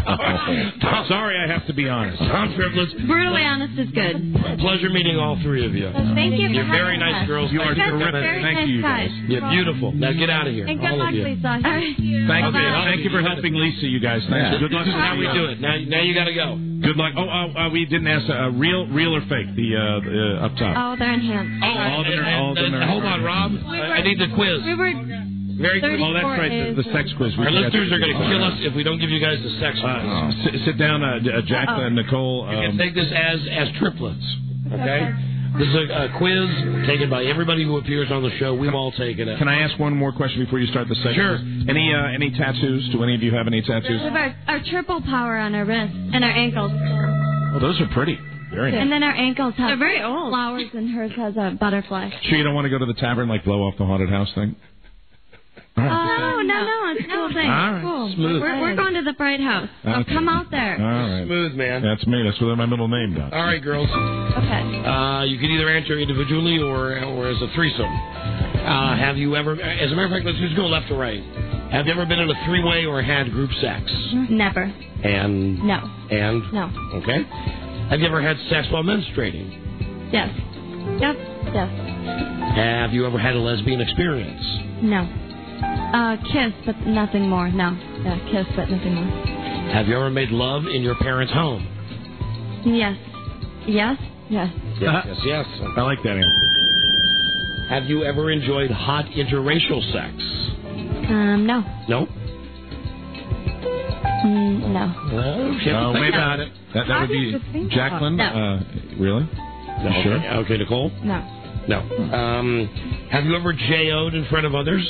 Sorry, I have to be honest. Tom Triplett. Brutally honest is good. Pleasure meeting all three of you. Thank you. You're very nice girls. You are terrific. Thank you, guys. You're beautiful. Now get out of here. And good all luck, of you. Lisa. Thank you for helping Lisa, you guys. Thanks. Good luck. This is how we do it. Now you got to go. Good luck. We didn't ask real or fake. The up top. Oh, they're enhanced. Hold on, Rob. I need the quiz. We were very good. Oh, that's right. The sex quiz. Our listeners are going to kill us if we don't give you guys the sex quiz. Sit down, Jacqueline and Nicole. You can take this as triplets. Okay? This is a quiz taken by everybody who appears on the show. We've all taken it. Can I ask one more question before you start the sex Sure. quiz? Any tattoos? Do any of you have any tattoos? We have our triple power on our wrists and our ankles. Oh, those are pretty. Very nice. And then our ankles have They're very old. flowers, and hers has a butterfly. Sure you don't want to go to the tavern, like blow off the haunted house thing? Oh, no, it's a cool thing. All right. Cool. Smooth. We're going to the Bright House. So Okay. come out there. All right. Smooth, man. That's me. That's my middle name, Doc. All right, girls. Okay. You can either answer individually or as a threesome. Have you ever, as a matter of fact, let's just go left to right. Have you ever been in a three-way or had group sex? Never. And? No. And? No. Okay. Have you ever had sex while menstruating? Yes. Yep. Yes. Have you ever had a lesbian experience? No. Kiss, but nothing more. No. Yeah, kiss, but nothing more. Have you ever made love in your parents' home? Yes. Yes? Yes. Yes. I like that answer. Have you ever enjoyed hot interracial sex? No. No? No. No, wait about it. That would be Jacqueline. No. Really? No. Sure. Okay, Nicole? No. No. Have you ever J.O.'d in front of others?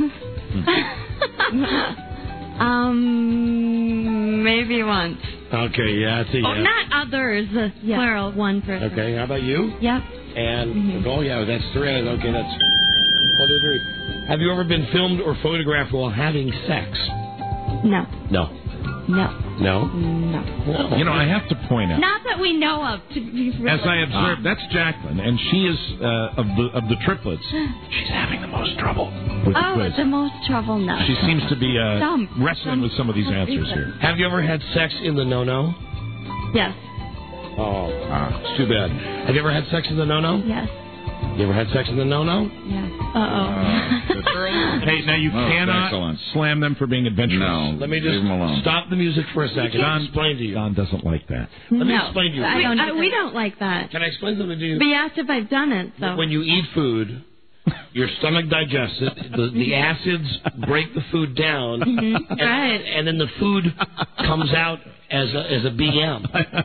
Maybe once. Okay, yeah, I see. Oh, not others. Plural, one person. Okay, how about you? Yep. And Nicole, yeah, that's three. Okay, that's 1, 2, 3. Have you ever been filmed or photographed while having sex? No. No. No. No? No. You know, I have to point out. Not that we know of. To be really As I observed, that's Jacqueline, and she is of the triplets. She's having the most trouble with the quiz. The most trouble now. She seems to be wrestling with some of these answers here. Have you ever had sex in the no-no? Yes. Oh, it's too bad. Have you ever had sex in the no-no? Yes. You ever had sex in the no-no? Yes. Hey, now you cannot slam them for being adventurous. No. Let me just stop the music for a second. Don, explain to you. Don doesn't like that. Let me explain to you. We don't like that. Can I explain something to you? But you asked if I've done it, so. When you eat food, Your stomach digests it. The acids break the food down. And then the food comes out as a BM.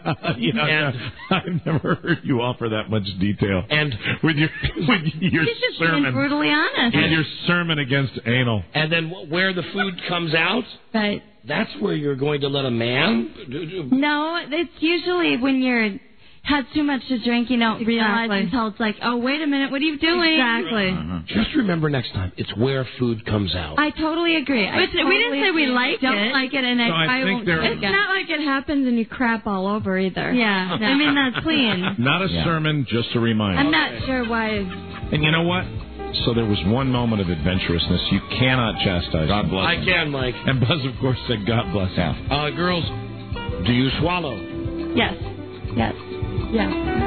I've never heard you offer that much detail. And with your He's just sermon, being brutally honest. with your sermon against anal. And then where the food comes out, right? That's where you're going to let a man. No, it's usually when you're had too much to drink, you don't realize until it's like, oh, wait a minute, what are you doing? Exactly. Just remember next time, it's where food comes out. I totally agree. But we didn't say we don't like it, and So I won't. It's not like it happens and you crap all over either. Yeah, I mean, that's clean. Not a sermon, just a reminder. I'm not sure why. And you know what? So there was one moment of adventurousness. You cannot chastise. God bless. I can, Mike. And Buzz, of course, said, "God bless him." Girls, do you swallow? Yes. Yes. Yeah.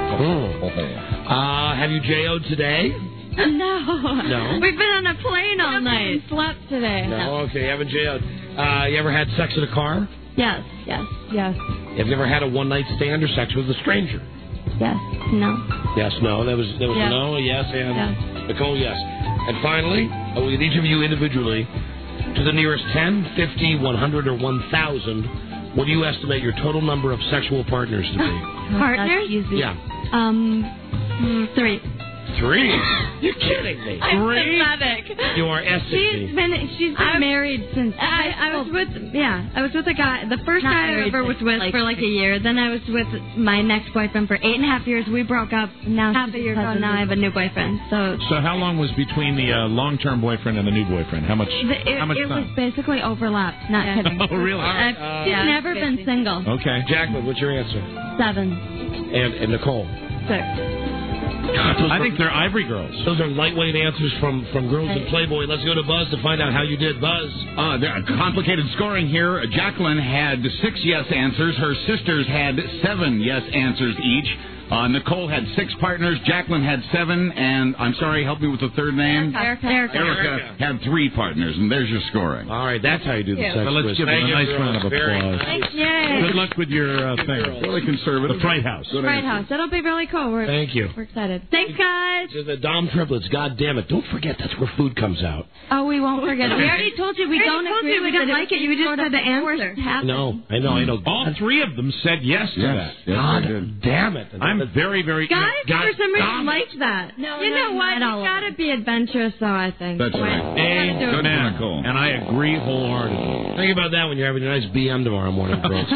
Have you JO'd today? No. No? We've been on a plane all night. Slept today. No. Okay, haven't JO'd. You ever had sex in a car? Yes. Yes. Yes. Have you ever had a one-night stand or sex with a stranger? Yes. No. Yes, no. That was yes. a no, a yes, and yes. Nicole, yes. And finally, with each of you individually, to the nearest 10, 50, 100, or 1,000, what do you estimate your total number of sexual partners to be? Partners? Yeah. 3. 3? You're kidding me. I'm 3? pathetic. You are She's been married since I was with a guy. The first guy I ever was with for like a year. Then I was with my next boyfriend for 8.5 years. We broke up. Now half a year ago. Now I have a new boyfriend. So how long was between the long-term boyfriend and the new boyfriend? How much? How much it time? was basically overlapped. Not kidding. Oh, really? She's never been single. Okay. Jacqueline, what's your answer? 7. And Nicole? 6. I think they're Ivory Girls. Those are lightweight answers from girls in Playboy. Let's go to Buzz to find out how you did. Buzz. Complicated scoring here. Jacqueline had 6 yes answers. Her sisters had 7 yes answers each. Nicole had 6 partners. Jacqueline had 7. And I'm sorry, help me with the third name. Erica had 3 partners. And there's your scoring. All right, that's how you do the sex So let's quiz. give them a nice girls. round of applause. Thanks, yay. Good luck with your thing. Really conservative. The Fright House. Fright House. That'll be really cool. Thank you. We're excited. Thanks, guys. To the Dom triplets, God damn it. Don't forget that's where food comes out. Oh, we won't forget it. We already told you we don't agree with it. We don't like it. You just said the answer. No, I know. All 3 of them said yes to that. Yes, God damn it. I'm very, very... Guys, for some reason, liked that. No, you know what? You gotta be adventurous, though, I think. That's right. Good Amen. Nicole. And I agree wholeheartedly. Think about that when you're having a nice BM tomorrow morning, girls.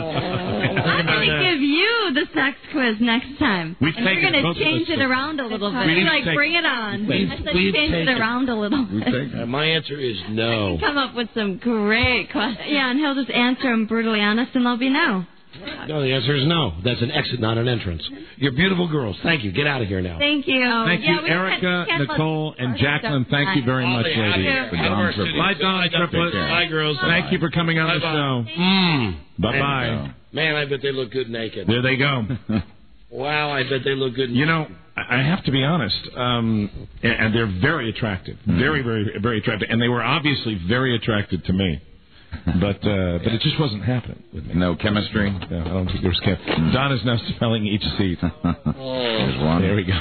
I'm going to give you the sex quiz next time. We've and we're taken going both to of change us it to- around a little bit. We need to Like, take- bring it on. We've I said taken change it around a little bit. My answer is no. Come up with some great questions. Yeah, and he'll just answer them brutally honest, and they'll be no. No, the answer is no. That's an exit, not an entrance. You're beautiful girls. Thank you. Get out of here now. Thank you. Thank you, Erica, Nicole, and Jacqueline. Thank you very much, ladies. Bye, Don Triplets. Bye, girls. Thank you for coming on the show. Bye-bye. Man, I bet they look good naked. There they go. Wow, I bet they look good naked. You know, I have to be honest, and they're very attractive. Very, very, very attractive. And they were obviously very attracted to me. But it just wasn't happening with me. No chemistry? No, I don't think there was chemistry. Don is now smelling each seat. There's one. There we go.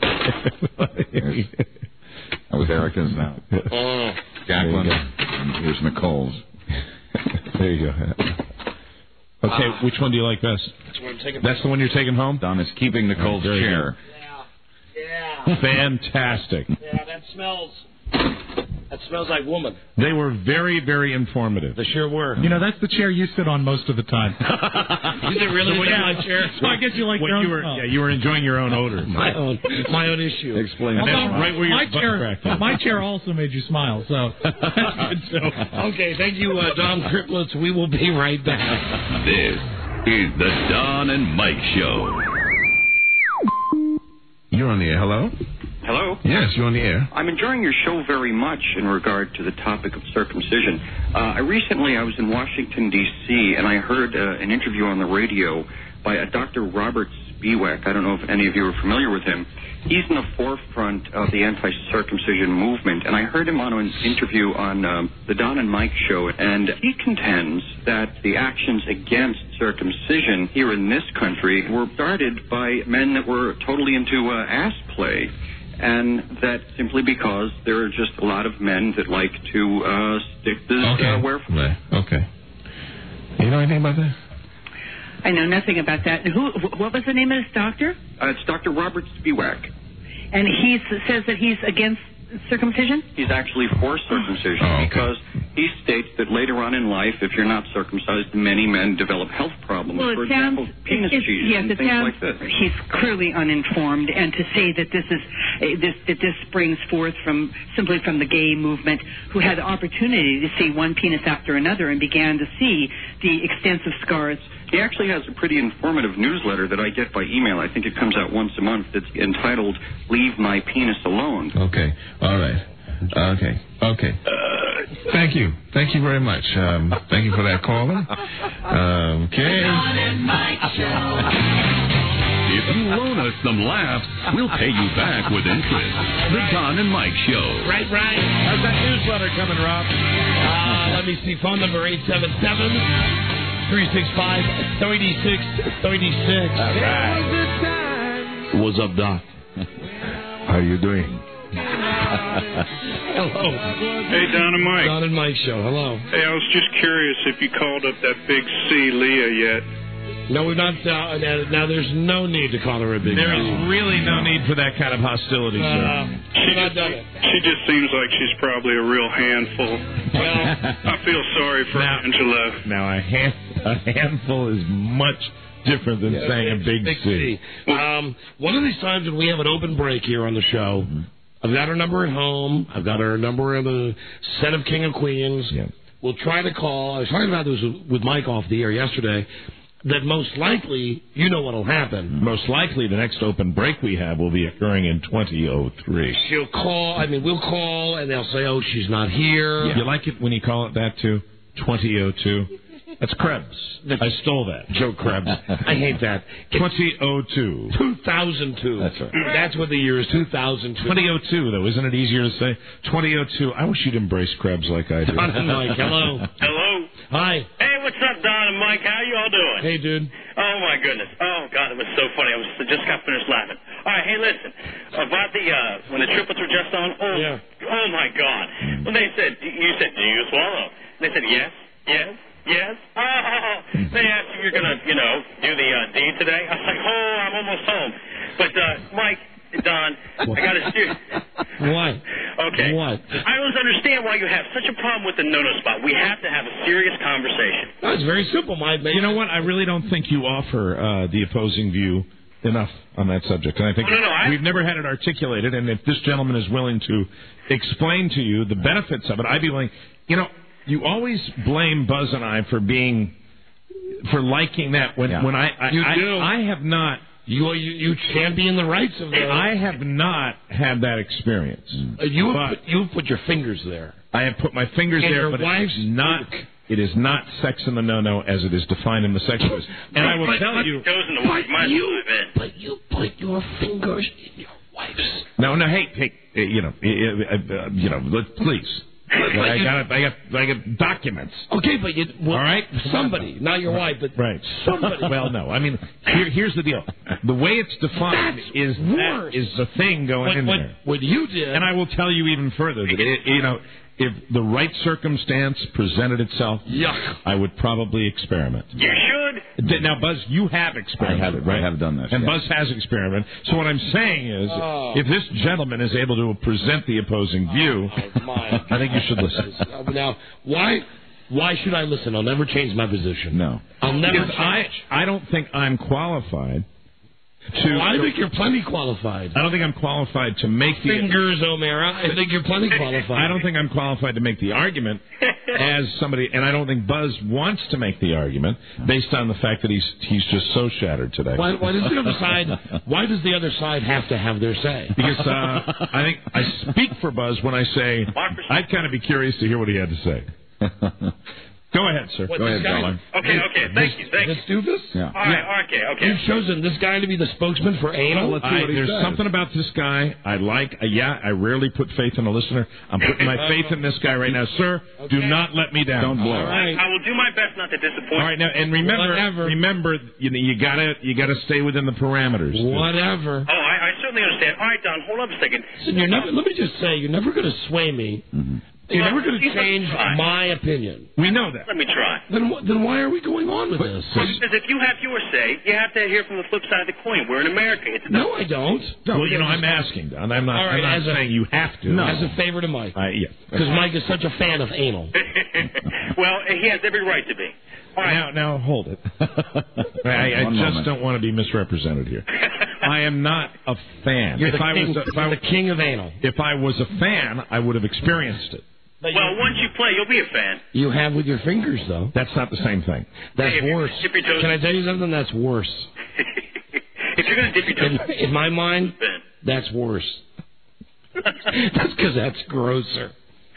That was Erica's now. Jacqueline. And here's Nicole's. There you go. Okay, which one do you like best? That's the one you're taking home? Don is keeping Nicole's chair. Yeah. Fantastic. Yeah, that smells like woman. They were very, very informative. They sure were. You know, that's the chair you sit on most of the time. Is it really my chair? So I guess you like your own. Yeah, you were enjoying your own odor. My own issue. Explain And that. that's right where your butt crack is. My chair also made you smile, so that's good too. Okay, thank you, Don Triplets. We will be right back. This is the Don and Mike Show. You're on the air. Hello? Hello? Yes, you're on the air. I'm enjoying your show very much in regard to the topic of circumcision. I was in Washington, D.C., and I heard an interview on the radio by a Dr. Robert Spiewak. I don't know if any of you are familiar with him. He's in the forefront of the anti-circumcision movement, and I heard him on an interview on the Don and Mike show, and he contends that the actions against circumcision here in this country were started by men that were totally into ass play. and that simply because there are just a lot of men that like to stick the wear. Okay. You know anything about that? I know nothing about that. What was the name of this doctor? It's Dr. Robert Spiewak. And he says that he's against circumcision? He's actually for circumcision because he states that later on in life, if you're not circumcised, many men develop health problems. Well, for example, penis cheese and things like this. He's clearly uninformed, and to say that this springs forth simply from the gay movement, who had the opportunity to see one penis after another and began to see the extensive scars. He actually has a pretty informative newsletter that I get by email. I think it comes out once a month. It's entitled "Leave My Penis Alone." Okay. All right. Okay. Thank you very much. Thank you for that caller. Okay. If you loan us some laughs, we'll pay you back with interest. The Don and Mike Show. Right. How's that newsletter coming, Rob? Let me see. Phone number 877-365-3636. All right. What's up, Doc? How you doing? Hello. Hey, Don and Mike. Don and Mike Show. Hello. Hey, I was just curious if you called up that big C, Leah, yet. No, we've not. Now, there's no need to call her a big. There is really no need for that kind of hostility, sir. She just seems like she's probably a real handful. I feel sorry for Angela. Now, a handful is much different than saying a big C. One of these times when we have an open break here on the show, I've got her number at home. I've got her number in the set of King of Queens. Yeah. We'll try to call. I was talking about this with Mike off the air yesterday. That most likely, you know what'll happen. Most likely, the next open break we have will be occurring in 2003. She'll call. We'll call, and they'll say, "Oh, she's not here." Yeah. You like it when you call it that too? 2002. That's Krebs. I stole that. Joe Krebs. I hate that. 2002. 2002. That's right. That's what the year is, 2002. 2002, though. Isn't it easier to say? 2002. I wish you'd embrace Krebs like I do. Don and Mike, hello. Hello. Hi. Hey, what's up, Don and Mike? How you all doing? Hey, dude. Oh, my goodness. Oh, God, it was so funny. I just got finished laughing. All right, hey, listen. About when the triplets were just on, oh my God. When they said, you said, do you swallow? And they said, yes. Oh, they asked if you're going to, do the deed today. I was like, I'm almost home. But, Mike, Don, I got to steer. What? Okay. What? I don't understand why you have such a problem with the no-no spot. We have to have a serious conversation. No, it's very simple, Mike. You know what? I really don't think you offer the opposing view enough on that subject. And I think we've never had it articulated, and if this gentleman is willing to explain to you the benefits of it, I'd be willing. You always blame Buzz and I for liking that when I have not. You champion the rights of that. I have not had that experience. You've put your fingers there. I have put my fingers there, but it is not sex in the no-no as it is defined in the sex list. And I will tell you. But you put your fingers in your wife's. No, hey, please. I got documents. Okay, but all right, somebody, not your wife, but somebody. Well, no, I mean, here's the deal. The way it's defined is the thing going in there. What you did, and I will tell you even further that if the right circumstance presented itself, I would probably experiment. You should. Now, Buzz, you have experimented, right? I have done this. And Buzz has experimented. So what I'm saying is, if this gentleman is able to present the opposing view, I think you should listen. Now, why should I listen? I'll never change my position. No. I'll never I don't think I'm qualified I think you're plenty qualified. I don't think I'm qualified to make the... Fingers, O'Mara. I think you're plenty qualified. I don't think I'm qualified to make the argument as somebody... And I don't think Buzz wants to make the argument based on the fact that he's just so shattered today. Why does the other side have to have their say? Because I think I speak for Buzz when I say I'd kind of be curious to hear what he had to say. Go ahead, sir. Go ahead, Darling. Okay. Thank you. This doofus? Yeah. All right. Okay. You've chosen this guy to be the spokesman for anal? There's something about this guy I like. I rarely put faith in a listener. I'm putting my faith in this guy right now. Sir, do not let me down. Don't blow. Right. I will do my best not to disappoint. All right, now, and remember, you gotta stay within the parameters. Whatever. Oh, I certainly suddenly understand. All right, Don, hold up a second. Listen, let me just say, you're never going to sway me. Mm-hmm. You're never going to change my opinion. We know that. Let me try. Then why are we going on with this? Because if you have your say, you have to hear from the flip side of the coin. We're in America. No, I don't. No, well, I'm asking, Don. I'm not saying you have to. No. As a favor to Mike. Yeah. Because Mike is such a fan of anal. Well, he has every right to be. All right. Now hold it. I just don't want to be misrepresented here. I am not a fan. You're the king of anal. If I was a fan, I would have experienced it. Well, once you play, you'll be a fan. You have with your fingers, though. That's not the same thing. That's worse. Can I tell you something? That's worse. If you're going to dip your toes... In my mind, that's worse. That's because that's grosser.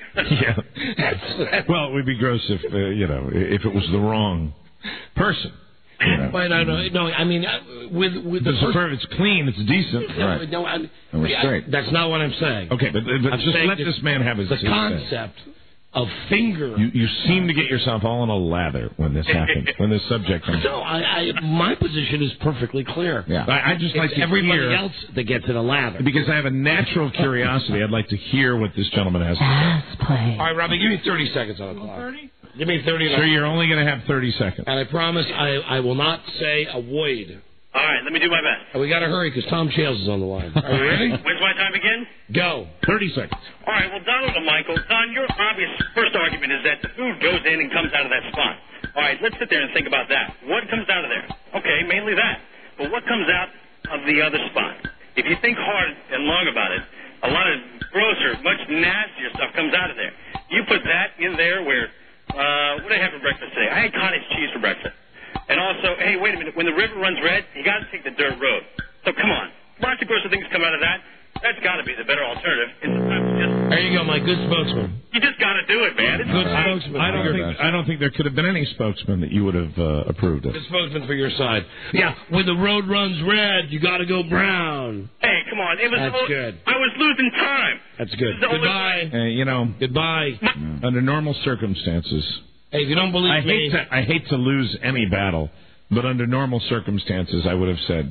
Yeah. Well, it would be gross if, if it was the wrong person. But I mean, with it's clean, it's decent. Right. No, and we're straight. That's not what I'm saying. Okay, but just let this man have his concept of finger. You seem to get yourself all in a lather when this happens, when this subject comes up. No, my position is perfectly clear. Yeah. I just like to everybody else that gets in a lather. Because I have a natural curiosity. I'd like to hear what this gentleman has to say. Play. All right, Robbie, give me 30 seconds on the clock. 30? Give me 30. Sir, you're only going to have 30 seconds. And I promise I will not say a word. All right, let me do my best. And we got to hurry because Tom Shales is on the line. Are you ready? When's my time again? Go. 30 seconds. All right, well, Donald and Michael, Don, your obvious first argument is that the food goes in and comes out of that spot. All right, let's sit there and think about that. What comes out of there? Okay, mainly that. But what comes out of the other spot? If you think hard and long about it, a lot of grosser, much nastier stuff comes out of there. You put that in there where, what did I have for breakfast today? I had cottage cheese for breakfast. And also, hey, wait a minute, when the river runs red, you got to take the dirt road. So come on. Lots of grosser things come out of that. That's got to be the better alternative. There you go, my good spokesman. You just got to do it, man. It's good spokesman. I don't think there could have been any spokesman that you would have approved of. Good spokesman for your side. Yeah, when the road runs red, you got to go brown. Hey, come on. That's good. I was losing time. That's good. Goodbye. Goodbye. Under normal circumstances. Hey, if you don't believe me... I hate to lose any battle, but under normal circumstances, I would have said...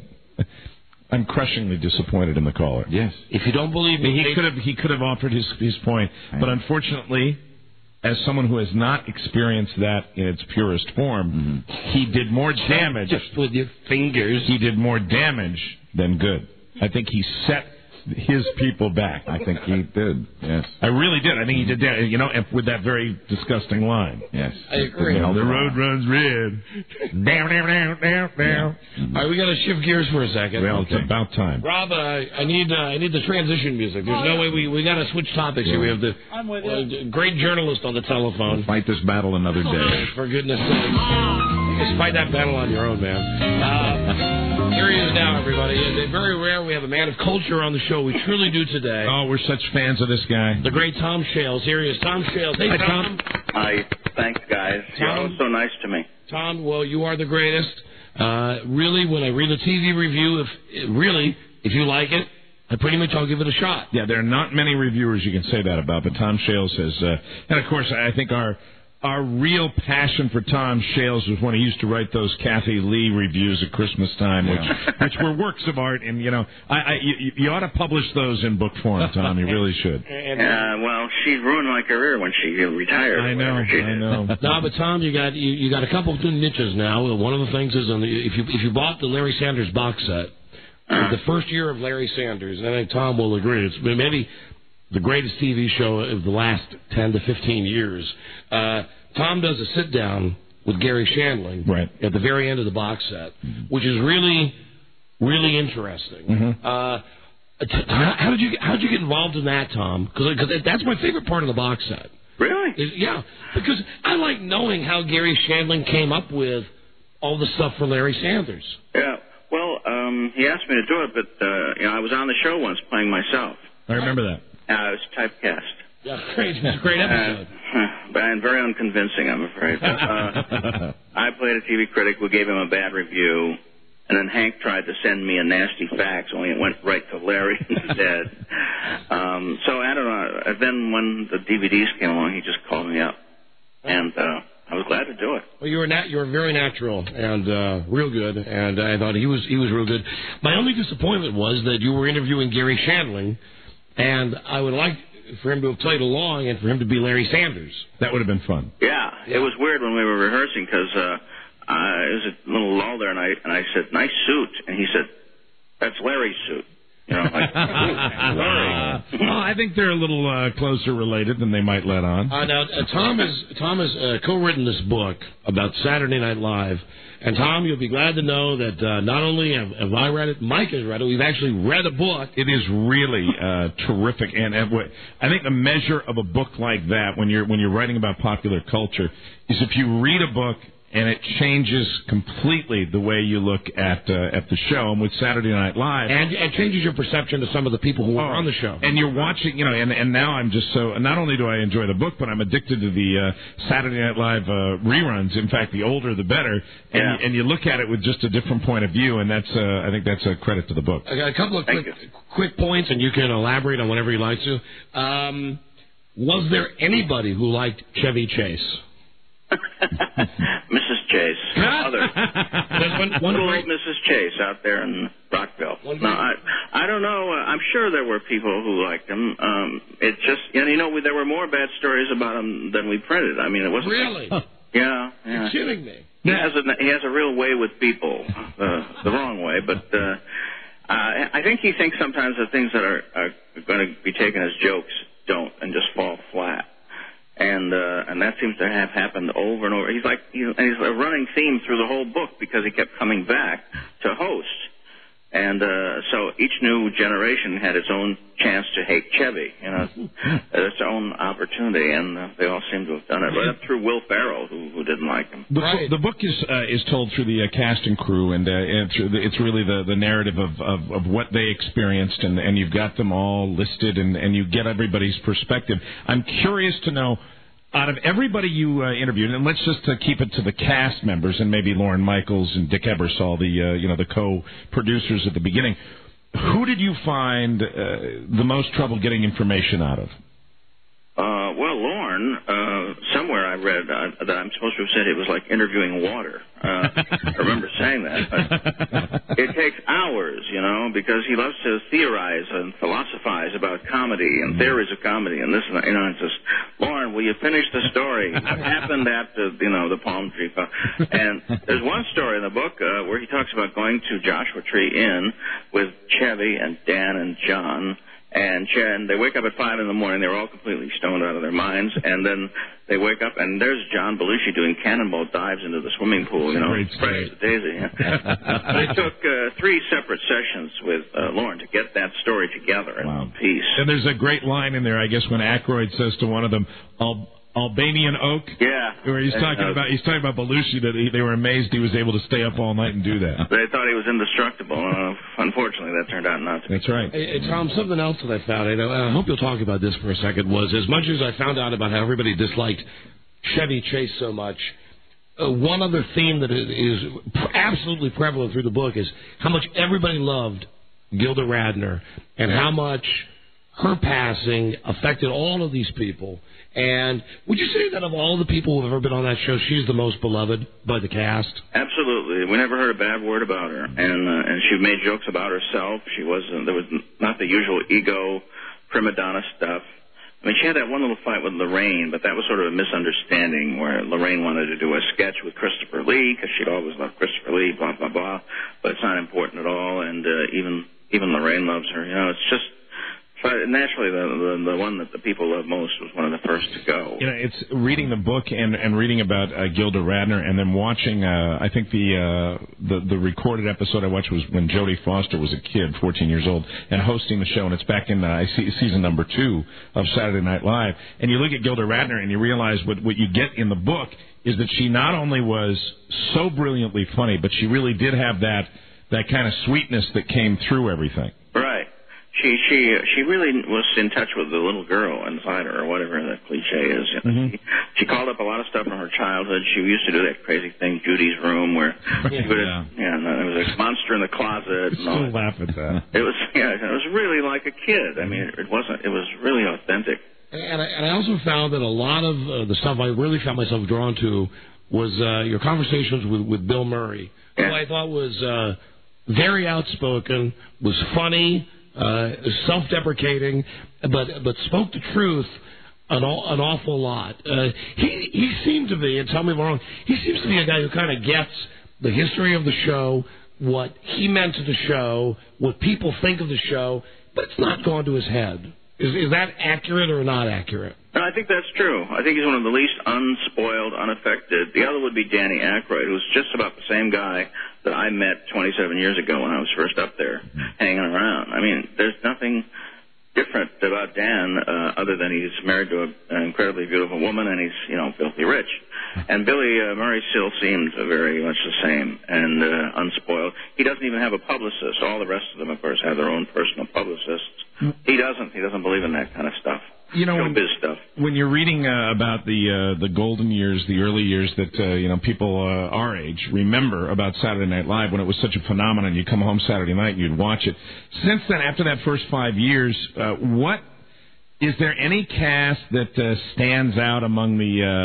I'm crushingly disappointed in the caller. Yes. If you don't believe me, he could have offered his point, but unfortunately, as someone who has not experienced that in its purest form, he did more damage. Just with your fingers. He did more damage than good. I think he set his people back. I think he did. Yes. I really did. I think he did that. With that very disgusting line. Yes. I agree. The road runs red. Down. All right, we got to shift gears for a second. Well, it's about time. Rob, I need the transition music. There's no way we got to switch topics here. We have the great journalist on the telephone. We'll fight this battle another day. For goodness sake. Just fight that battle on your own, man. Here he is now, everybody. It's very rare we have a man of culture on the show. We truly do today. Oh, we're such fans of this guy. The great Tom Shales. Here he is. Tom Shales. Hey, Tom. Hi. Thanks, guys. You're all so nice to me. Tom, well, you are the greatest. Really, when I read a TV review, if you like it, I'll give it a shot. Yeah, there are not many reviewers you can say that about, but Tom Shales has... and, of course, I think our real passion for Tom Shales was when he used to write those Kathy Lee reviews at Christmas time, which were works of art. And, you ought to publish those in book form, Tom. You really should. Well, she ruined my career when she retired. I know. No, but Tom, you got a couple of new niches now. One of the things is if you bought the Larry Sanders box set, the first year of Larry Sanders, and I think Tom will agree, it's maybe the greatest TV show of the last 10 to 15 years. Tom does a sit-down with Gary Shandling at the very end of the box set, which is really, really interesting. How did you get involved in that, Tom? Because that's my favorite part of the box set. Really? Yeah, because I like knowing how Gary Shandling came up with all the stuff for Larry Sanders. Yeah, well, he asked me to do it, but I was on the show once playing myself. I remember that. I was typecast. Yeah, great. It's a great episode. But very unconvincing, I'm afraid. I played a TV critic who gave him a bad review, and then Hank tried to send me a nasty fax, only it went right to Larry instead. So I don't know. Then when the DVDs came along, he just called me up. And I was glad to do it. Well, you were very natural and real good, and I thought he was real good. My only disappointment was that you were interviewing Gary Shandling, and I would like for him to have played along and for him to be Larry Sanders. That would have been fun. Yeah, it was weird when we were rehearsing because it was a little lull there, and I said, "Nice suit," and he said, "That's Larry's suit." You know, like, Larry. Well, I think they're a little closer related than they might let on. Now, Tom has co-written this book about Saturday Night Live. And, Tom, you'll be glad to know that not only have I read it, Mike has read it, we've actually read a book. It is really terrific. And I think the measure of a book like that, when you're writing about popular culture, is if you read a book and it changes completely the way you look at the show. And with Saturday Night Live, and it changes your perception of some of the people who are on the show. And you're watching, and now I'm just so. Not only do I enjoy the book, but I'm addicted to the Saturday Night Live reruns. In fact, the older the better. And you look at it with just a different point of view, and that's I think that's a credit to the book. I got a couple of quick points, and you can elaborate on whatever you like to. Was there anybody who liked Chevy Chase? Mrs. Chase. One old Mrs. Chase out there in Rockville. No, I don't know. I'm sure there were people who liked him. It just, there were more bad stories about him than we printed. I mean, it wasn't. Really? Yeah. You're kidding me. He has a real way with people, the wrong way. But I think he thinks sometimes the things that are going to be taken as jokes don't and just fall flat. And that seems to have happened over and over. He's a running theme through the whole book because he kept coming back to host. And so each new generation had its own chance to hate Chevy, its own opportunity, and they all seem to have done it. Right up through Will Ferrell, who didn't like him. The book is told through the cast and crew, and it's really the narrative of what they experienced, and you've got them all listed, and you get everybody's perspective. I'm curious to know, out of everybody you interviewed, and let's just keep it to the cast members, and maybe Lorne Michaels and Dick Ebersol, the co-producers at the beginning, who did you find the most trouble getting information out of? Well, Lorne, somewhere I read that I'm supposed to have said it was like interviewing water. I remember saying that. But it takes hours, because he loves to theorize and philosophize about comedy and theories of comedy and this and that. It's just, Lorne, will you finish the story? What happened at the palm tree? And there's one story in the book where he talks about going to Joshua Tree Inn with Chevy and Dan and John. And they wake up at 5 in the morning. They're all completely stoned out of their minds. And then they wake up, and there's John Belushi doing cannonball dives into the swimming pool. Fresh as a daisy. They took 3 separate sessions with Lorne to get that story together in one piece. And there's a great line in there, I guess, when Aykroyd says to one of them, Albanian Oak. Yeah. Where he's talking about Belushi, that they were amazed he was able to stay up all night and do that. They thought he was indestructible. Unfortunately, that turned out not to be. That's right. Hey, Tom, something else that I found, and I hope you'll talk about this for a second, was as much as I found out about how everybody disliked Chevy Chase so much, one other theme that is absolutely prevalent through the book is how much everybody loved Gilda Radner and how much her passing affected all of these people. And would you say that of all the people who have ever been on that show, she's the most beloved by the cast? Absolutely. We never heard a bad word about her. And she made jokes about herself. There was not the usual ego, prima donna stuff. I mean, she had that one little fight with Lorraine, but that was sort of a misunderstanding where Lorraine wanted to do a sketch with Christopher Lee because she'd always loved Christopher Lee, blah, blah, blah. But it's not important at all. And even Lorraine loves her. It's just... Naturally, the one that the people love most was one of the first to go. It's reading the book and reading about Gilda Radner, and then watching. I think the recorded episode I watched was when Jodie Foster was a kid, 14 years old, and hosting the show. And it's back in season number 2 of Saturday Night Live. And you look at Gilda Radner, and you realize what you get in the book is that she not only was so brilliantly funny, but she really did have that kind of sweetness that came through everything. Right. She really was in touch with the little girl inside her, or whatever the cliche is. She called up a lot of stuff from her childhood. She used to do that crazy thing, Judy's Room, where there was a monster in the closet. Still laugh at that. It was really like a kid. I mean, it wasn't. It was really authentic. And I also found that a lot of the stuff I really found myself drawn to was your conversations with Bill Murray, who I thought was very outspoken, was funny, self-deprecating, but spoke the truth an awful lot. He seemed to be, and tell me if I'm wrong, he seems to be a guy who kind of gets the history of the show, what he meant to the show, what people think of the show, but it's not gone to his head. Is that accurate or not accurate? No, I think that's true. I think he's one of the least unspoiled, unaffected. The other would be Danny Aykroyd, who's just about the same guy that I met 27 years ago when I was first up there hanging around. I mean, there's nothing different about Dan other than he's married to an incredibly beautiful woman and he's, filthy rich. And Billy Murray still seemed very much the same and unspoiled. He doesn't even have a publicist. All the rest of them, of course, have their own personal publicists. He doesn't. He doesn't believe in that kind of stuff. Showbiz stuff. When you're reading about the golden years, the early years that people our age remember about Saturday Night Live, when it was such a phenomenon, you come home Saturday night and you'd watch it. Since then, after that first 5 years, what is there any cast that stands out among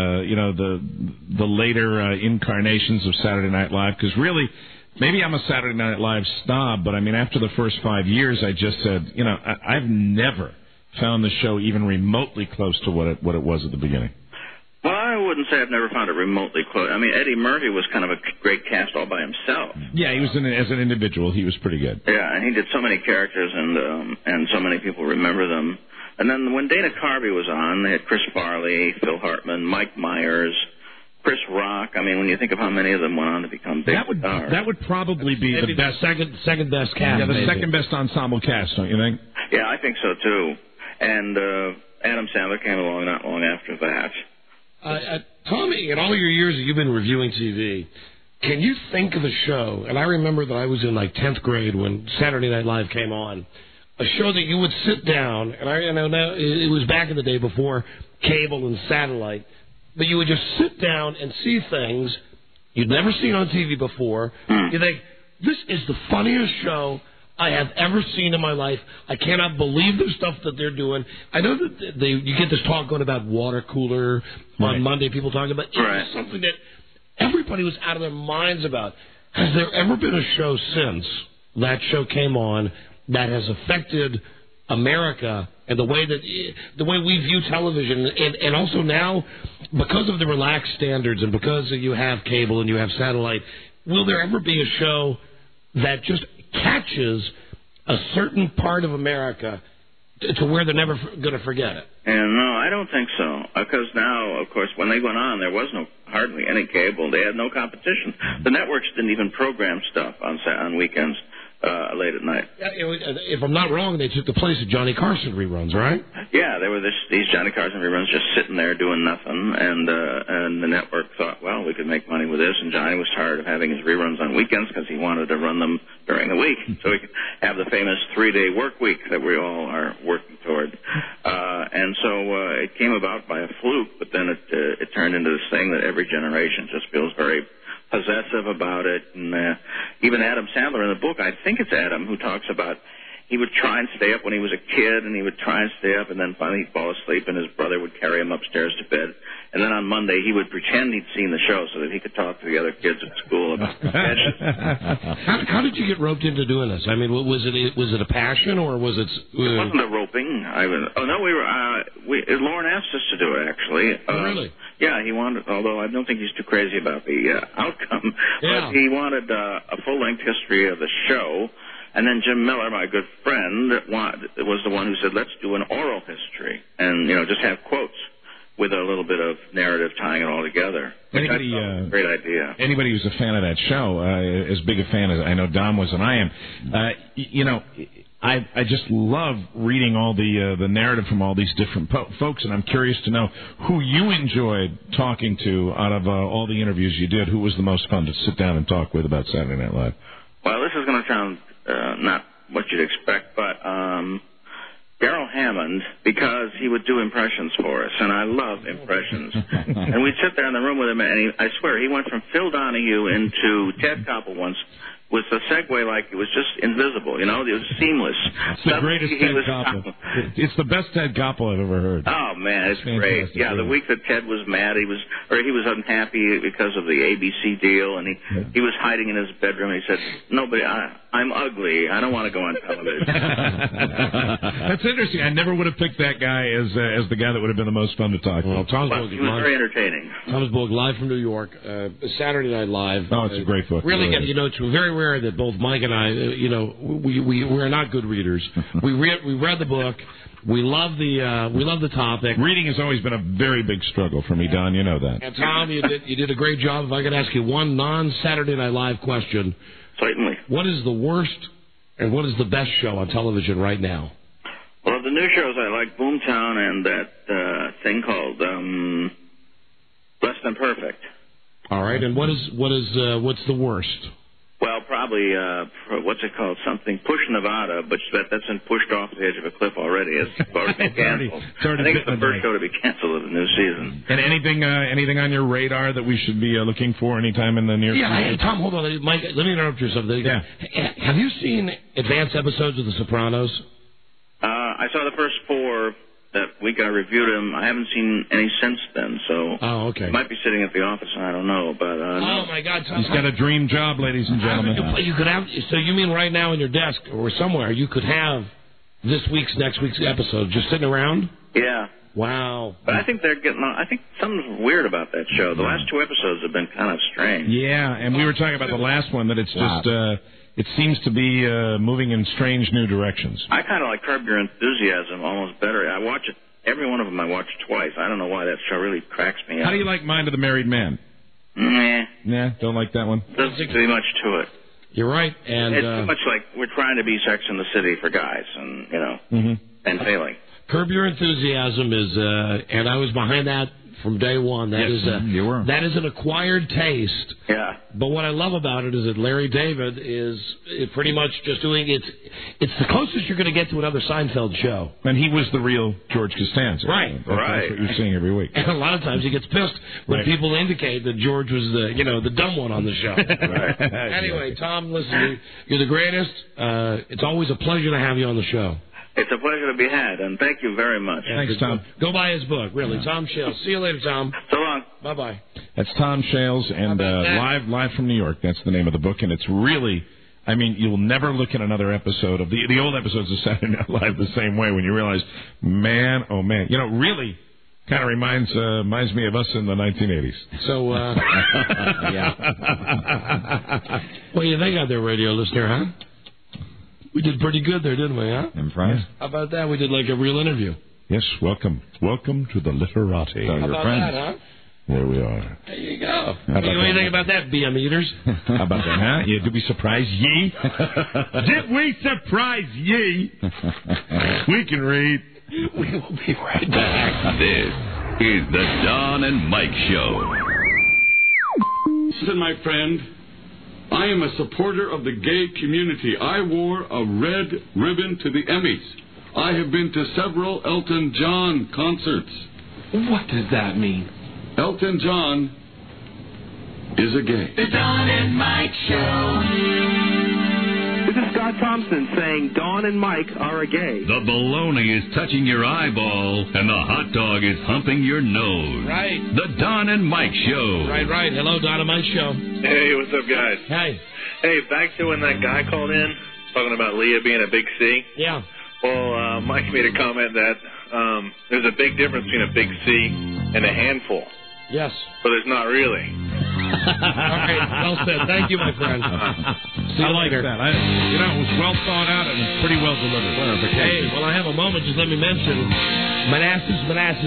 the later incarnations of Saturday Night Live? Because really, maybe I'm a Saturday Night Live snob, but I mean, after the first 5 years, I just said, I've never found the show even remotely close to what it was at the beginning. Well, I wouldn't say I've never found it remotely close. I mean, Eddie Murphy was kind of a great cast all by himself. Yeah, he was as an individual, he was pretty good. Yeah, and he did so many characters, and so many people remember them. And then when Dana Carvey was on, they had Chris Farley, Phil Hartman, Mike Myers, Chris Rock. I mean, when you think of how many of them went on to become big stars. That would probably be the best, second best cast. Yeah, the second best ensemble cast, don't you think? Yeah, I think so too. And Adam Sandler came along not long after that. Tommy, in all your years that you've been reviewing TV, can you think of a show, and I remember that I was in like 10th grade when Saturday Night Live came on, a show that you would sit down, and I know now it was back in the day before cable and satellite, but you would just sit down and see things you'd never seen on TV before. You think, this is the funniest show I have ever seen in my life. I cannot believe the stuff that they're doing. I know that you get this talk going about water cooler on Monday, people talking about it was something that everybody was out of their minds about. Has there ever been a show since that show came on that has affected America and the way we view television, and also now, because of the relaxed standards and because you have cable and you have satellite, will there ever be a show that just catches a certain part of America to where they're never going to forget it? And no, I don't think so. Because now, of course, when they went on, there was hardly any cable. They had no competition. The networks didn't even program stuff on weekends. Late at night. If I'm not wrong, they took the place of Johnny Carson reruns, right? Yeah, there were these Johnny Carson reruns just sitting there doing nothing, and the network thought, well, we could make money with this, and Johnny was tired of having his reruns on weekends because he wanted to run them during the week, so he could have the famous 3-day work week that we all are working toward. And so it came about by a fluke, but then it turned into this thing that every generation just feels very possessive about it. And even Adam Sandler in the book, I think it's Adam, who talks about he would try and stay up when he was a kid, and he would try and stay up, and then finally he'd fall asleep, and his brother would carry him upstairs to bed. And then on Monday, he would pretend he'd seen the show so that he could talk to the other kids at school about the sketches. How did you get roped into doing this? I mean, was it a passion, or was it... It wasn't a roping. Lauren asked us to do it, actually. Really? Yeah, he wanted, although I don't think he's too crazy about the outcome, but he wanted a full-length history of the show. And then Jim Miller, my good friend, was the one who said, let's do an oral history and, just have quotes with a little bit of narrative tying it all together. Great idea. Anybody who's a fan of that show, as big a fan as I know Dom was and I am, I just love reading all the narrative from all these different folks, and I'm curious to know who you enjoyed talking to out of all the interviews you did. Who was the most fun to sit down and talk with about Saturday Night Live? Well, this is going to sound not what you'd expect, but Darrell Hammond, because he would do impressions for us, and I love impressions. And we'd sit there in the room with him, and I swear, he went from Phil Donahue into Ted Koppel once with a segue like it was just invisible, it was seamless. It's the greatest Ted Koppel. It's the best Ted Koppel I've ever heard. Oh, man, it's great. Yeah, the week that Ted was mad, he was unhappy because of the ABC deal, and he was hiding in his bedroom. And he said, "Nobody, I'm ugly. I don't want to go on television." That's interesting. I never would have picked that guy as the guy that would have been the most fun to talk to. He was very entertaining. Thomas Bullock, live from New York, Saturday Night Live. Oh, it's a great book. Really, it's very rare that both Mike and I, we're not good readers. We read the book. We love the topic. Reading has always been a very big struggle for me, Don. You know that. And Tom, you did a great job. If I could ask you one non-Saturday Night Live question. Certainly. What is the worst and what is the best show on television right now? Well, the new shows I like Boomtown and that thing called Less Than Perfect. All right, and what's the worst? Well, probably, what's it called? Something Push Nevada, but that's been pushed off the edge of a cliff already. It's already been canceled. I think it's the first show to be canceled of the new season. And anything on your radar that we should be looking for anytime in the near future? Yeah, Tom, hold on. Mike, let me interrupt you something. Yeah. Have you seen advanced episodes of The Sopranos? I saw the first 4 that week I reviewed them. I haven't seen any since then, so okay. Might be sitting at the office. I don't know, but oh my God, Tom, he's got a dream job, ladies and gentlemen. You could have. So you mean right now on your desk or somewhere you could have next week's episode just sitting around? Yeah. Wow. But I think I think something's weird about that show. The last 2 episodes have been kind of strange. Yeah, and we were talking about the last one that it's just. It seems to be moving in strange new directions. I kind of like Curb Your Enthusiasm almost better. I watch it, every one of them I watch twice. I don't know why that show really cracks me up. How do you like Mind of the Married Man? Nah. Nah, don't like that one? Doesn't seem to be much to it. You're right. And it's too much like we're trying to be Sex in the City for guys and, and failing. Curb Your Enthusiasm is, and I was behind that from day one. That is an acquired taste. Yeah. But what I love about it is that Larry David is pretty much just doing it. It's the closest you're going to get to another Seinfeld show. And he was the real George Costanza. Right. That's what you're seeing every week. And a lot of times he gets pissed when people indicate that George was the dumb one on the show. Right. Anyway, Tom, listen, you're the greatest. It's always a pleasure to have you on the show. It's a pleasure to be had, and thank you very much. Thanks, Tom. Go buy his book, really. Yeah. Tom Shales. See you later, Tom. So long. Bye-bye. That's Tom Shales, and live from New York. That's the name of the book, and it's really, I mean, you'll never look at another episode of the old episodes of Saturday Night Live the same way when you realize, man, oh man, really kind of reminds me of us in the 1980s. So, yeah. What do you think out there, radio listener, huh? We did pretty good there, didn't we, huh? Impressed. How about that? We did like a real interview. Yes, welcome. Welcome to the Literati. How about that, huh? There we are. There you go. What do you think about that, BM eaters? How about that, huh? Yeah, did we surprise ye? Did we surprise ye? We can read. We will be right back. This is the Don and Mike Show. Listen, my friend. I am a supporter of the gay community. I wore a red ribbon to the Emmys. I have been to several Elton John concerts. What does that mean? Elton John is a gay. The Don and Mike Show. This is Scott Thompson saying Don and Mike are a gay. The bologna is touching your eyeball, and the hot dog is humping your nose. Right. The Don and Mike Show. Right. Hello, Don and Mike Show. Hey, what's up, guys? Hey. Hey, back to when that guy called in, talking about Leah being a big C. Yeah. Well, Mike made a comment that there's a big difference between a big C and a handful. Yes. But there's not really. All right, well said. Thank you, my friend. See you later. That. It was well thought out and pretty well delivered. Hey, well, I have a moment. Just let me mention Manassas.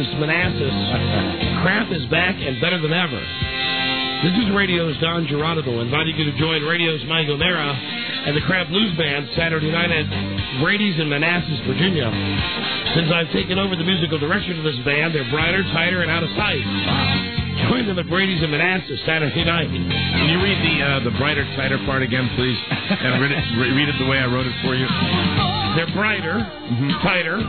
Kraft is back and better than ever. This is Radio's Don Geronimo inviting you to join Radio's Mike O'Mara and the Kraft Blues Band Saturday night at Brady's in Manassas, Virginia. Since I've taken over the musical direction of this band, they're brighter, tighter, and out of sight. Join them at Brady's in Manassas Saturday night. Can you read the brighter, tighter part again, please? And read it the way I wrote it for you. They're brighter, tighter,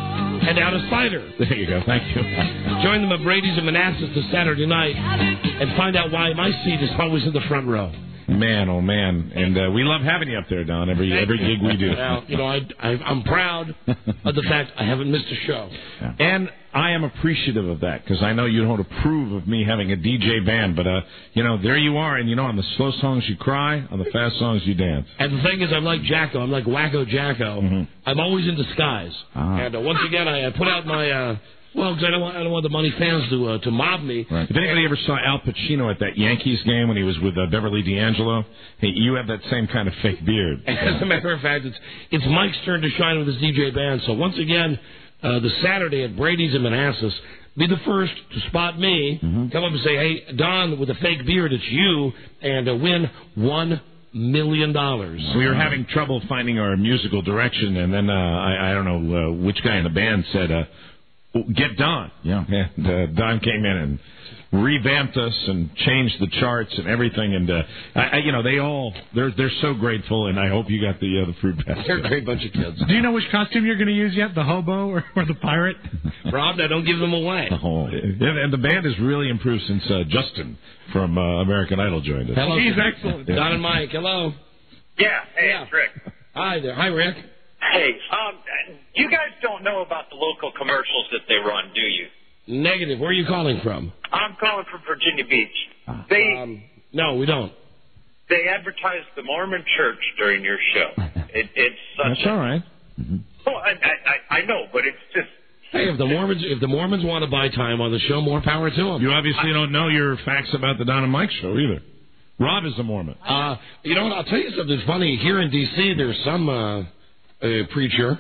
and down a cider. There you go. Thank you. Join them at Brady's in Manassas this Saturday night and find out why my seat is always in the front row. Man, oh man, and we love having you up there, Don. Every gig we do. Now, I'm proud of the fact I haven't missed a show, and I am appreciative of that because I know you don't approve of me having a DJ band, but there you are, and on the slow songs you cry, on the fast songs you dance. And the thing is, I'm like Jacko. I'm like Wacko Jacko. Mm-hmm. I'm always in disguise. And once again, I put out my. Because I don't want the money fans to mob me. Right. If anybody ever saw Al Pacino at that Yankees game when he was with Beverly D'Angelo, hey, you have that same kind of fake beard. As a matter of fact, it's Mike's turn to shine with his DJ band. So once again, the Saturday at Brady's in Manassas, be the first to spot me. Mm-hmm. Come up and say, hey, Don, with a fake beard, it's you, and win $1 million. We were having trouble finding our musical direction, and then I don't know which guy in the band said, get Don. Yeah. And Don came in and revamped us and changed the charts and everything. And they're so grateful. And I hope you got the fruit basket. They're a great bunch of kids. Do you know which costume you're going to use yet? The hobo or the pirate? Rob, now don't give them away. Oh, and the band has really improved since Justin from American Idol joined us. Hello, he's excellent. Don and Mike, hello. Yeah. Hey, it's Rick. Hi there. Hi, Rick. Hey, you guys don't know about the local commercials that they run, do you? Negative. Where are you calling from? I'm calling from Virginia Beach. No, we don't. They advertise the Mormon Church during your show. It's such That's all right. Mm-hmm. Well, I know, but it's just. Hey, if the Mormons want to buy time on the show, more power to them. You obviously don't know your facts about the Don and Mike show either. Rob is a Mormon. You know what? I'll tell you something funny. Here in D.C., there's some preacher,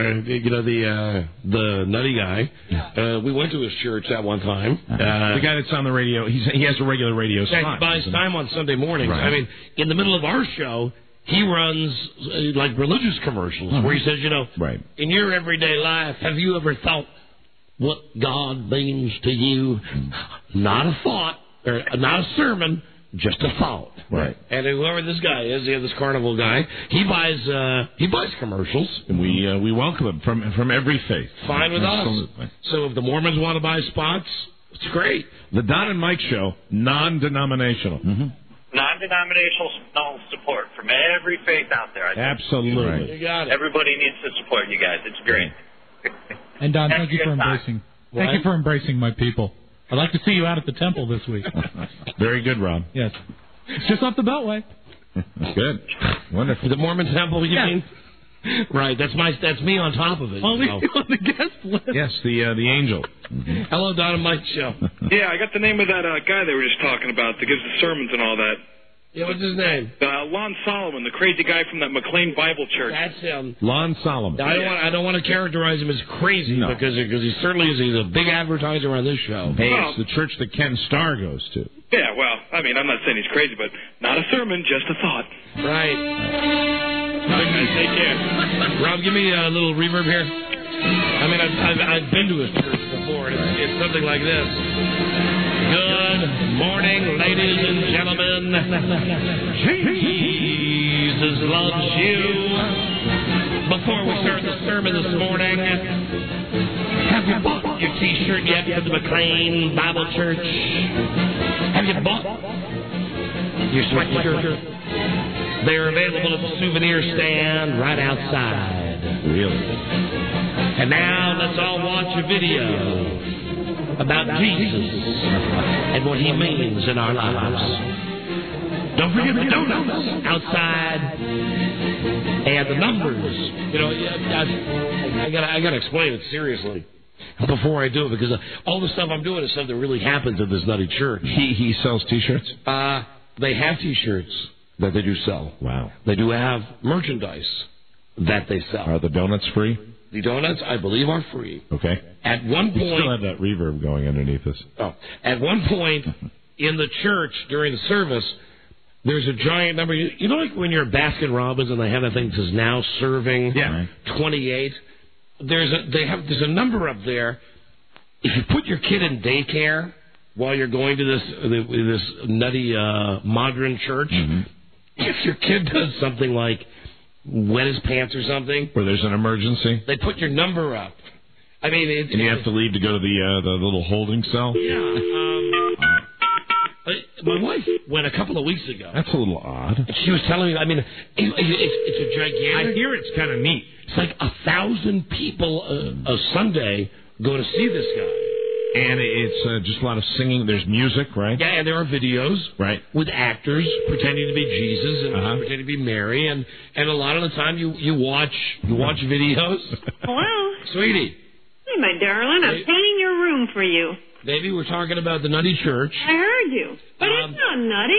the nutty guy. We went to his church that one time. The guy that's on the radio, he has a regular radio spot. He buys time on Sunday mornings. Right. I mean, in the middle of our show, he runs like religious commercials where he says, right. In your everyday life, have you ever thought what God means to you? Not a thought, or not a sermon, just a thought. Right. And whoever this guy is, this carnival guy, he buys commercials. And we welcome him from every faith. Fine with Absolutely. us. So if the Mormons want to buy spots, it's great. The Don and Mike show, non-denominational. Mm-hmm. Non-denominational support from every faith out there. Absolutely. Right. You got it. Everybody needs to support you guys. It's great. And Don, thank you for embracing. Thank you for embracing my people. I'd like to see you out at the temple this week. Very good, Rob. Yes. It's just off the Beltway. Good. Wonderful. The Mormon temple, you mean? Right. That's me on top of it. Only on the guest list. Yes, the angel. Mm-hmm. Hello, Don and Mike show. Yeah, I got the name of that guy they were just talking about that gives the sermons and all that. Yeah, what's his name? Lon Solomon, the crazy guy from that McLean Bible Church. That's him. Lon Solomon. I don't want to characterize him as crazy because he certainly is. He's a big advertiser on this show. Hey, it's the church that Ken Starr goes to. Yeah, well, I mean, I'm not saying he's crazy, but not a sermon, just a thought. Right. All right, guys, take care. Rob, give me a little reverb here. I mean, I've been to his church before, and it's something like this. Good morning, ladies and gentlemen. Jesus loves you. Before we start the sermon this morning, have you bought your T-shirt yet for the McLean Bible Church? Have you bought your sweatshirt? They're available at the souvenir stand right outside. Really? And now let's all watch a video about Jesus and what he means in our lives. Don't forget the donuts outside and the numbers. I gotta explain it seriously before I do it because all the stuff I'm doing is stuff that really happens at this nutty church. He sells T-shirts? They have T-shirts that they do sell. Wow. They do have merchandise that they sell. Are the donuts free? The donuts, I believe, are free. Okay. At one point... You still have that reverb going underneath us. Oh. At one point in the church during the service, there's a giant number. You know, like when you're at Baskin Robbins and they have that thing that says now serving 28? There's a number up there. If you put your kid in daycare while you're going to this nutty modern church, if your kid does something like wet his pants or something, where there's an emergency, they put your number up. I mean, and you have to leave to go to the little holding cell. Yeah. My wife went a couple of weeks ago. That's a little odd. She was telling me, I mean, it's a gigantic... I hear it's kind of neat. It's like 1,000 people a Sunday go to see this guy. And it's just a lot of singing. There's music, right? Yeah, and there are videos. Right. With actors pretending to be Jesus and pretending to be Mary. And a lot of the time you watch videos. Hello? Sweetie. Hey, my darling. I'm painting your room for you. Baby, we're talking about the Nutty Church. I heard you. But it's not nutty.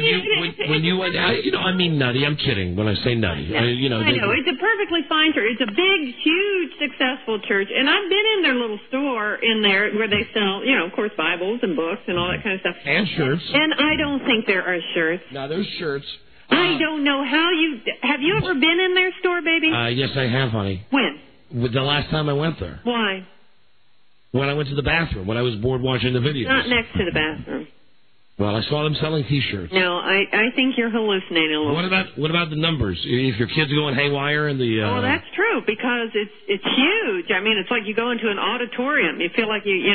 I mean nutty. I'm kidding when I say nutty. I know. It's a perfectly fine church. It's a big, huge, successful church. And I've been in their little store in there where they sell, of course, Bibles and books and all that kind of stuff. And shirts. And I don't think there are shirts. No, there's shirts. I don't know how have you ever been in their store, baby? Yes, I have, honey. When? The last time I went there. Why? When I went to the bathroom, when I was bored watching the videos. Not next to the bathroom. Well, I saw them selling T-shirts. No, I think you're hallucinating a little. What about the numbers? If your kid's going haywire in the... Oh, that's true, because it's huge. I mean, it's like you go into an auditorium. You feel like you're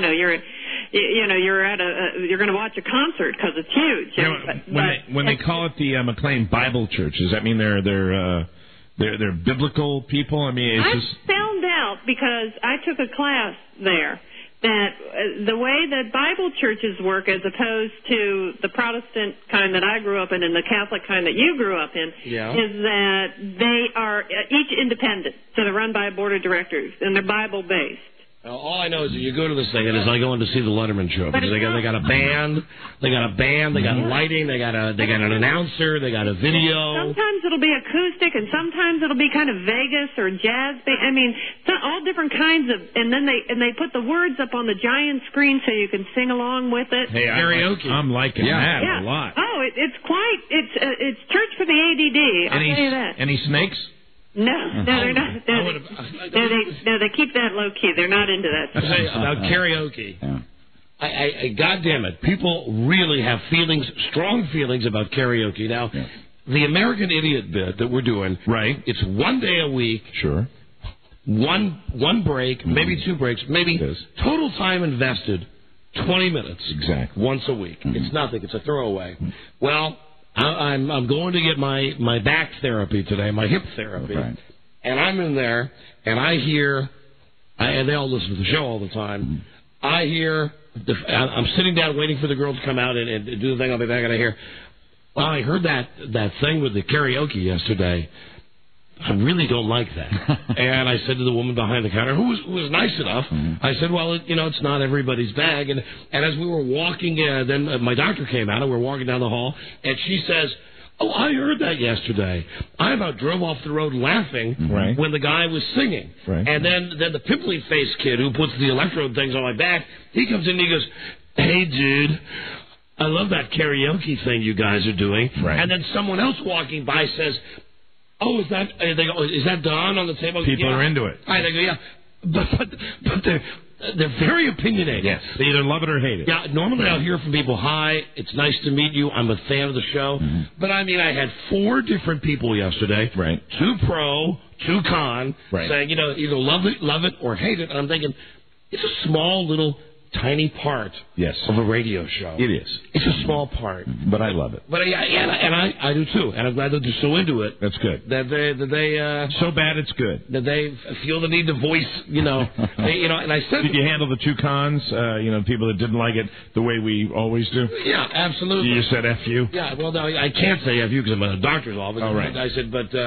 going to watch a concert because it's huge. When they call it the McLean Bible Church, does that mean they're biblical people? I mean, I found out because I took a class there that the way that Bible churches work as opposed to the Protestant kind that I grew up in and the Catholic kind that you grew up in is that they are each independent. So they're run by a board of directors and they're Bible-based. All I know is that you go to this thing and it's like going to see the Letterman show because they got a band, they got lighting, they got an announcer, they got a video. Sometimes it'll be acoustic and sometimes it'll be kind of Vegas or jazz. I mean, all different kinds of, and then they put the words up on the giant screen so you can sing along with it. Hey, karaoke. I'm liking that a lot. Oh, it's church for the ADD. I'll tell you that. Any snakes? No, they're not. They keep that low key. They're not into that. About karaoke. I goddamn it, people really have strong feelings about karaoke. Now, the American Idiot bit that we're doing, right? It's one day a week. Sure. One break, maybe 2 breaks, maybe total time invested, 20 minutes. Exactly. Once a week. It's nothing. It's a throwaway. Well, I'm going to get my back therapy today, my hip therapy, and I'm in there, and I hear, and they all listen to the show all the time. I hear, I'm sitting down waiting for the girl to come out and do the thing. I'll be back, and I hear, well, I heard that thing with the karaoke yesterday. I really don't like that. And I said to the woman behind the counter, who was nice enough, I said, well, it's not everybody's bag. And as we were walking, then my doctor came out, and we were walking down the hall, and she says, oh, I heard that yesterday. I about drove off the road laughing when the guy was singing. Right. And then the pimply-faced kid who puts the electrode things on my back, he comes in and he goes, hey, dude, I love that karaoke thing you guys are doing. Right. And then someone else walking by says, oh, is that Don on the table? People are into it. They go, yeah. But they're very opinionated. Yes. They either love it or hate it. Yeah, normally I'll hear from people, hi, it's nice to meet you, I'm a fan of the show. But I mean, I had 4 different people yesterday. Right. 2 pro, 2 con, saying, either love it or hate it. And I'm thinking, it's a small little tiny part of a radio show. It is. It's a small part. But I love it. But I do too. And I'm glad that they're so into it. That's good. That they so bad it's good. That they feel the need to voice, and I said, did you handle the 2 cons, people that didn't like it the way we always do? Yeah, absolutely. You said F you? Yeah, well, no, I can't say F you because I'm in a doctor's office. Oh, right. I said, but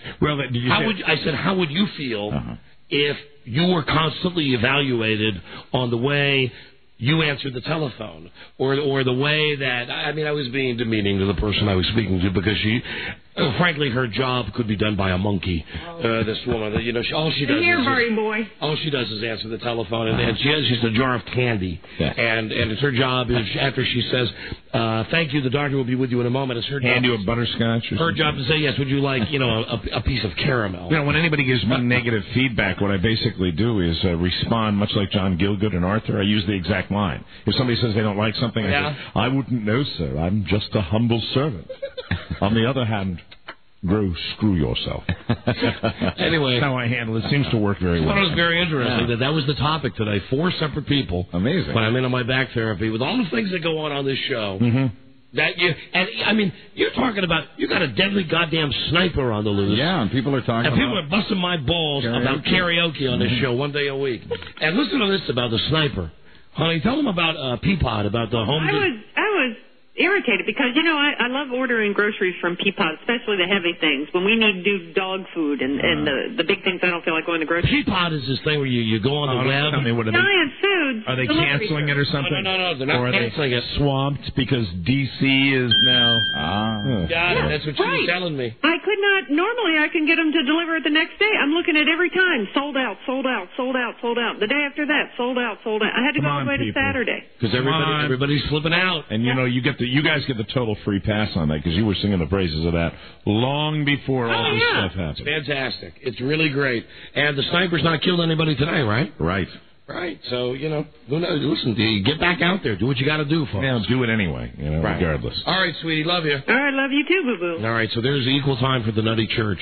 how would you feel if you were constantly evaluated on the way you answered the telephone, or the way that, I was being demeaning to the person I was speaking to because she, frankly, her job could be done by a monkey. This woman, all she does all she does is answer the telephone, and she's a jar of candy, and it's her job is after she says, thank you, the doctor will be with you in a moment. It's her job. Hand you a butterscotch. Or her job to say yes. Would you like a piece of caramel? When anybody gives me negative feedback, what I basically do is respond much like John Gielgud and Arthur. I use the exact line. If somebody says they don't like something, I say, I wouldn't know, sir. I'm just a humble servant. On the other hand, screw yourself. Anyway. That's how I handle it. Seems to work very well. I thought it was very interesting that was the topic today. 4 separate people. Amazing. When I'm in on my back therapy, with all the things that go on this show. Mm-hmm. That you and I mean, you're talking about you got a deadly goddamn sniper on the loose. Yeah, and people are talking. And people are busting my balls about karaoke on this show one day a week. And listen to this about the sniper, honey. Tell them about Peapod, about the home. I was irritated because, I love ordering groceries from Peapod, especially the heavy things. When we need to do dog food and the big things, I don't feel like going to grocery. Peapod is this thing where you go on the web. Tell me what Giant Foods. Are they canceling it or something? No, they're not canceling it. Swamped because DC is now. Got it. That's what you were telling me. I could not. Normally, I can get them to deliver it the next day. I'm looking at every time. Sold out, sold out, sold out, sold out. The day after that, sold out, sold out. I had to go all the way to Saturday. Because everybody's flipping out. And you guys get the total free pass on that because you were singing the praises of that long before all this stuff happened. It's fantastic. It's really great. And the sniper's not killed anybody today, right? Right. So, who knows? Listen, get back out there. Do what you got to do, folks. Yeah, do it anyway, regardless. All right, sweetie. Love you. All right, love you too, boo-boo. All right, so there's equal time for the Nutty Church.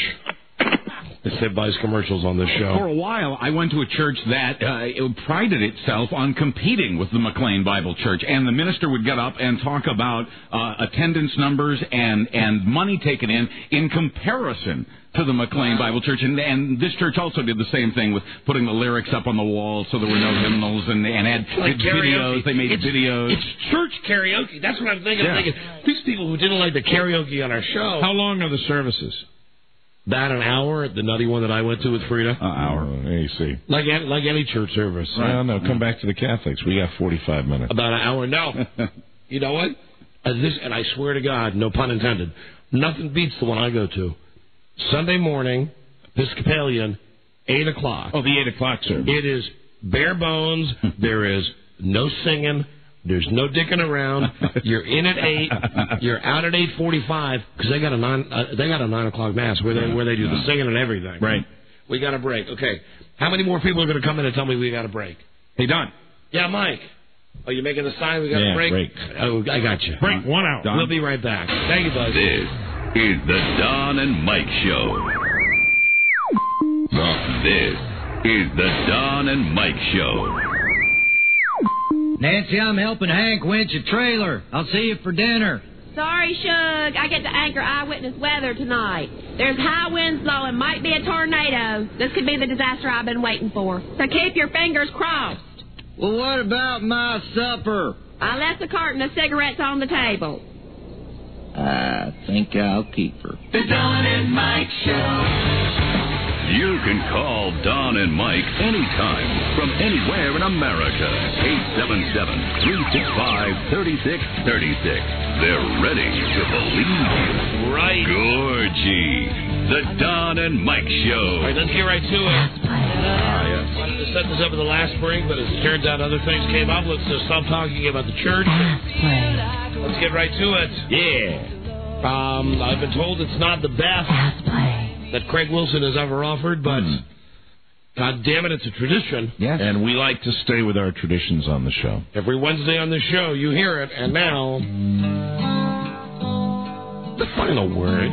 It buys commercials on this show. For a while, I went to a church that it prided itself on competing with the McLean Bible Church, and the minister would get up and talk about attendance numbers and money taken in comparison to the McLean Bible Church, and this church also did the same thing with putting the lyrics up on the wall so there were no hymnals and had videos. They made videos. It's church karaoke. That's what I'm thinking. Yeah. I'm thinking these people who didn't like the karaoke on our show. How long are the services? About an hour at the nutty one that I went to with Frida. An hour. You see. Like any church service. Right? No, come back to the Catholics. We got 45 minutes. About an hour. No. You know what? And I swear to God, no pun intended, nothing beats the one I go to. Sunday morning, Episcopalian, 8 o'clock. Oh, the 8 o'clock service. It is bare bones. There is no singing. There's no dicking around. You're in at 8. You're out at 8:45 because they got a 9 o'clock mass where they do the singing and everything. Right. We got a break. Okay. How many more people are going to come in and tell me we got a break? Hey, Don. Yeah, Mike. Oh, you making the sign? We got a break. Oh, I got you. Break 1 hour. Don. We'll be right back. Thank you, bud. This is the Don and Mike Show. This is the Don and Mike Show. Nancy, I'm helping Hank winch a trailer. I'll see you for dinner. Sorry, Shug. I get to anchor eyewitness weather tonight. There's high winds blowing, might be a tornado. This could be the disaster I've been waiting for. So keep your fingers crossed. Well, what about my supper? I left a carton of cigarettes on the table. I think I'll keep her. The Don and Mike Show. You can call Don and Mike anytime from anywhere in America. 877-365-3636. They're ready to believe you. Right. Gorgie. The Don and Mike Show. All right, let's get right to it. Yes. Wanted to set this up in the last break, but as it turns out, other things came up. Let's stop talking about the church. Let's get right to it. Yeah. I've been told it's not the best that Craig Wilson has ever offered, but God damn it, it's a tradition. Yes. And we like to stay with our traditions on the show. Every Wednesday on the show, you hear it. And now, the final word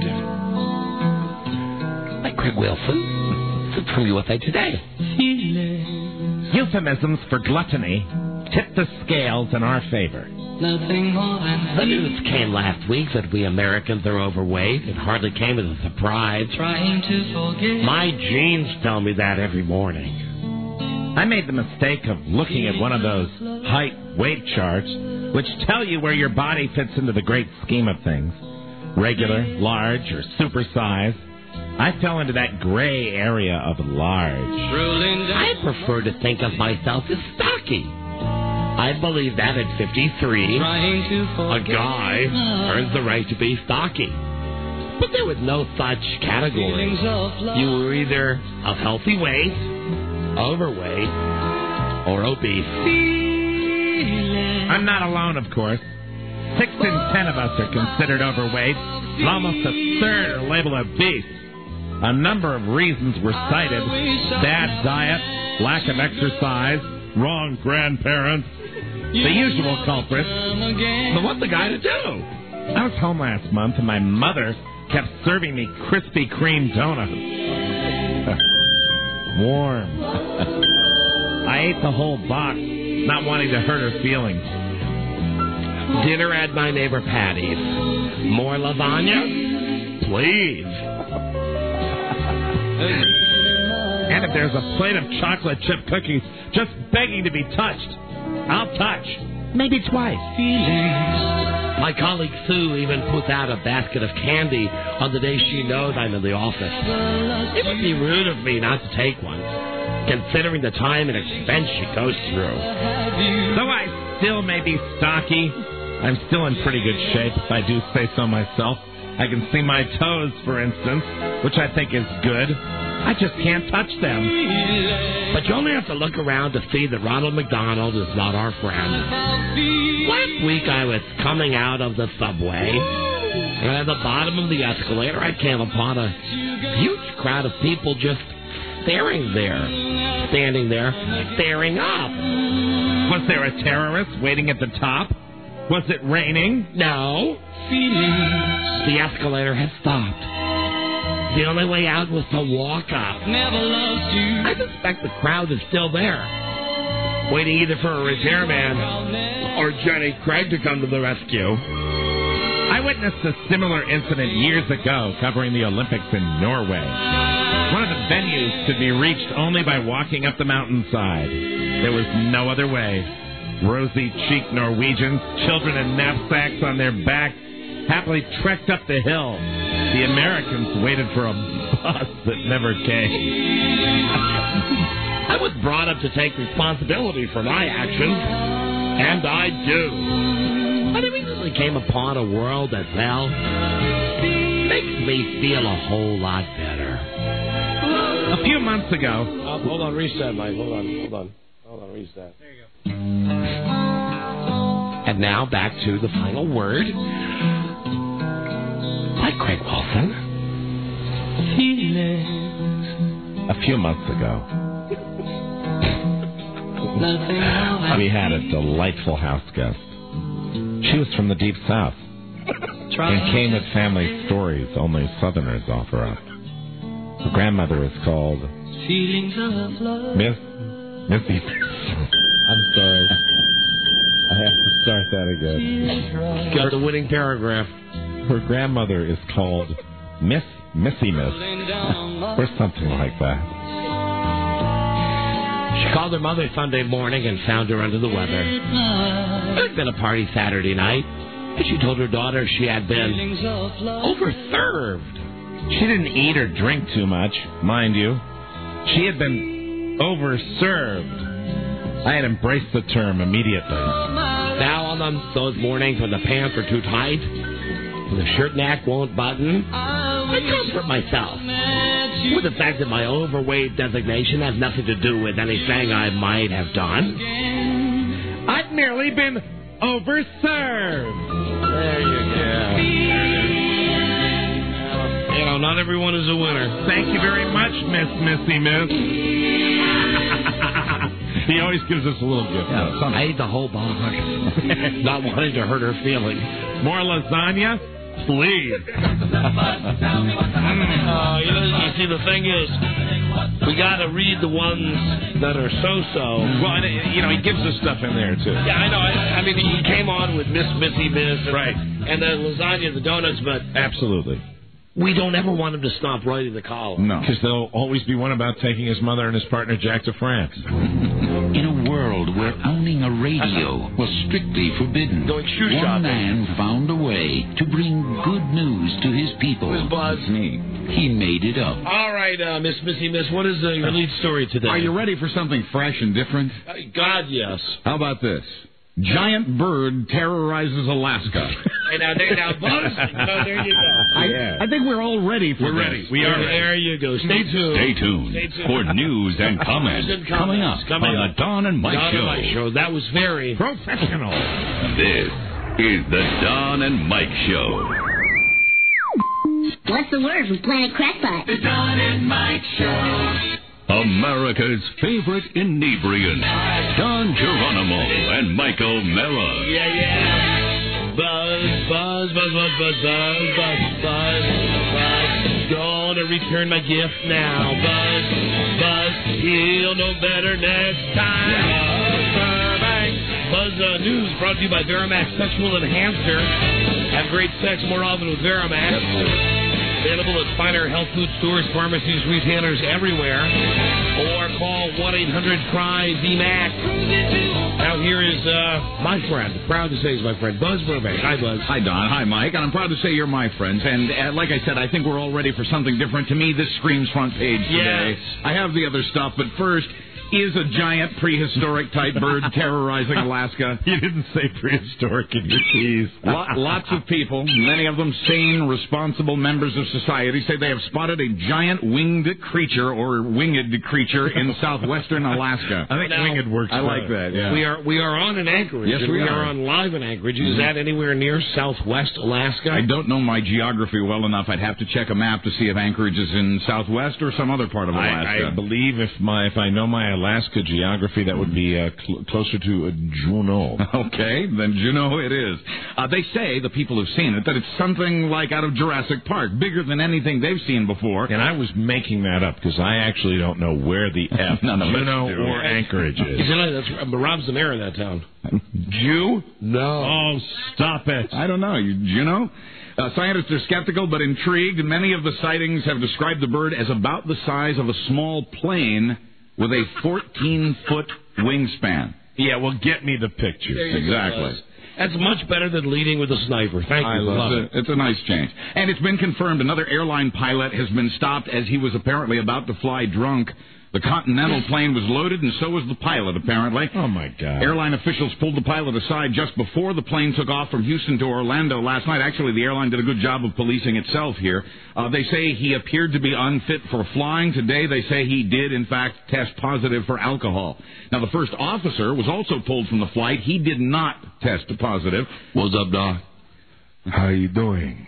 by Craig Wilson from USA Today. Euphemisms for gluttony tip the scales in our favor. Nothing more than the news came last week that we Americans are overweight. It hardly came as a surprise. Trying to forget. My genes tell me that every morning. I made the mistake of looking at one of those height-weight charts, which tell you where your body fits into the great scheme of things. Regular, large, or supersized. I fell into that gray area of large. I prefer to think of myself as stocky. I believe that at 53, a guy earns the right to be stocky. But there was no such category. You were either of healthy weight, overweight, or obese. I'm not alone, of course. 6 in 10 of us are considered overweight, and almost a third are labeled obese. A number of reasons were cited: bad diet, lack of exercise, wrong grandparents, the usual culprits. But what's the guy to do? I was home last month, and my mother kept serving me Krispy Kreme donuts. Warm. I ate the whole box, not wanting to hurt her feelings. Dinner at my neighbor Patty's. More lasagna? Please. And if there's a plate of chocolate chip cookies just begging to be touched, I'll touch. Maybe twice. My colleague Sue even puts out a basket of candy on the day she knows I'm in the office. It would be rude of me not to take one, considering the time and expense she goes through. Though I still may be stocky, I'm still in pretty good shape, if I do say so myself. I can see my toes, for instance, which I think is good. I just can't touch them. But you only have to look around to see that Ronald McDonald is not our friend. Last week I was coming out of the subway, and at the bottom of the escalator I came upon a huge crowd of people just standing there, staring up. Was there a terrorist waiting at the top? Was it raining? No. The escalator had stopped. The only way out was to walk up. I suspect the crowd is still there, waiting either for a repairman or Johnny Craig to come to the rescue. I witnessed a similar incident years ago covering the Olympics in Norway. One of the venues could be reached only by walking up the mountainside. There was no other way. Rosy-cheeked Norwegians, children in knapsacks on their backs, happily trekked up the hill. The Americans waited for a bus that never came. I was brought up to take responsibility for my actions, and I do. But I recently came upon a world that, well, makes me feel a whole lot better. A few months ago... hold on, reset, Mike. Hold on, reset. There you go. And now back to the final word. By Craig Wilson. A few months ago, we had a delightful house guest. She was from the Deep South and came with family stories only Southerners offer up. Her grandmother is called Missy. I'm sorry. I have to start that again. Got the winning paragraph. Her grandmother is called Missy or something like that. She called her mother Sunday morning and found her under the weather. There had been a party Saturday night, and she told her daughter she had been overserved. She didn't eat or drink too much, mind you. She had been overserved. I had embraced the term immediately. Now on those mornings when the pants are too tight, when the shirt neck won't button, I comfort myself with the fact that my overweight designation has nothing to do with anything I might have done. I've merely been overserved. There you go. You know, not everyone is a winner. Thank you very much, Missy. He always gives us a little gift. Yeah, I ate the whole box, not wanting to hurt her feelings. More lasagna? Please. You see, the thing is, we got to read the ones that are so-so. Well, and, he gives us stuff in there, too. Yeah, I know. I mean, he came on with Missy. Right. And the lasagna, the donuts, but... Absolutely. We don't ever want him to stop writing the column. No. Because there'll always be one about taking his mother and his partner Jack to France. In a world where owning a radio was strictly forbidden, one man found a way to bring good news to his people. Who's Buzz? Me. He made it up. All right, Missy, what is your lead story today? Are you ready for something fresh and different? God, yes. How about this? Giant bird terrorizes Alaska. Hey, now, Buzz, there you go. I think we're all ready for this. Ready. We are ready. There you go. Stay tuned. Stay tuned for news and comments coming up on the Don and Mike Show. That was very professional. This is the Don and Mike Show. What's the word from Planet Crackpot? The Don and Mike Show. America's favorite inebriants, Don Geronimo and Mike O'Mara. Yeah. Buzz, buzz, buzz, buzz, buzz, buzz, buzz, buzz. Gonna return my gift now. Buzz, buzz, he'll know better next time. Buzz News brought to you by Veramax Sexual Enhancer. Have great sex more often with Veramax. Available at finer health food stores, pharmacies, retailers everywhere. Or call 1-800-CRY-VMAX. Now here is my friend, proud to say he's my friend, Buzz Burbank. Hi, Buzz. Hi, Don. Hi, Mike. And I'm proud to say you're my friends. And like I said, I think we're all ready for something different. To me, this screams front page today. Yes. I have the other stuff, but first... Is a giant prehistoric-type bird terrorizing Alaska? You didn't say prehistoric in your tease. Lots of people, many of them sane, responsible members of society, say they have spotted a giant winged creature or winged creature in southwestern Alaska. I think winged works. I like that. Yeah. We are on in Anchorage. Yes, we are on live in Anchorage. Is that anywhere near southwest Alaska? I don't know my geography well enough. I'd have to check a map to see if Anchorage is in southwest or some other part of Alaska. I believe if I know my Alaska geography, that would be closer to Juneau. Okay, then Juneau it is. They say, the people who've seen it, that it's something like out of Jurassic Park, bigger than anything they've seen before. And I was making that up because I actually don't know where the F Juneau or Anchorage is. That's Rob's the mayor of that town. Jew? No. Oh, stop it. I don't know. Juneau? Scientists are skeptical but intrigued. Many of the sightings have described the bird as about the size of a small plane with a 14-foot wingspan. Yeah, well, get me the pictures. Exactly. That's much better than leading with a sniper. Thank you. I love it. It's a nice change. And it's been confirmed another airline pilot has been stopped as he was apparently about to fly drunk. The Continental plane was loaded, and so was the pilot, apparently. Oh, my God. Airline officials pulled the pilot aside just before the plane took off from Houston to Orlando last night. Actually, the airline did a good job of policing itself here. They say he appeared to be unfit for flying. Today, they say he did, in fact, test positive for alcohol. Now, the first officer was also pulled from the flight. He did not test positive. What's up, Doc? How you doing?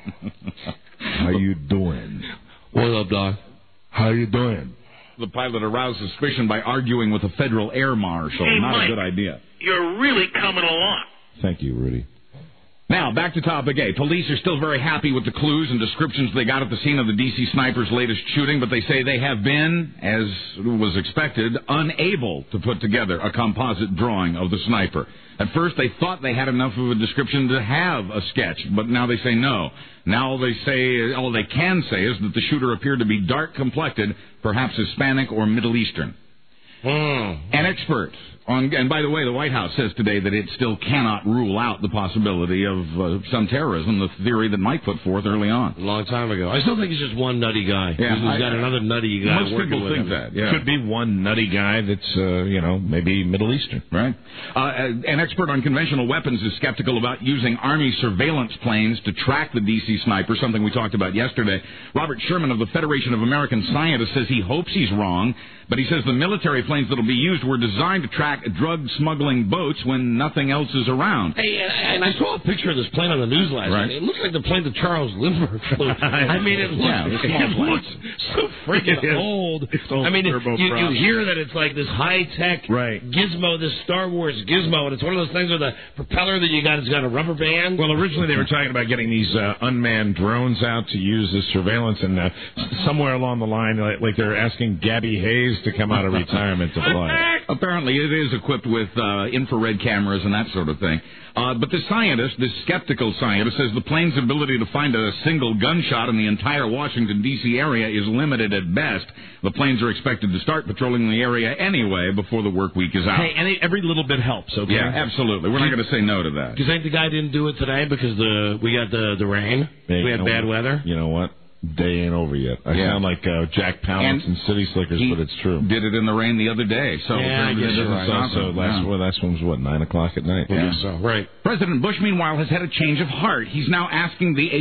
How you doing? What's up, Doc? How you doing? The pilot aroused suspicion by arguing with a federal air marshal. Hey, Not Mike, a good idea. You're really coming along. Thank you, Rudy. Now, back to topic A. Police are still very happy with the clues and descriptions they got at the scene of the D.C. sniper's latest shooting, but they say they have been, as was expected, unable to put together a composite drawing of the sniper. At first, they thought they had enough of a description to have a sketch, but now they say no. Now they say, all they can say is that the shooter appeared to be dark-complected, perhaps Hispanic or Middle Eastern. An expert on, and by the way, the White House says today that it still cannot rule out the possibility of some terrorism, the theory that Mike put forth early on. A long time ago. I still think he's just one nutty guy. Yeah, he's got another nutty guy most working people with think him. that. Yeah. Could be one nutty guy that's, maybe Middle Eastern. Right. An expert on conventional weapons is skeptical about using Army surveillance planes to track the D.C. sniper, something we talked about yesterday. Robert Sherman of the Federation of American Scientists says he hopes he's wrong, but he says the military planes that will be used were designed to track drug-smuggling boats when nothing else is around. Hey, and I saw a picture of this plane on the news last night. It looks like the plane that Charles Lindbergh flew. I mean, it looks so freaking old. I mean, you hear that it's like this high-tech gizmo, this Star Wars gizmo, and it's one of those things with a propeller that it's got a rubber band. Well, originally they were talking about getting these unmanned drones out to use as surveillance, and somewhere along the line, like they're asking Gabby Hayes to come out of retirement to fly. Apparently, it is equipped with infrared cameras and that sort of thing. But this skeptical scientist, says the plane's ability to find a single gunshot in the entire Washington, D.C. area is limited at best. The planes are expected to start patrolling the area anyway before the work week is out. Hey, and every little bit helps, okay? Yeah, absolutely. We're not going to say no to that. Do you think the guy didn't do it today because we got the rain? Hey, we had bad weather? You know what? Day ain't over yet. I sound like Jack Palance and City Slickers, but it's true. Did it in the rain the other day. So I guess so. Last one was what, 9 o'clock at night? Yeah. So right. President Bush, meanwhile, has had a change of heart. He's now asking the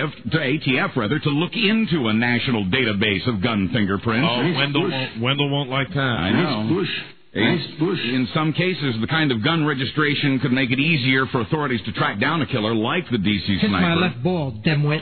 ATF to look into a national database of gun fingerprints. Oh, Wendell won't like that. I know. In some cases, the kind of gun registration could make it easier for authorities to track down a killer like the D.C. sniper. Hit my left ball, dimwit.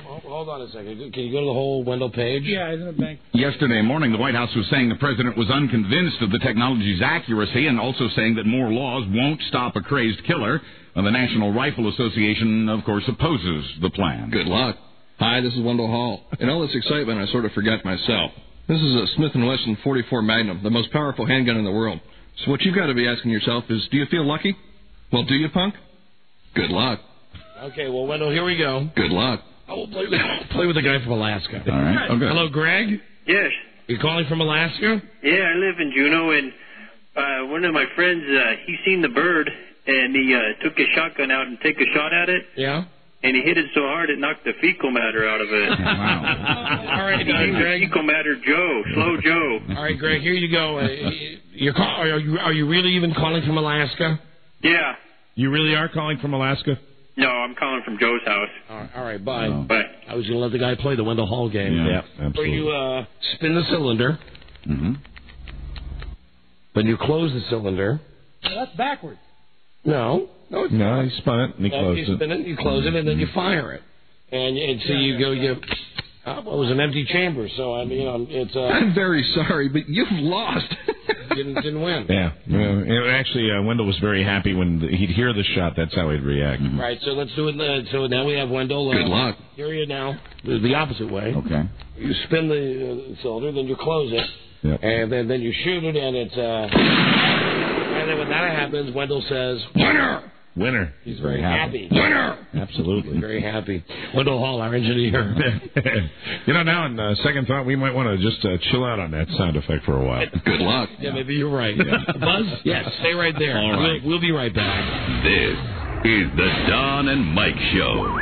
hold on a second. Can you go to the whole Wendell page? Yeah, isn't it bank? Yesterday morning, the White House was saying the president was unconvinced of the technology's accuracy and also saying that more laws won't stop a crazed killer. And the National Rifle Association, of course, opposes the plan. Good luck. Hi, this is Wendell Hall. In all this excitement, I sort of forgot myself. This is a Smith & Wesson 44 Magnum, the most powerful handgun in the world. So what you've got to be asking yourself is, do you feel lucky? Well, do you, punk? Good luck. Okay, well, Wendell, here we go. Good luck. I will play with the guy from Alaska. All right. Okay. Hello, Greg? Yes. You calling from Alaska? Yeah, I live in Juneau, and one of my friends, he seen the bird, and he took his shotgun out and take a shot at it. Yeah? And he hit it so hard it knocked the fecal matter out of it. Wow. All right, and he named Greg. it fecal matter Joe, Slow Joe. All right, Greg, here you go. Are you really even calling from Alaska? Yeah. You really are calling from Alaska? No, I'm calling from Joe's house. All right, bye. Oh. Bye. I was going to let the guy play the Wendell Hall game. Yeah, absolutely. Where you spin the cylinder. Mm-hmm. Then you close the cylinder. Well, that's backwards. No, it's No, not. he spun it and he closed You spin it, you close it, and then you fire it. And so you go, it was an empty chamber, so I mean, it's. I'm very sorry, but you've lost. didn't win. Yeah. Actually, Wendell was very happy when he'd hear the shot. That's how he'd react. Right, so let's do it. So now we have Wendell. Good luck. Here you now. The opposite way. Okay. You spin the cylinder, then you close it. Yep. And then you shoot it, and it's. And then when that happens, Wendell says, "Winner!" Winner. He's very happy. Winner! Absolutely. Very happy. Wendell Hall, our engineer. Now in second thought, we might want to just chill out on that sound effect for a while. Good luck. Yeah, maybe you're right. Buzz? Yes, stay right there. All right. We'll be right back. This is the Don and Mike Show.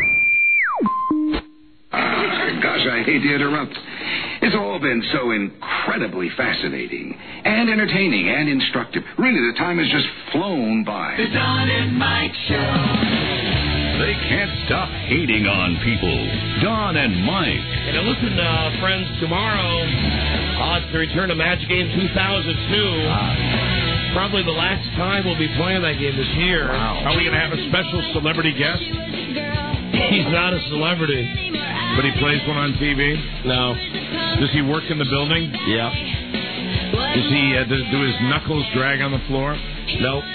Gosh, I hate to interrupt. It's all been so incredibly fascinating and entertaining and instructive. Really, the time has just flown by. The Don and Mike Show. They can't stop hating on people. Don and Mike. And now listen, friends, tomorrow, it's the return to Match Game 2002. Probably the last time we'll be playing that game this year. Wow. Are we going to have a special celebrity guest? He's not a celebrity. But he plays one on TV? No. Does he work in the building? Yeah. Does he do his knuckles drag on the floor? Nope.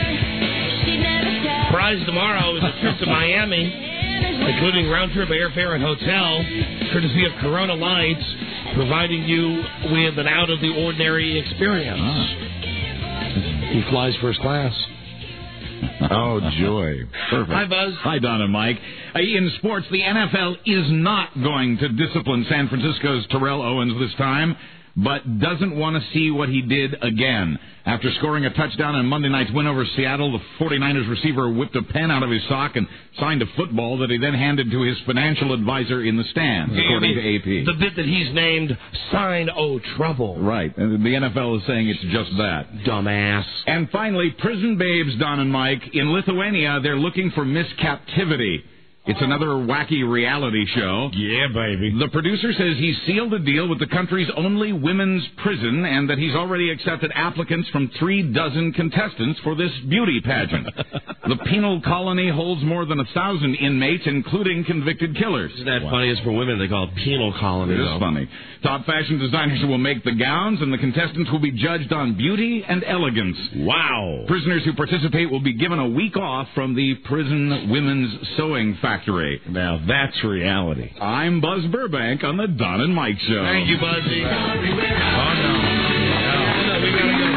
Prize tomorrow is a trip to Miami, including round-trip airfare and hotel, courtesy of Corona Lights, providing you with an out-of-the-ordinary experience. He flies first class. Oh, joy. Perfect. Hi, Buzz. Hi, Don and Mike. In sports, the NFL is not going to discipline San Francisco's Terrell Owens this time, but doesn't want to see what he did again. After scoring a touchdown in Monday night's win over Seattle, the 49ers receiver whipped a pen out of his sock and signed a football that he then handed to his financial advisor in the stands, according to AP. The bit that he's named Sign O Trouble. Right. And the NFL is saying it's just that. Dumbass. And finally, Prison Babes, Don and Mike. In Lithuania, they're looking for Miss Captivity. It's another wacky reality show. Yeah, baby. The producer says he's sealed a deal with the country's only women's prison and that he's already accepted applicants from 36 contestants for this beauty pageant. The penal colony holds more than 1,000 inmates, including convicted killers. Isn't that funny? It's for women. They call it penal colony. It is funny. Top fashion designers will make the gowns, and the contestants will be judged on beauty and elegance. Wow. Prisoners who participate will be given a week off from the prison women's sewing factory. Now that's reality. I'm Buzz Burbank on the Don and Mike Show. Thank you, Buzzy. Oh, no. We gotta go.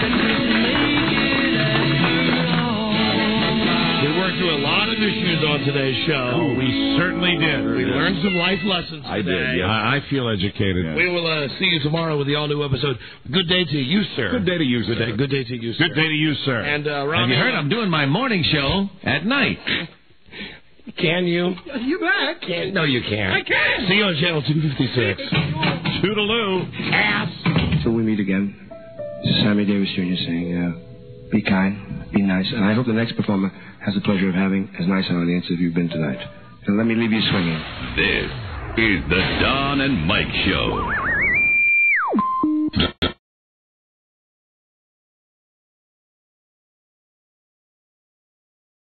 We worked through a lot of issues on today's show. Oh, we certainly did. We learned some life lessons today. I did, yeah. I feel educated. Yeah. We will see you tomorrow with the all-new episode. Good day to you, sir. Good day to you, sir. Good day to you, sir. Good day to you, sir. And Ronnie, Have you heard I'm doing my morning show at night? Can you? You bet. No, you can't. I can. See you on Channel 256. Toodaloo. Ass. Till we meet again, this is Sammy Davis Jr. saying, be kind, be nice, and I hope the next performer has the pleasure of having as nice an audience as you've been tonight. And let me leave you swinging. This is the Don and Mike Show.